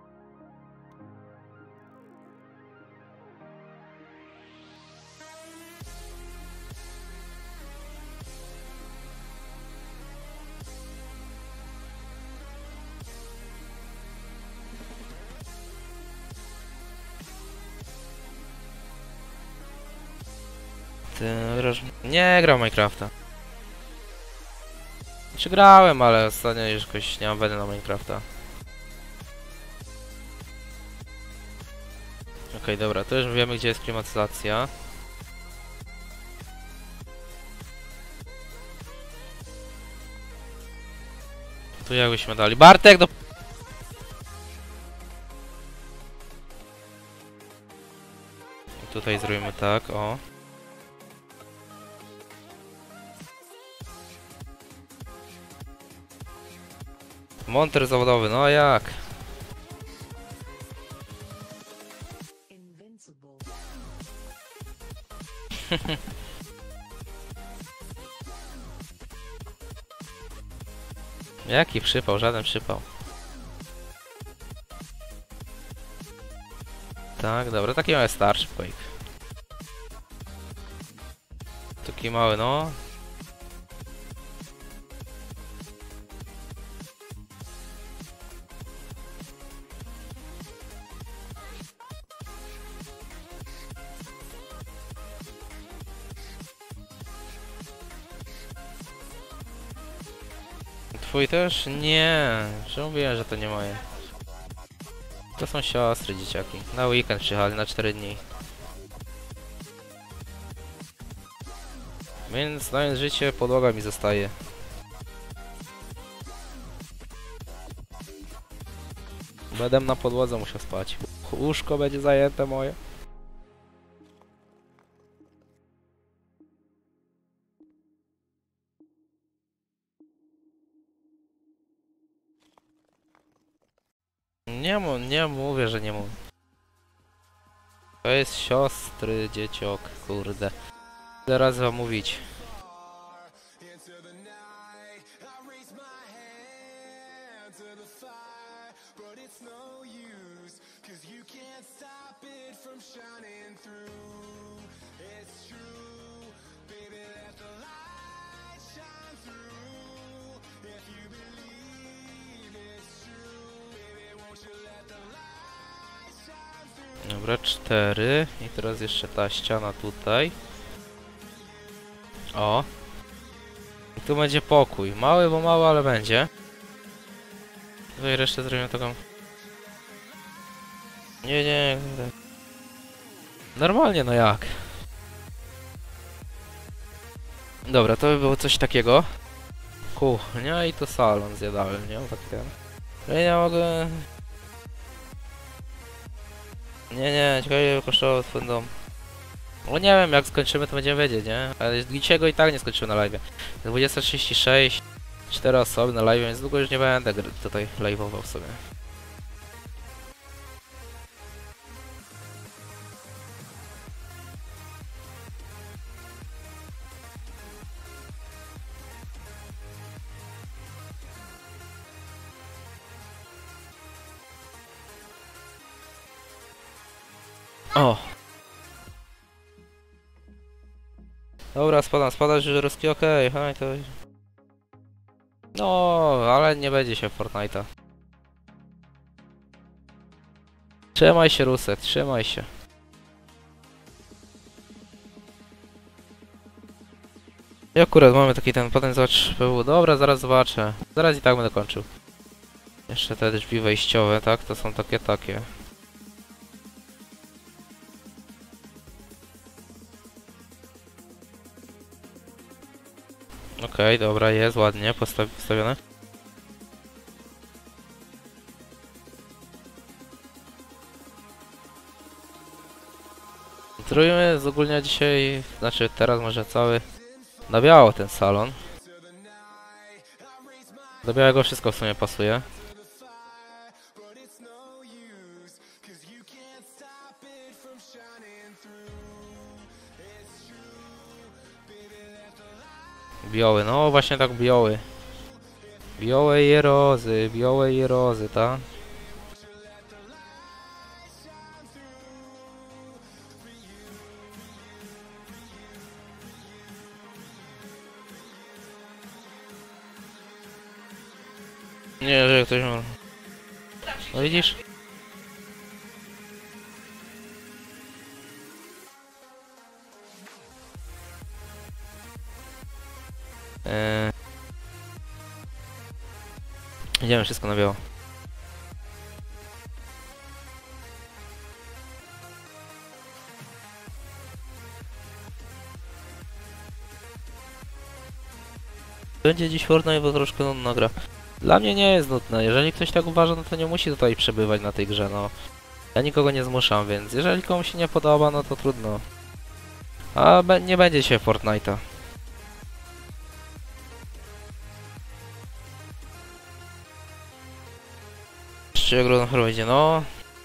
Speaker 1: Ty grasz... Nie gram w Minecrafta. Czy grałem, ale ostatnio już jakoś nie mam weny na Minecrafta. Okej, dobra, to już wiemy, gdzie jest klimatyzacja. Tu jakbyśmy dali... Bartek, do... I tutaj zrobimy tak, o. Monter zawodowy, no jak? Jaki przypał? Żaden przypał. Tak, dobra, taki mały starszy pokoik. Taki mały, no. Twój też? Nie. Że mówiłem, że to nie moje. To są siostry, dzieciaki. Na weekend przyjechali, na 4 dni. Więc znając życie, podłoga mi zostaje. Będę na podłodze musiał spać. Łóżko będzie zajęte moje. Nie mówię, że nie mówię. To jest siostry, dzieciok, kurde. Zaraz wam mówić. Dobra, 4. I teraz jeszcze ta ściana tutaj. O. I tu będzie pokój. Mały, bo mały, ale będzie. Tutaj resztę zrobimy taką... Nie. Normalnie, no jak? Dobra, to by było coś takiego. Kuchnia i to salon z jadalnią, tak ten. Ja nie mogę... Nie, ciekawe kosztowało twój dom. No nie wiem, jak skończymy, to będziemy wiedzieć, nie? Ale niczego i tak nie skończymy na live. 20:36, 4 osoby na live, więc długo już nie będę tutaj live'ował sobie. O! Dobra, spadasz żyrowski, okej, hej, to... No, ale nie będzie się Fortnite'a. Trzymaj się, Rusek, trzymaj się. I akurat mamy taki ten, potem zobacz, dobra, zaraz zobaczę. Zaraz i tak będę kończył. Jeszcze te drzwi wejściowe, tak? To są takie. Okej, dobra, jest ładnie postawione. Zrobimy z ogólnie dzisiaj, znaczy teraz może cały na biało ten salon. Do białego wszystko w sumie pasuje. Biały, no właśnie tak biały. Białe i rozy, tak? Nie, że ktoś ma... No widzisz? Idziemy wszystko na biało. Będzie dziś Fortnite, bo troszkę nudna gra. Dla mnie nie jest nudna. Jeżeli ktoś tak uważa, no to nie musi tutaj przebywać na tej grze, no. Ja nikogo nie zmuszam, więc jeżeli komuś się nie podoba, no to trudno. A nie będzie się Fortnite'a. Jeszcze jak na prowadzi, no.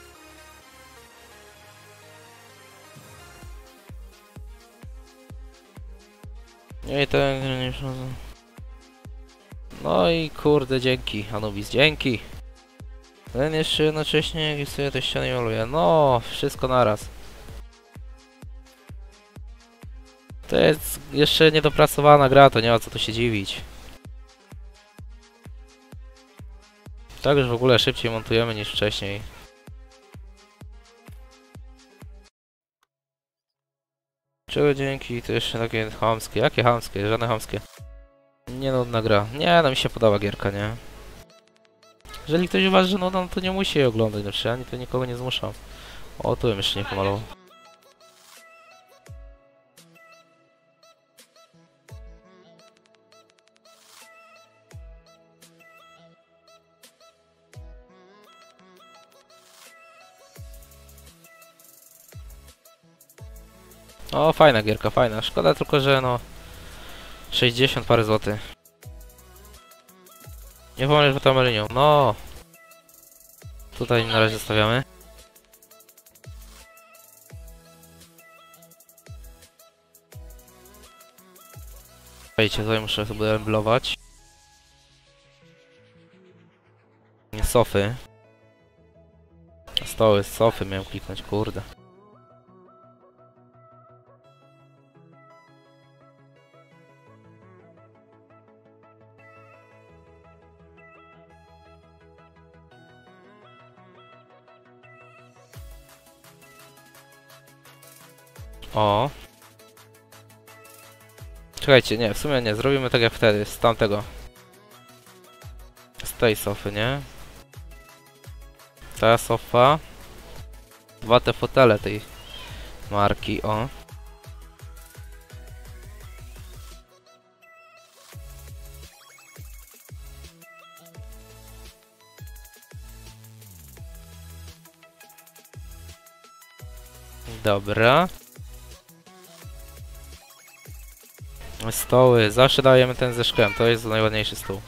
Speaker 1: Nie, i tak nie przychodzą. No i kurde, dzięki Anubis, dzięki. Ten jeszcze jednocześnie jak sobie te ściany maluje. No, wszystko naraz. To jest jeszcze niedopracowana gra, to nie ma co tu się dziwić. Tak już w ogóle szybciej montujemy niż wcześniej. Czego dzięki? To jeszcze takie chamskie. Jakie chamskie? Żadne chamskie. Nie nudna gra. Nie, no mi się podoba gierka, nie? Jeżeli ktoś uważa, że nudna, no to nie musi jej oglądać. Znaczy, ani to nikogo nie zmuszam. O, tu bym jeszcze nie pomalował. O, fajna gierka, fajna. Szkoda tylko, że no... 60 parę złotych. Nie pomyśl, że tam linią. No! Tutaj na razie zostawiamy. Słuchajcie, tutaj muszę sobie emblować. Sofy. Stoły, sofy miałem kliknąć, kurde. O. Czekajcie, nie, w sumie nie, zrobimy tak jak wtedy, z tamtego. Z tej sofy, nie? Ta sofa. Dwa te fotele tej marki, o. Dobra. Stoły, zawsze dajemy ten ze szklem, to jest najładniejszy stół.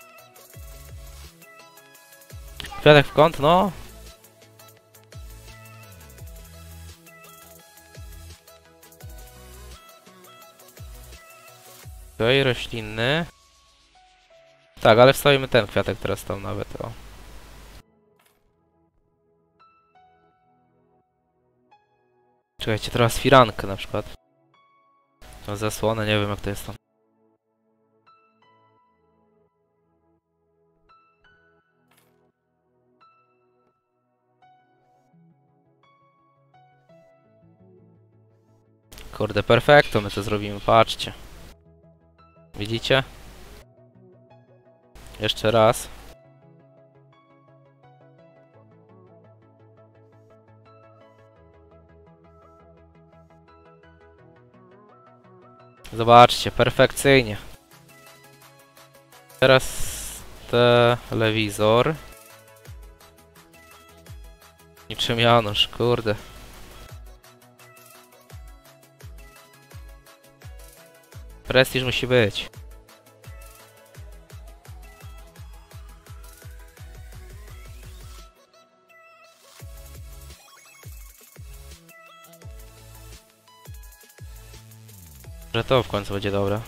Speaker 1: Kwiatek w kąt, no. Okej, roślinny. Tak, ale wstawimy ten kwiatek teraz tam nawet, o. Czekajcie, teraz firankę na przykład. No, zasłonę, nie wiem jak to jest tam. Kurde, perfekto, my to zrobimy, patrzcie. Widzicie? Jeszcze raz. Zobaczcie, perfekcyjnie. Teraz telewizor. Niczym Janusz, kurde. Prestiż musi być. Że to w końcu będzie dobre.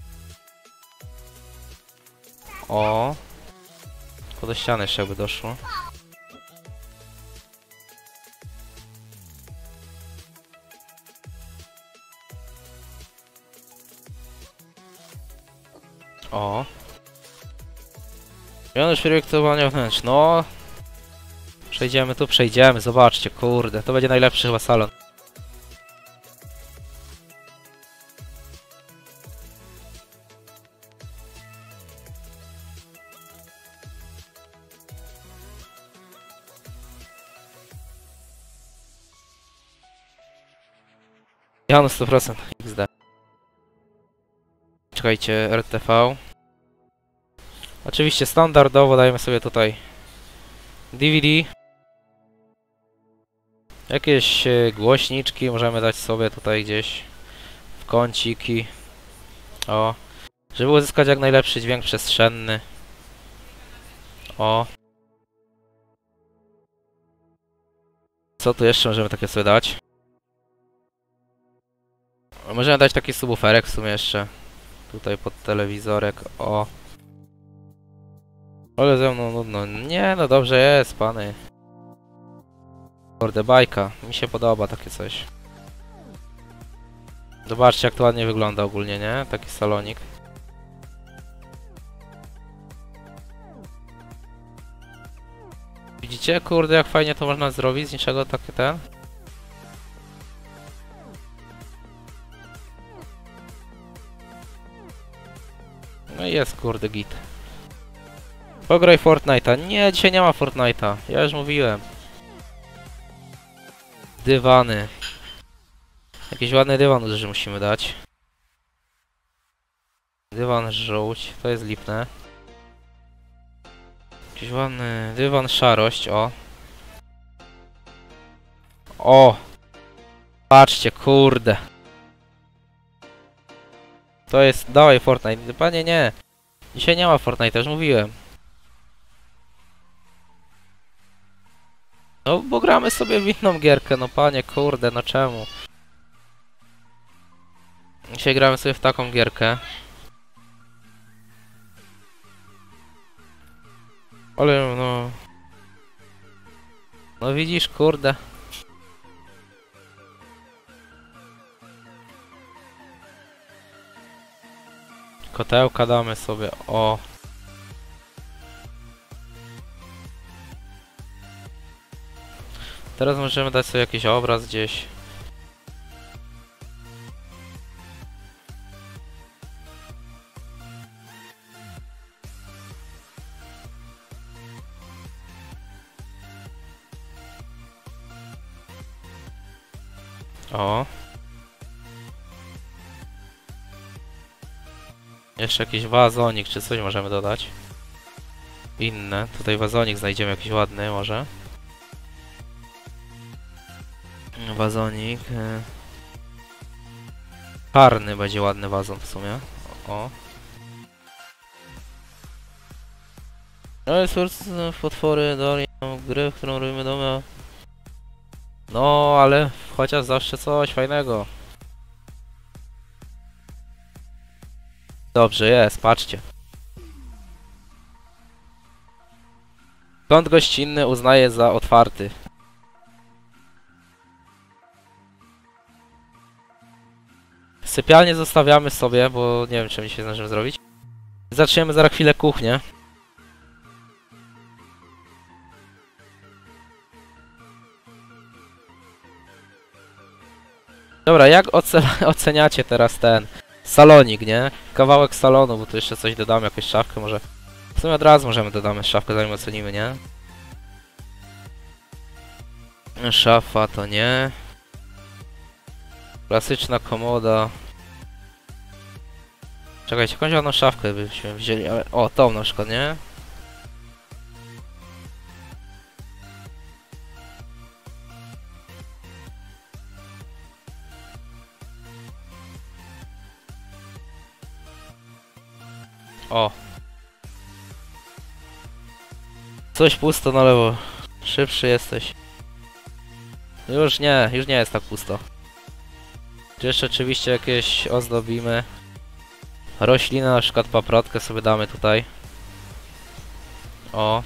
Speaker 1: O. Tylko do ściany jeszcze jakby doszło. O. Janusz projektowania wnętrz. No. Przejdziemy tu, przejdziemy. Zobaczcie, kurde. To będzie najlepszy chyba salon. Janusz 100% XD. Czekajcie, RTV. Oczywiście standardowo dajemy sobie tutaj DVD. Jakieś głośniczki możemy dać sobie tutaj gdzieś w kąciki. O. Żeby uzyskać jak najlepszy dźwięk przestrzenny. O. Co tu jeszcze możemy takie sobie dać? Możemy dać taki subwooferek w sumie jeszcze. Tutaj pod telewizorek. O. Ale ze mną nudno. Nie, no dobrze jest, pany. Kurde, bajka. Mi się podoba takie coś. Zobaczcie, jak to ładnie wygląda ogólnie, nie? Taki salonik. Widzicie? Kurde, jak fajnie to można zrobić z niczego takie ten. No i jest, kurde, git. Pograj Fortnite'a. Nie, dzisiaj nie ma Fortnite'a. Ja już mówiłem. Dywany. Jakiś ładny dywan, że musimy dać. Dywan żółć. To jest lipne. Jakiś ładny dywan szarość, o. O! Patrzcie, kurde. To jest... Dawaj Fortnite. Panie, nie. Dzisiaj nie ma Fortnite, już mówiłem. No, bo gramy sobie w inną gierkę, no panie, kurde, no czemu? Dzisiaj gramy sobie w taką gierkę. Ale no... No widzisz, kurde. Kotełka damy sobie, o. Teraz możemy dać sobie jakiś obraz gdzieś. O. Jeszcze jakiś wazonik czy coś możemy dodać. Inne. Tutaj wazonik znajdziemy jakiś ładny może. Wazonik. Czarny będzie ładny wazon w sumie. O. Potwory, dolią gry, w którą robimy domy. No, ale chociaż zawsze coś fajnego. Dobrze jest, patrzcie. Kąt gościnny uznaję za otwarty. Sypialnię zostawiamy sobie, bo nie wiem, czy mi się zdążymy zrobić. Zaczniemy za chwilę kuchnię. Dobra, jak oceniacie teraz ten salonik, nie? Kawałek salonu, bo tu jeszcze coś dodamy, jakąś szafkę może. W sumie od razu możemy dodamy szafkę, zanim ocenimy, nie? Szafa to nie. Klasyczna komoda. Czekajcie, jakąś ładną szafkę byśmy wzięli, ale... O, tą na przykład, nie? O. Coś pusto na lewo. Szybszy jesteś. Już nie jest tak pusto. Tu jeszcze oczywiście jakieś ozdobimy. Rośliny, na przykład paprotkę sobie damy tutaj. O.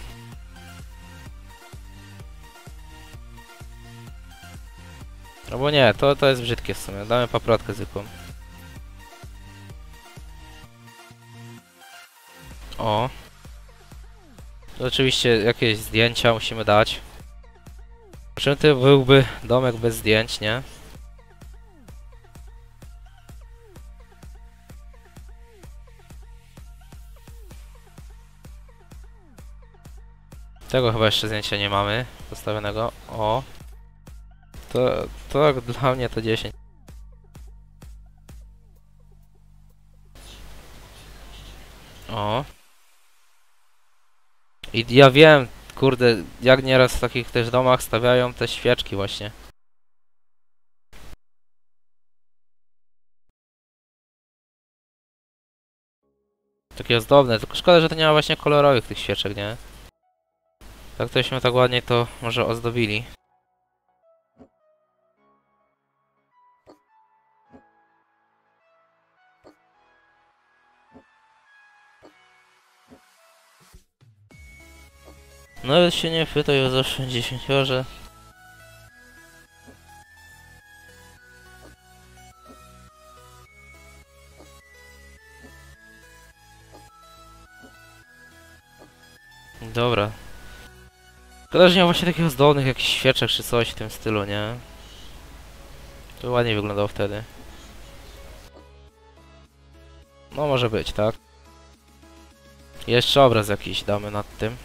Speaker 1: Albo nie, to jest brzydkie w sumie. Damy paprotkę zwykłą. O. Tu oczywiście jakieś zdjęcia musimy dać. Czym to byłby domek bez zdjęć, nie? Tego chyba jeszcze zdjęcia nie mamy postawionego. O. To dla mnie to 10. O. I ja wiem, kurde, jak nieraz w takich też domach stawiają te świeczki właśnie. Takie ozdobne, tylko szkoda, że to nie ma właśnie kolorowych tych świeczek, nie? Tak tośmy tak ładnie to może ozdobili. Nawet się nie pytaj o zawsze 10, że... Dobra. Szkoda, że nie ma właśnie takich ozdobnych jakichś świeczek czy coś w tym stylu, nie? To ładnie wyglądało wtedy. No może być, tak? Jeszcze obraz jakiś damy nad tym.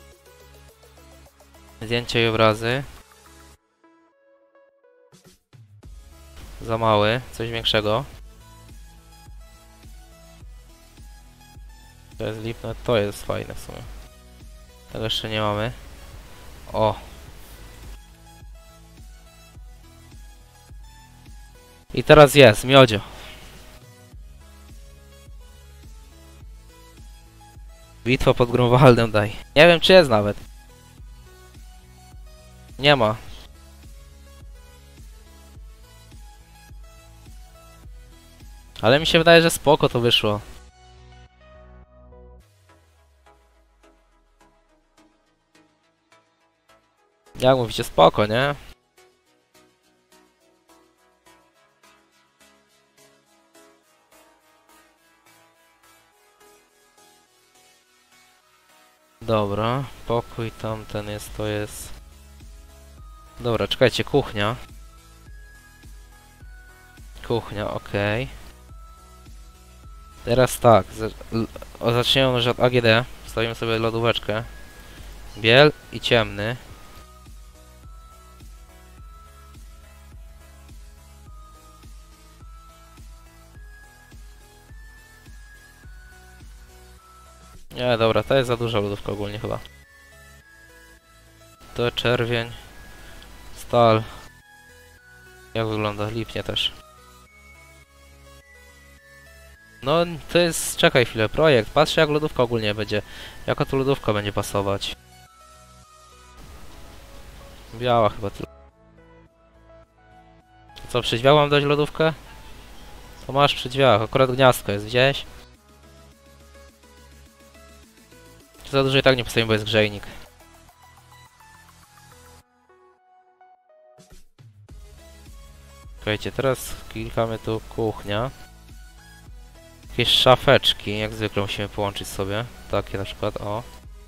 Speaker 1: Zdjęcia i obrazy. Za mały, coś większego. To jest lipne, to jest fajne w sumie. Tego jeszcze nie mamy. O! I teraz jest, miodzio. Bitwa pod Grunwaldem daj. Nie wiem czy jest nawet. Nie ma. Ale mi się wydaje, że spoko to wyszło. Jak mówicie, spoko, nie? Dobra, pokój tamten jest, to jest... Dobra, czekajcie, kuchnia. Kuchnia, okej. Teraz tak, zaczniemy może od AGD. Wstawimy sobie lodóweczkę. Biel i ciemny. Nie, dobra, to jest za duża lodówka ogólnie chyba. To czerwień. Stal. Jak wygląda? Lipnie też. No, to jest... Czekaj chwilę, projekt. Patrzę jak lodówka ogólnie będzie. Jaka tu lodówka będzie pasować. Biała chyba tylko. Co, przy drzwiach mam dać lodówkę? To masz przy drzwiach. Akurat gniazdko jest, widziałeś? Za dużo i tak nie postawimy, bo jest grzejnik. Słuchajcie, teraz klikamy tu kuchnia. Jakieś szafeczki, jak zwykle musimy połączyć sobie. Takie na przykład, o.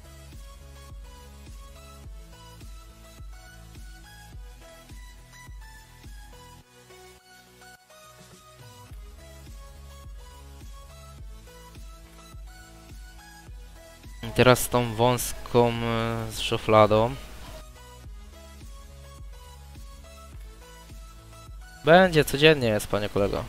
Speaker 1: I teraz z tą wąską z szufladą. Będzie codziennie jest, panie kolego.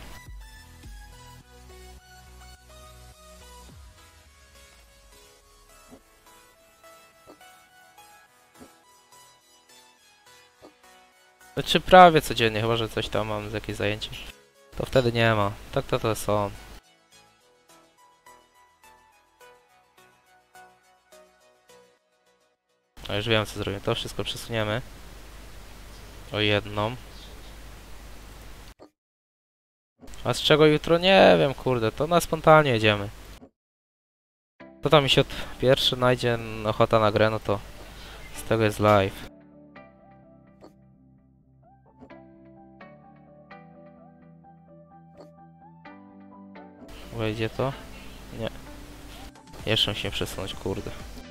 Speaker 1: Znaczy prawie codziennie, chyba że coś tam mam z jakieś zajęcie. To wtedy nie ma. Tak to są. A już wiem co zrobimy. To wszystko przesuniemy. O jedną. A z czego jutro? Nie wiem, kurde. To na spontanie jedziemy. To tam mi się pierwszy znajdzie ochota na grę, no to z tego jest live. Wejdzie to? Nie. Jeszcze musimy przesunąć, kurde.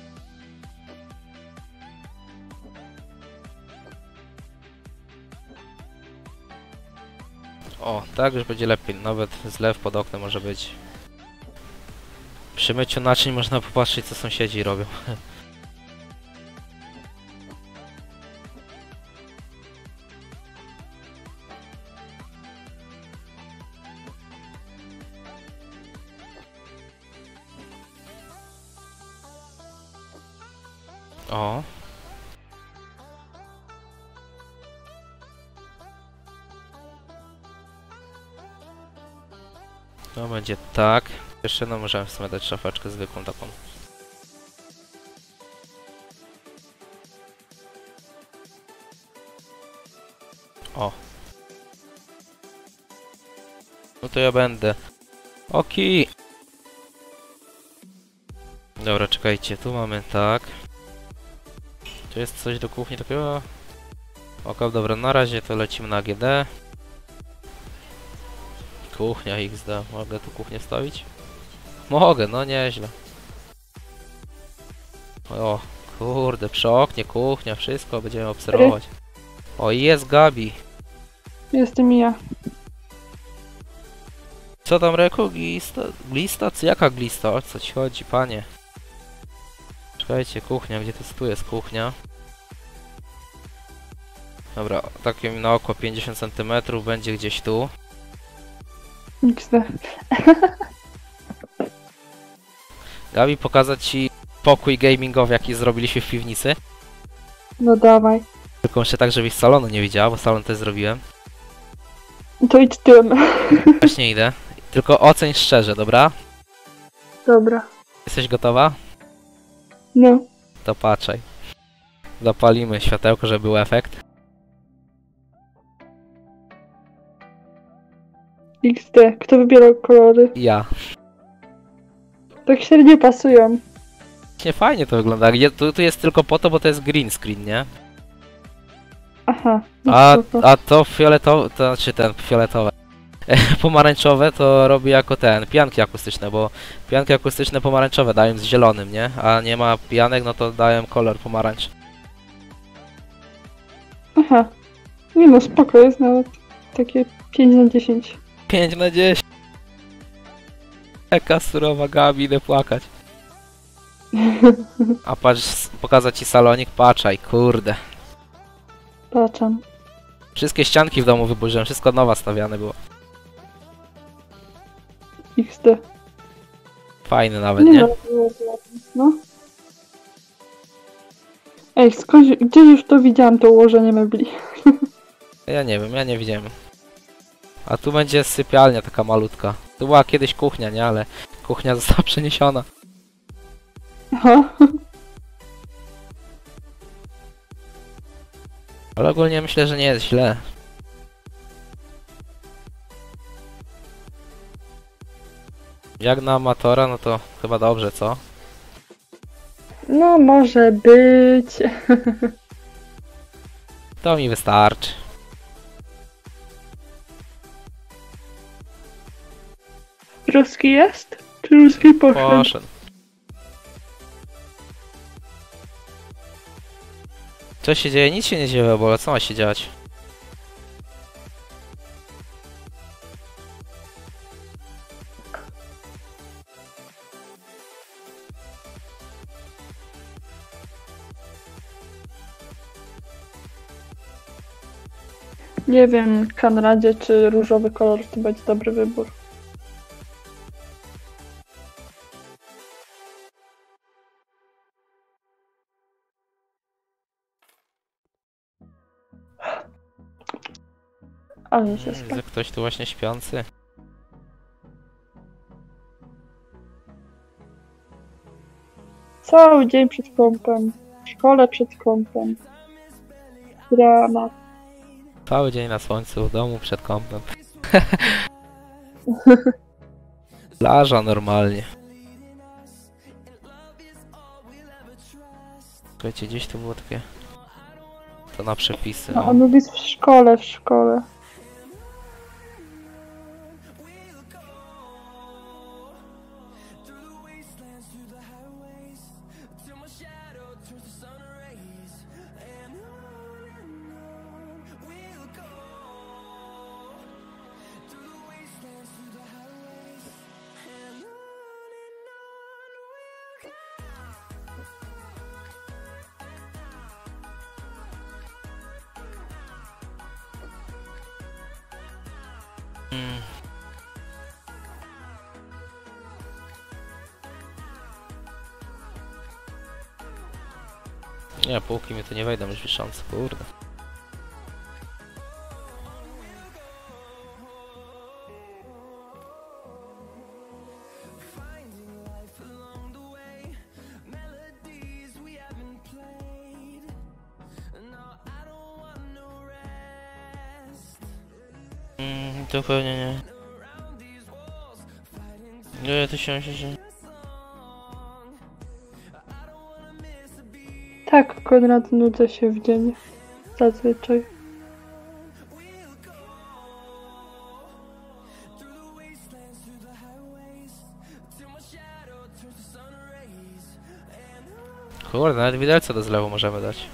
Speaker 1: O, tak już będzie lepiej. Nawet zlew pod oknem może być. Przy myciu naczyń można popatrzeć, co sąsiedzi robią. O. To będzie tak. Jeszcze no możemy w sumie dać szafeczkę zwykłą taką. O. No to ja będę. Oki. Dobra, czekajcie, tu mamy tak. Tu jest coś do kuchni takiego. Ok, dobra, na razie to lecimy na GD. Kuchnia XD. Mogę tu kuchnię stawić? Mogę, no nieźle. O, kurde, przy oknie, kuchnia, wszystko będziemy obserwować. O, i jest Gabi.
Speaker 2: Jestem i ja.
Speaker 1: Co tam, Reku? Glista? Jaka glista? O co ci chodzi, panie? Czekajcie, kuchnia, gdzie to tu jest kuchnia? Dobra, takim na oko 50 cm będzie gdzieś tu.
Speaker 2: XD.
Speaker 1: Gabi, pokazać ci pokój gamingowy, jaki zrobiliśmy w piwnicy.
Speaker 2: No dawaj.
Speaker 1: Tylko jeszcze tak, żebyś salonu nie widziała, bo salon też zrobiłem.
Speaker 2: To idź tym.
Speaker 1: Właśnie idę. Tylko oceń szczerze, dobra?
Speaker 2: Dobra.
Speaker 1: Jesteś gotowa?
Speaker 2: No.
Speaker 1: To patrzaj. Zapalimy światełko, żeby był efekt.
Speaker 2: XD. Kto wybierał kolory?
Speaker 1: Ja.
Speaker 2: Tak średnio pasują.
Speaker 1: Nie fajnie to wygląda. Tu jest tylko po to, bo to jest green screen, nie?
Speaker 2: Aha. No
Speaker 1: A to fioletowe, to znaczy ten fioletowe. Pomarańczowe to robi jako pianki akustyczne, bo pianki akustyczne pomarańczowe dają z zielonym, nie? A nie ma pianek, no to dają kolor pomarańcz.
Speaker 2: Aha. Nie no, spoko, jest nawet takie 5 na 10.
Speaker 1: 5 na 10. Jaka surowa Gabi, idę płakać. A patrz, pokazać ci salonik, patrzaj, kurde.
Speaker 2: Patrzam.
Speaker 1: Wszystkie ścianki w domu wyburzyłem, wszystko od nowa stawiane było.
Speaker 2: XD.
Speaker 1: Fajny nawet, nie?
Speaker 2: No, no. Ej, skądś, gdzieś już to widziałam, to ułożenie mebli.
Speaker 1: Ja nie wiem, ja nie widziałem. A tu będzie sypialnia taka malutka. Tu była kiedyś kuchnia, nie? Ale kuchnia została przeniesiona.
Speaker 2: Aha.
Speaker 1: Ale ogólnie myślę, że nie jest źle. Jak na amatora, no to chyba dobrze, co?
Speaker 2: No, może być.
Speaker 1: To mi wystarczy.
Speaker 2: Ruski jest? Czy ruski poszedł?
Speaker 1: Poszedł. Co się dzieje? Nic się nie dzieje, bo co ma się dziać?
Speaker 2: Nie wiem, Konradzie, czy różowy kolor to będzie dobry wybór. Ale się spać.
Speaker 1: Widzę ktoś tu właśnie śpiący.
Speaker 2: Cały dzień przed kąpem. W szkole przed kąpem. Drama.
Speaker 1: Cały dzień na słońcu, w domu przed kąpem. Plaża normalnie. Słuchajcie, gdzieś to było takie... To na przepisy.
Speaker 2: No,
Speaker 1: O.
Speaker 2: on mówi w szkole, w szkole.
Speaker 1: Mm. Nie, półki mi tu nie wejdą już wiszące, kurde. To pewnie nie. Nie, to się...
Speaker 2: Tak, Konrad, nudzę się w dzień. Zazwyczaj.
Speaker 1: Kurde, nawet widelce do zlewu możemy dać.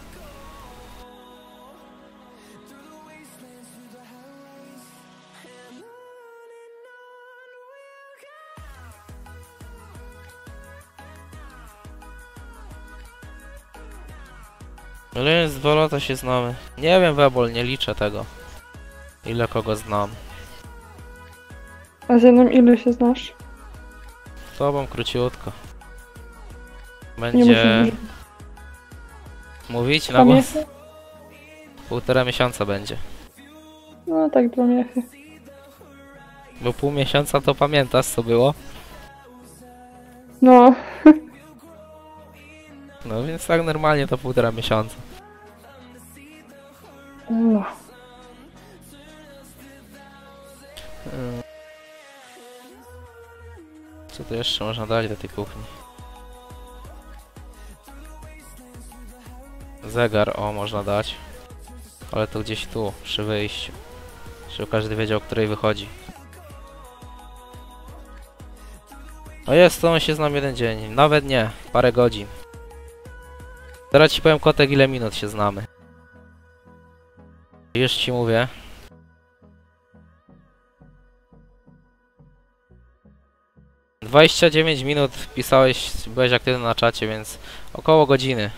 Speaker 1: Ale jest 2 lata się znamy. Nie wiem, Webol, nie liczę tego. Ile kogo znam.
Speaker 2: A ze mną ile się znasz?
Speaker 1: Z tobą króciutko.
Speaker 2: Nie
Speaker 1: Będzie...
Speaker 2: musisz.
Speaker 1: Mówić na głos?
Speaker 2: Pamiętaj?
Speaker 1: 1,5 miesiąca będzie.
Speaker 2: No tak, 2 miechy.
Speaker 1: Bo pół miesiąca to pamiętasz co było?
Speaker 2: No,
Speaker 1: No więc tak normalnie to 1,5 miesiąca.
Speaker 2: no.
Speaker 1: Co tu jeszcze można dać do tej kuchni? Zegar, o, można dać. Ale to gdzieś tu, przy wyjściu. Żeby każdy wiedział, o której wychodzi. O jest, to my się znam 1 dzień. Nawet nie, parę godzin. Teraz ci powiem, kotek, ile minut się znamy. Już ci mówię. - 29 minut pisałeś, byłeś aktywny na czacie, więc około godziny.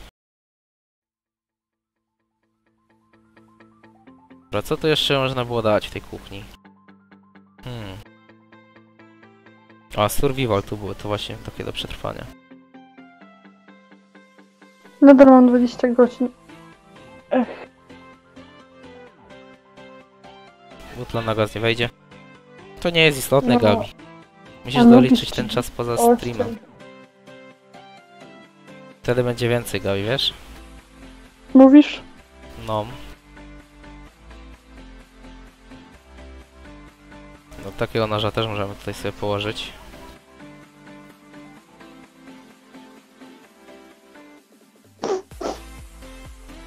Speaker 1: Dobra, co tu jeszcze można było dać w tej kuchni? A, survival tu było, to właśnie takie do przetrwania.
Speaker 2: Nadal mam 20 godzin. Ech,
Speaker 1: Butla na gaz nie wejdzie. To nie jest istotne,
Speaker 2: No.
Speaker 1: Gabi. Musisz
Speaker 2: A
Speaker 1: doliczyć
Speaker 2: mówisz,
Speaker 1: ten czas poza
Speaker 2: 8.
Speaker 1: streamem. Wtedy będzie więcej, Gabi, wiesz?
Speaker 2: Mówisz?
Speaker 1: No. No takiego noża też możemy tutaj sobie położyć.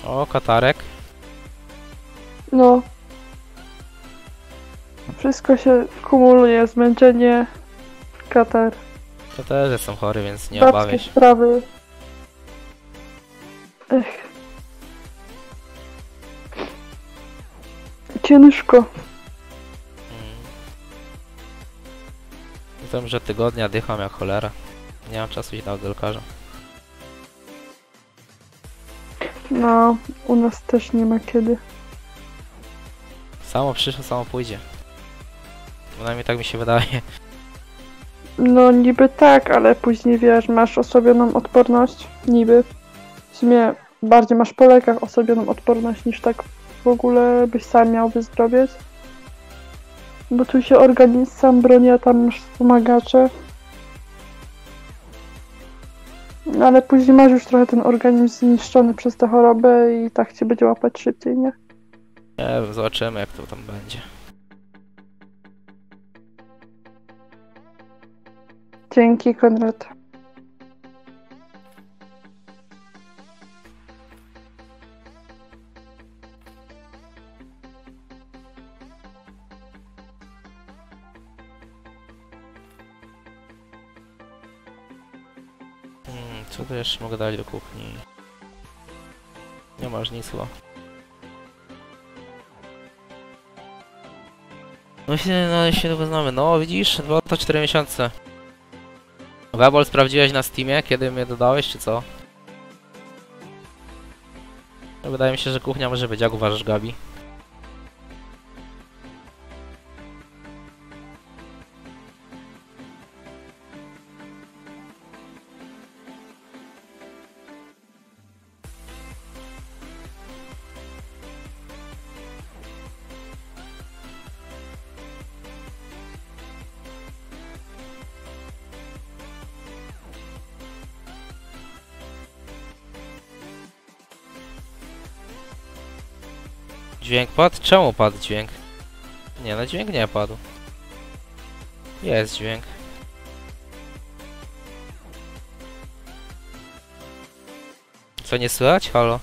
Speaker 1: O, katarek.
Speaker 2: No. Wszystko się kumuluje, zmęczenie, katar,
Speaker 1: To też jestem chory, więc nie
Speaker 2: babskie
Speaker 1: obawiaj się.
Speaker 2: sprawy. Ech. Ciężko.
Speaker 1: Zatem, że tygodnia dycham jak cholera. Nie mam czasu iść do lekarza.
Speaker 2: No, u nas też nie ma kiedy.
Speaker 1: Samo przyszło, samo pójdzie. Przynajmniej tak mi się wydaje.
Speaker 2: No niby tak, ale później wiesz, masz osłabioną odporność. Niby. W sumie bardziej masz po lekach osłabioną odporność niż tak w ogóle byś sam miał wyzdrowieć. Bo tu się organizm sam broni, a tam masz wspomagacze. Ale później masz już trochę ten organizm zniszczony przez tę chorobę i tak cię będzie łapać szybciej, nie?
Speaker 1: Nie wiem, zobaczymy jak to tam będzie.
Speaker 2: Dzięki, Konrad.
Speaker 1: Co tu jeszcze mogę dać do kuchni? Nie masz nic chyba. No się długo znamy. No widzisz, 2 lata 4 miesiące. Webol sprawdziłeś na Steamie, kiedy mnie dodałeś, czy co? No, wydaje mi się, że kuchnia może być. Jak uważasz, Gabi? Dźwięk padł? Czemu padł dźwięk? Nie, no dźwięk nie padł. Jest dźwięk. Co, nie słychać? Halo?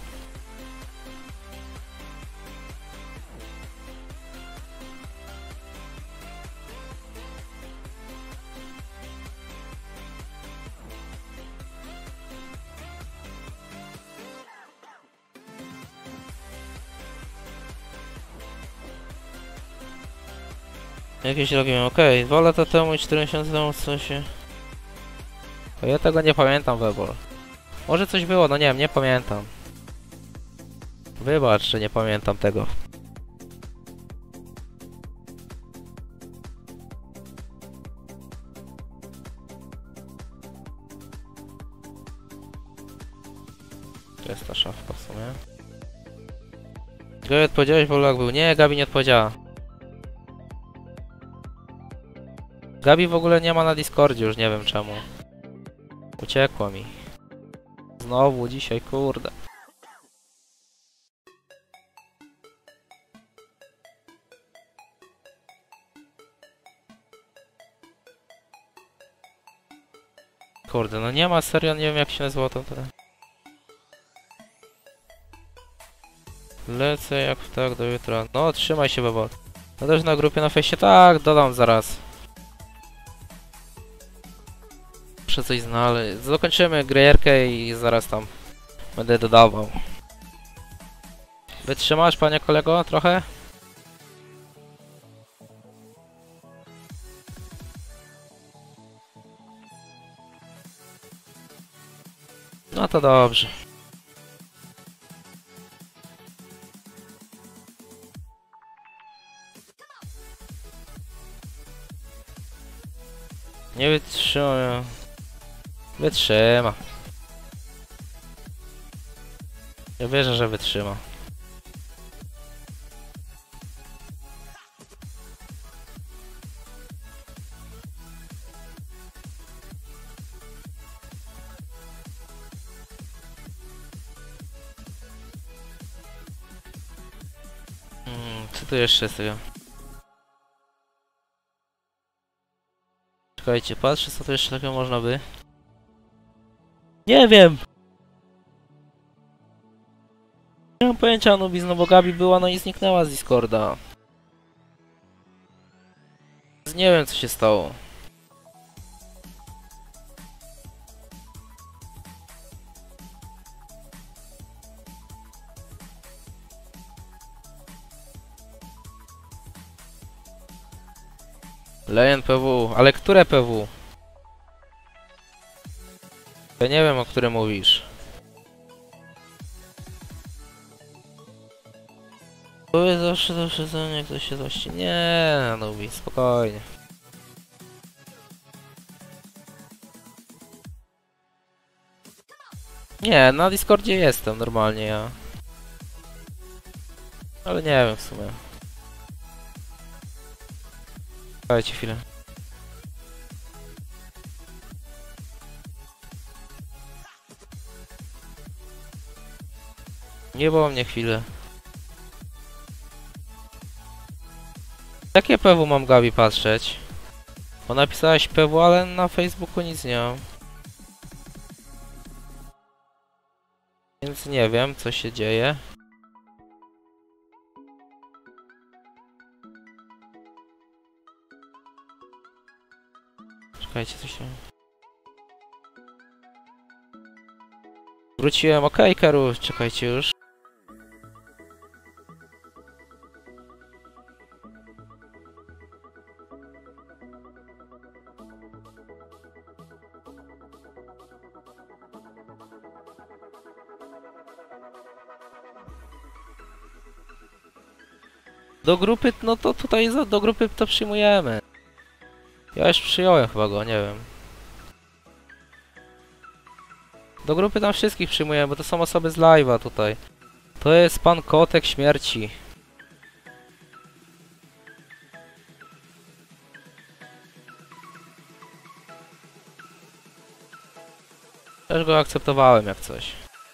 Speaker 1: Jakieś robimy, okej. 2 lata temu i 4 miesiące temu co się... To ja tego nie pamiętam, Webol. Może coś było, no nie wiem, nie pamiętam. Wybacz, że nie pamiętam tego. To jest ta szafka w sumie. Gabi odpowiedziałeś, bo lag był. Nie, Gabi nie odpowiedziała. Gabi w ogóle nie ma na Discordzie, już nie wiem czemu. Uciekło mi. Znowu dzisiaj, kurde. Kurde, no nie ma, serio, nie wiem jak się nazywa to tyle. Lecę jak tak do jutra. No, trzymaj się, babo. No też na grupie na fejsie, tak, dodam zaraz. Muszę coś znaleźć. Dokończymy gierkę i zaraz tam będę dodawał. Wytrzymasz, panie kolego, trochę? No to dobrze. Nie wytrzymam. Wytrzyma. Ja wierzę, że wytrzyma. Co tu jeszcze jest tego? Czekajcie, patrzę co tu jeszcze takiego można by. Nie wiem! Nie mam pojęcia, Anubis, no bo Gabi była, no i zniknęła z Discorda. Nie wiem, co się stało. Lejen PW, ale które PW? Ja nie wiem, o którym mówisz. Były zawsze jak ktoś się złości. Nie, Anubis, spokojnie. Nie, na Discordzie jestem normalnie ja. Ale nie wiem w sumie. Dajcie chwilę. Nie było mnie chwilę. Jakie PW mam, Gabi, patrzeć? Bo napisałaś PW, ale na Facebooku nic nie mam. Więc nie wiem, co się dzieje. Czekajcie, coś się... Wróciłem, okej, Karu, czekajcie już. Do grupy, no to tutaj do grupy to przyjmujemy. Ja już przyjąłem chyba go, nie wiem. Do grupy tam wszystkich przyjmujemy, bo to są osoby z live'a tutaj. To jest pan Kotek Śmierci. Też go akceptowałem jak coś.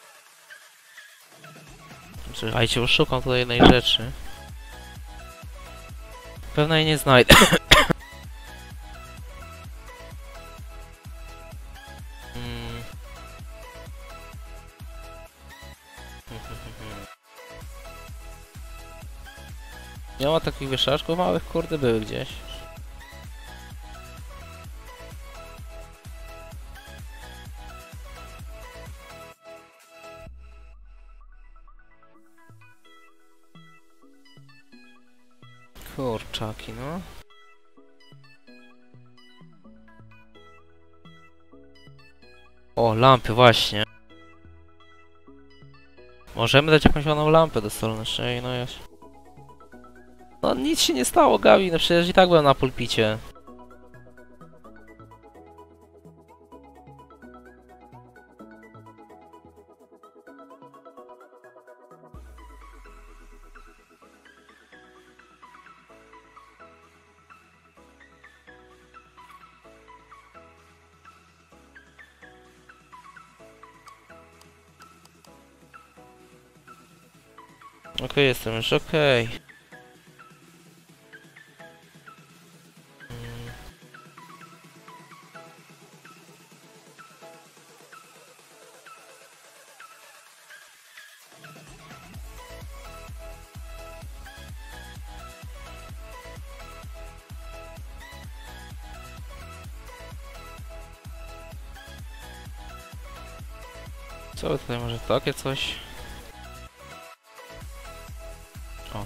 Speaker 1: Czekajcie, już szukam tutaj jednej rzeczy. Pewno jej nie znajdę. Nie ma takich wieszaczków małych, kurde, były gdzieś. Kurczaki, no. O, lampy, właśnie. Możemy dać jakąś ładną lampę do stolu naszej, no jest. No nic się nie stało, Gabi, no przecież i tak byłem na pulpicie. Okej, jestem już okej. Co tutaj, może takie coś? O.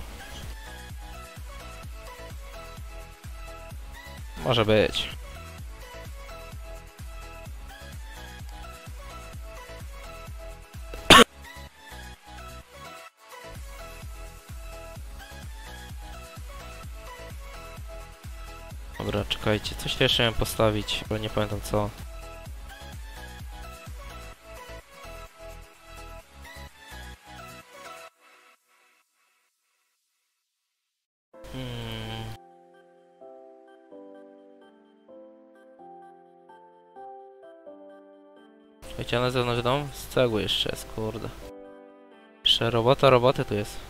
Speaker 1: Może być. Dobra, czekajcie, coś jeszcze miałem postawić, bo nie pamiętam co. Wiecie, na zewnątrz dom? Z cegły jeszcze jest, kurde. Jeszcze roboty tu jest.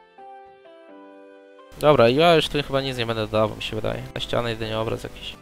Speaker 1: Dobra, ja już tu chyba nic nie będę dodawał, mi się wydaje. Na ścianę jedynie obraz jakiś.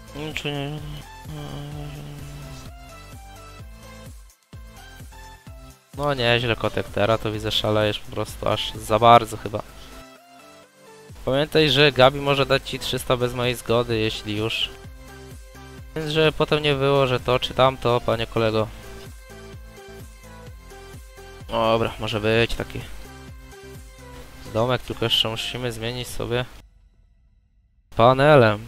Speaker 1: Czy nie... No nieźle kotek, teraz to widzę szalejesz po prostu aż za bardzo chyba. Pamiętaj, że Gabi może dać ci 300 bez mojej zgody, jeśli już. Więc żeby potem nie było, że to czy tamto, panie kolego. Dobra, może być taki domek, tylko jeszcze musimy zmienić sobie panelem.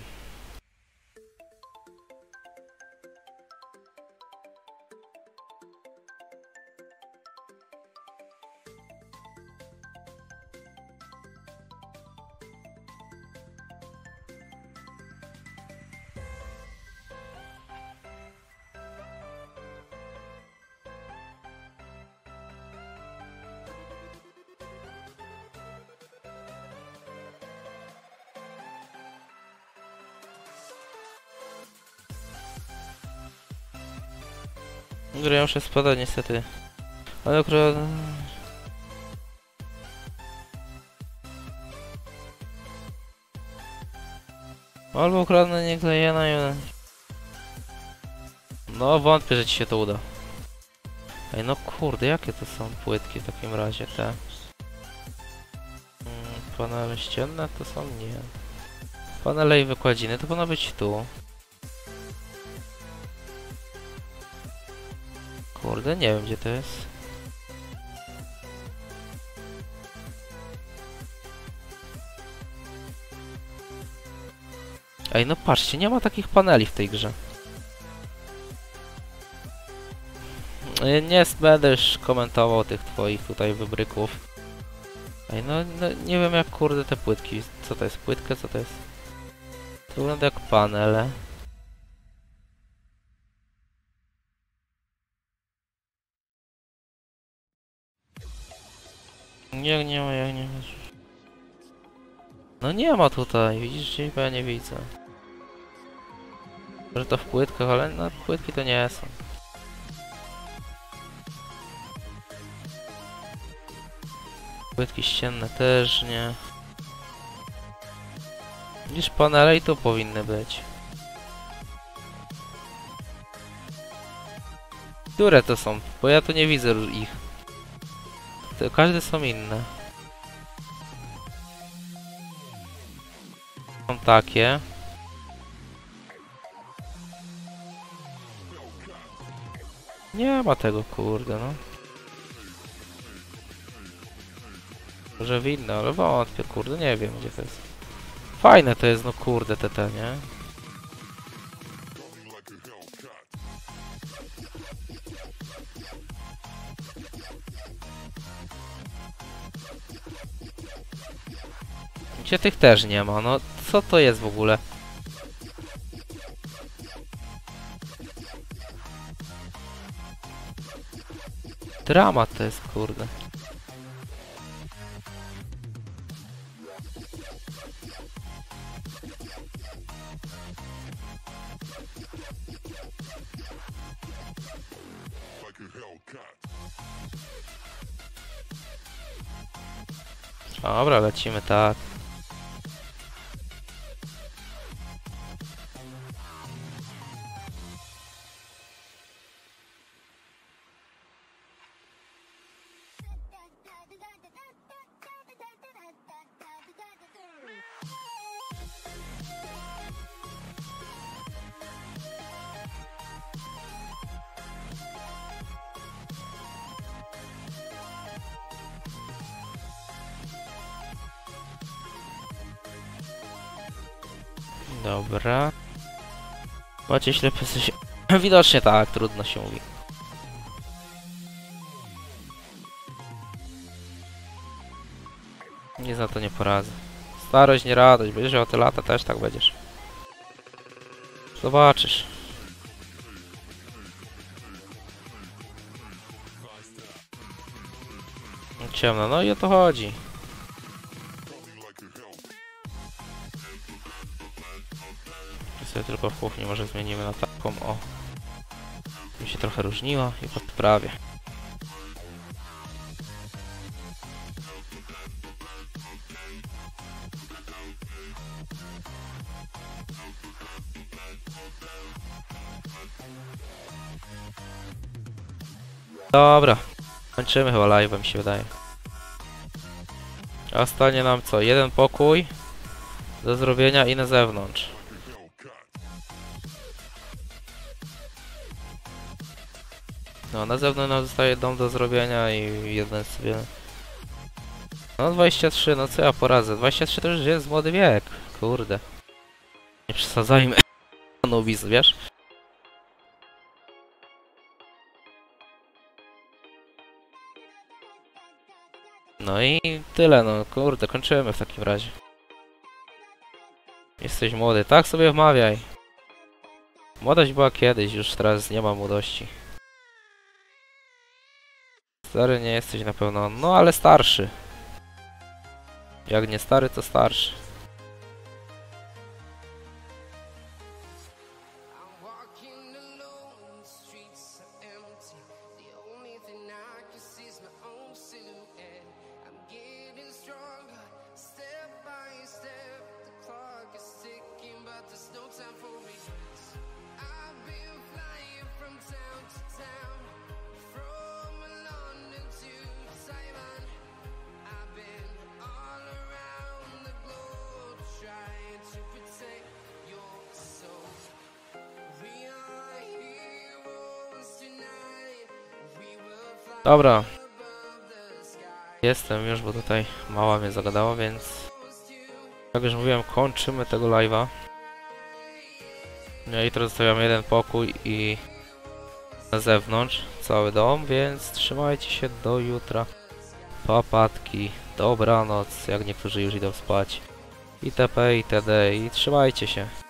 Speaker 1: Ja muszę spadać niestety. Ale akurat... Albo ukradnę nieklejena i... No wątpię, że ci się to uda. Ej no kurde, jakie to są płytki w takim razie te? Panele ścienne to są? Nie. Panele i wykładziny to powinno być tu. Kurde, nie wiem gdzie to jest. Ej, no patrzcie, nie ma takich paneli w tej grze. Nie będę już komentował tych twoich tutaj wybryków. Ej, no nie wiem jak kurde te płytki. Co to jest płytka? Co to jest? To wygląda jak panele. Nie ma, jak nie ma. No nie ma tutaj, widzisz, bo ja nie widzę. Że to w płytkach, ale no płytki to nie są. Płytki ścienne też nie. Widzisz, panele i tu powinny być. Które to są? Bo ja tu nie widzę ich. To każde są inne. Są takie. Nie ma tego, kurde, no. Może winne, ale wątpię, kurde, nie wiem gdzie to jest. Fajne to jest, no kurde, te, nie? Gdzie tych też nie ma, no co to jest w ogóle? Dramat to jest, kurde. Dobra, lecimy tak. Dobra. Macie ślepy coś. Widocznie tak, trudno się mówi. Nic na to nie poradzę. Starość, nie radość, będziesz o te lata też tak będziesz. Zobaczysz. Ciemno, no i o to chodzi. Sobie tylko w kuchni może zmienimy na taką, o. Mi się trochę różniła i podprawię. Dobra, kończymy chyba live'a, mi się wydaje. A stanie nam co? Jeden pokój do zrobienia i na zewnątrz. No, na zewnątrz nam zostaje dom do zrobienia i jeden sobie... No 23, no co ja poradzę? 23 to już jest młody wiek. Kurde. Nie przesadzajmy. Nubis, wiesz? No i tyle, no kurde, kończymy w takim razie. Jesteś młody, tak sobie wmawiaj. Młodość była kiedyś, już teraz nie ma młodości. Stary nie jesteś na pewno, no ale starszy. Jak nie stary, to starszy. Dobra. Jestem już, bo tutaj mała mnie zagadała, więc... Jak już mówiłem, kończymy tego live'a. No i teraz zostawiam jeden pokój i... na zewnątrz cały dom, więc trzymajcie się do jutra. Papatki, dobranoc, jak niektórzy już idą spać. Itp. itd. I trzymajcie się.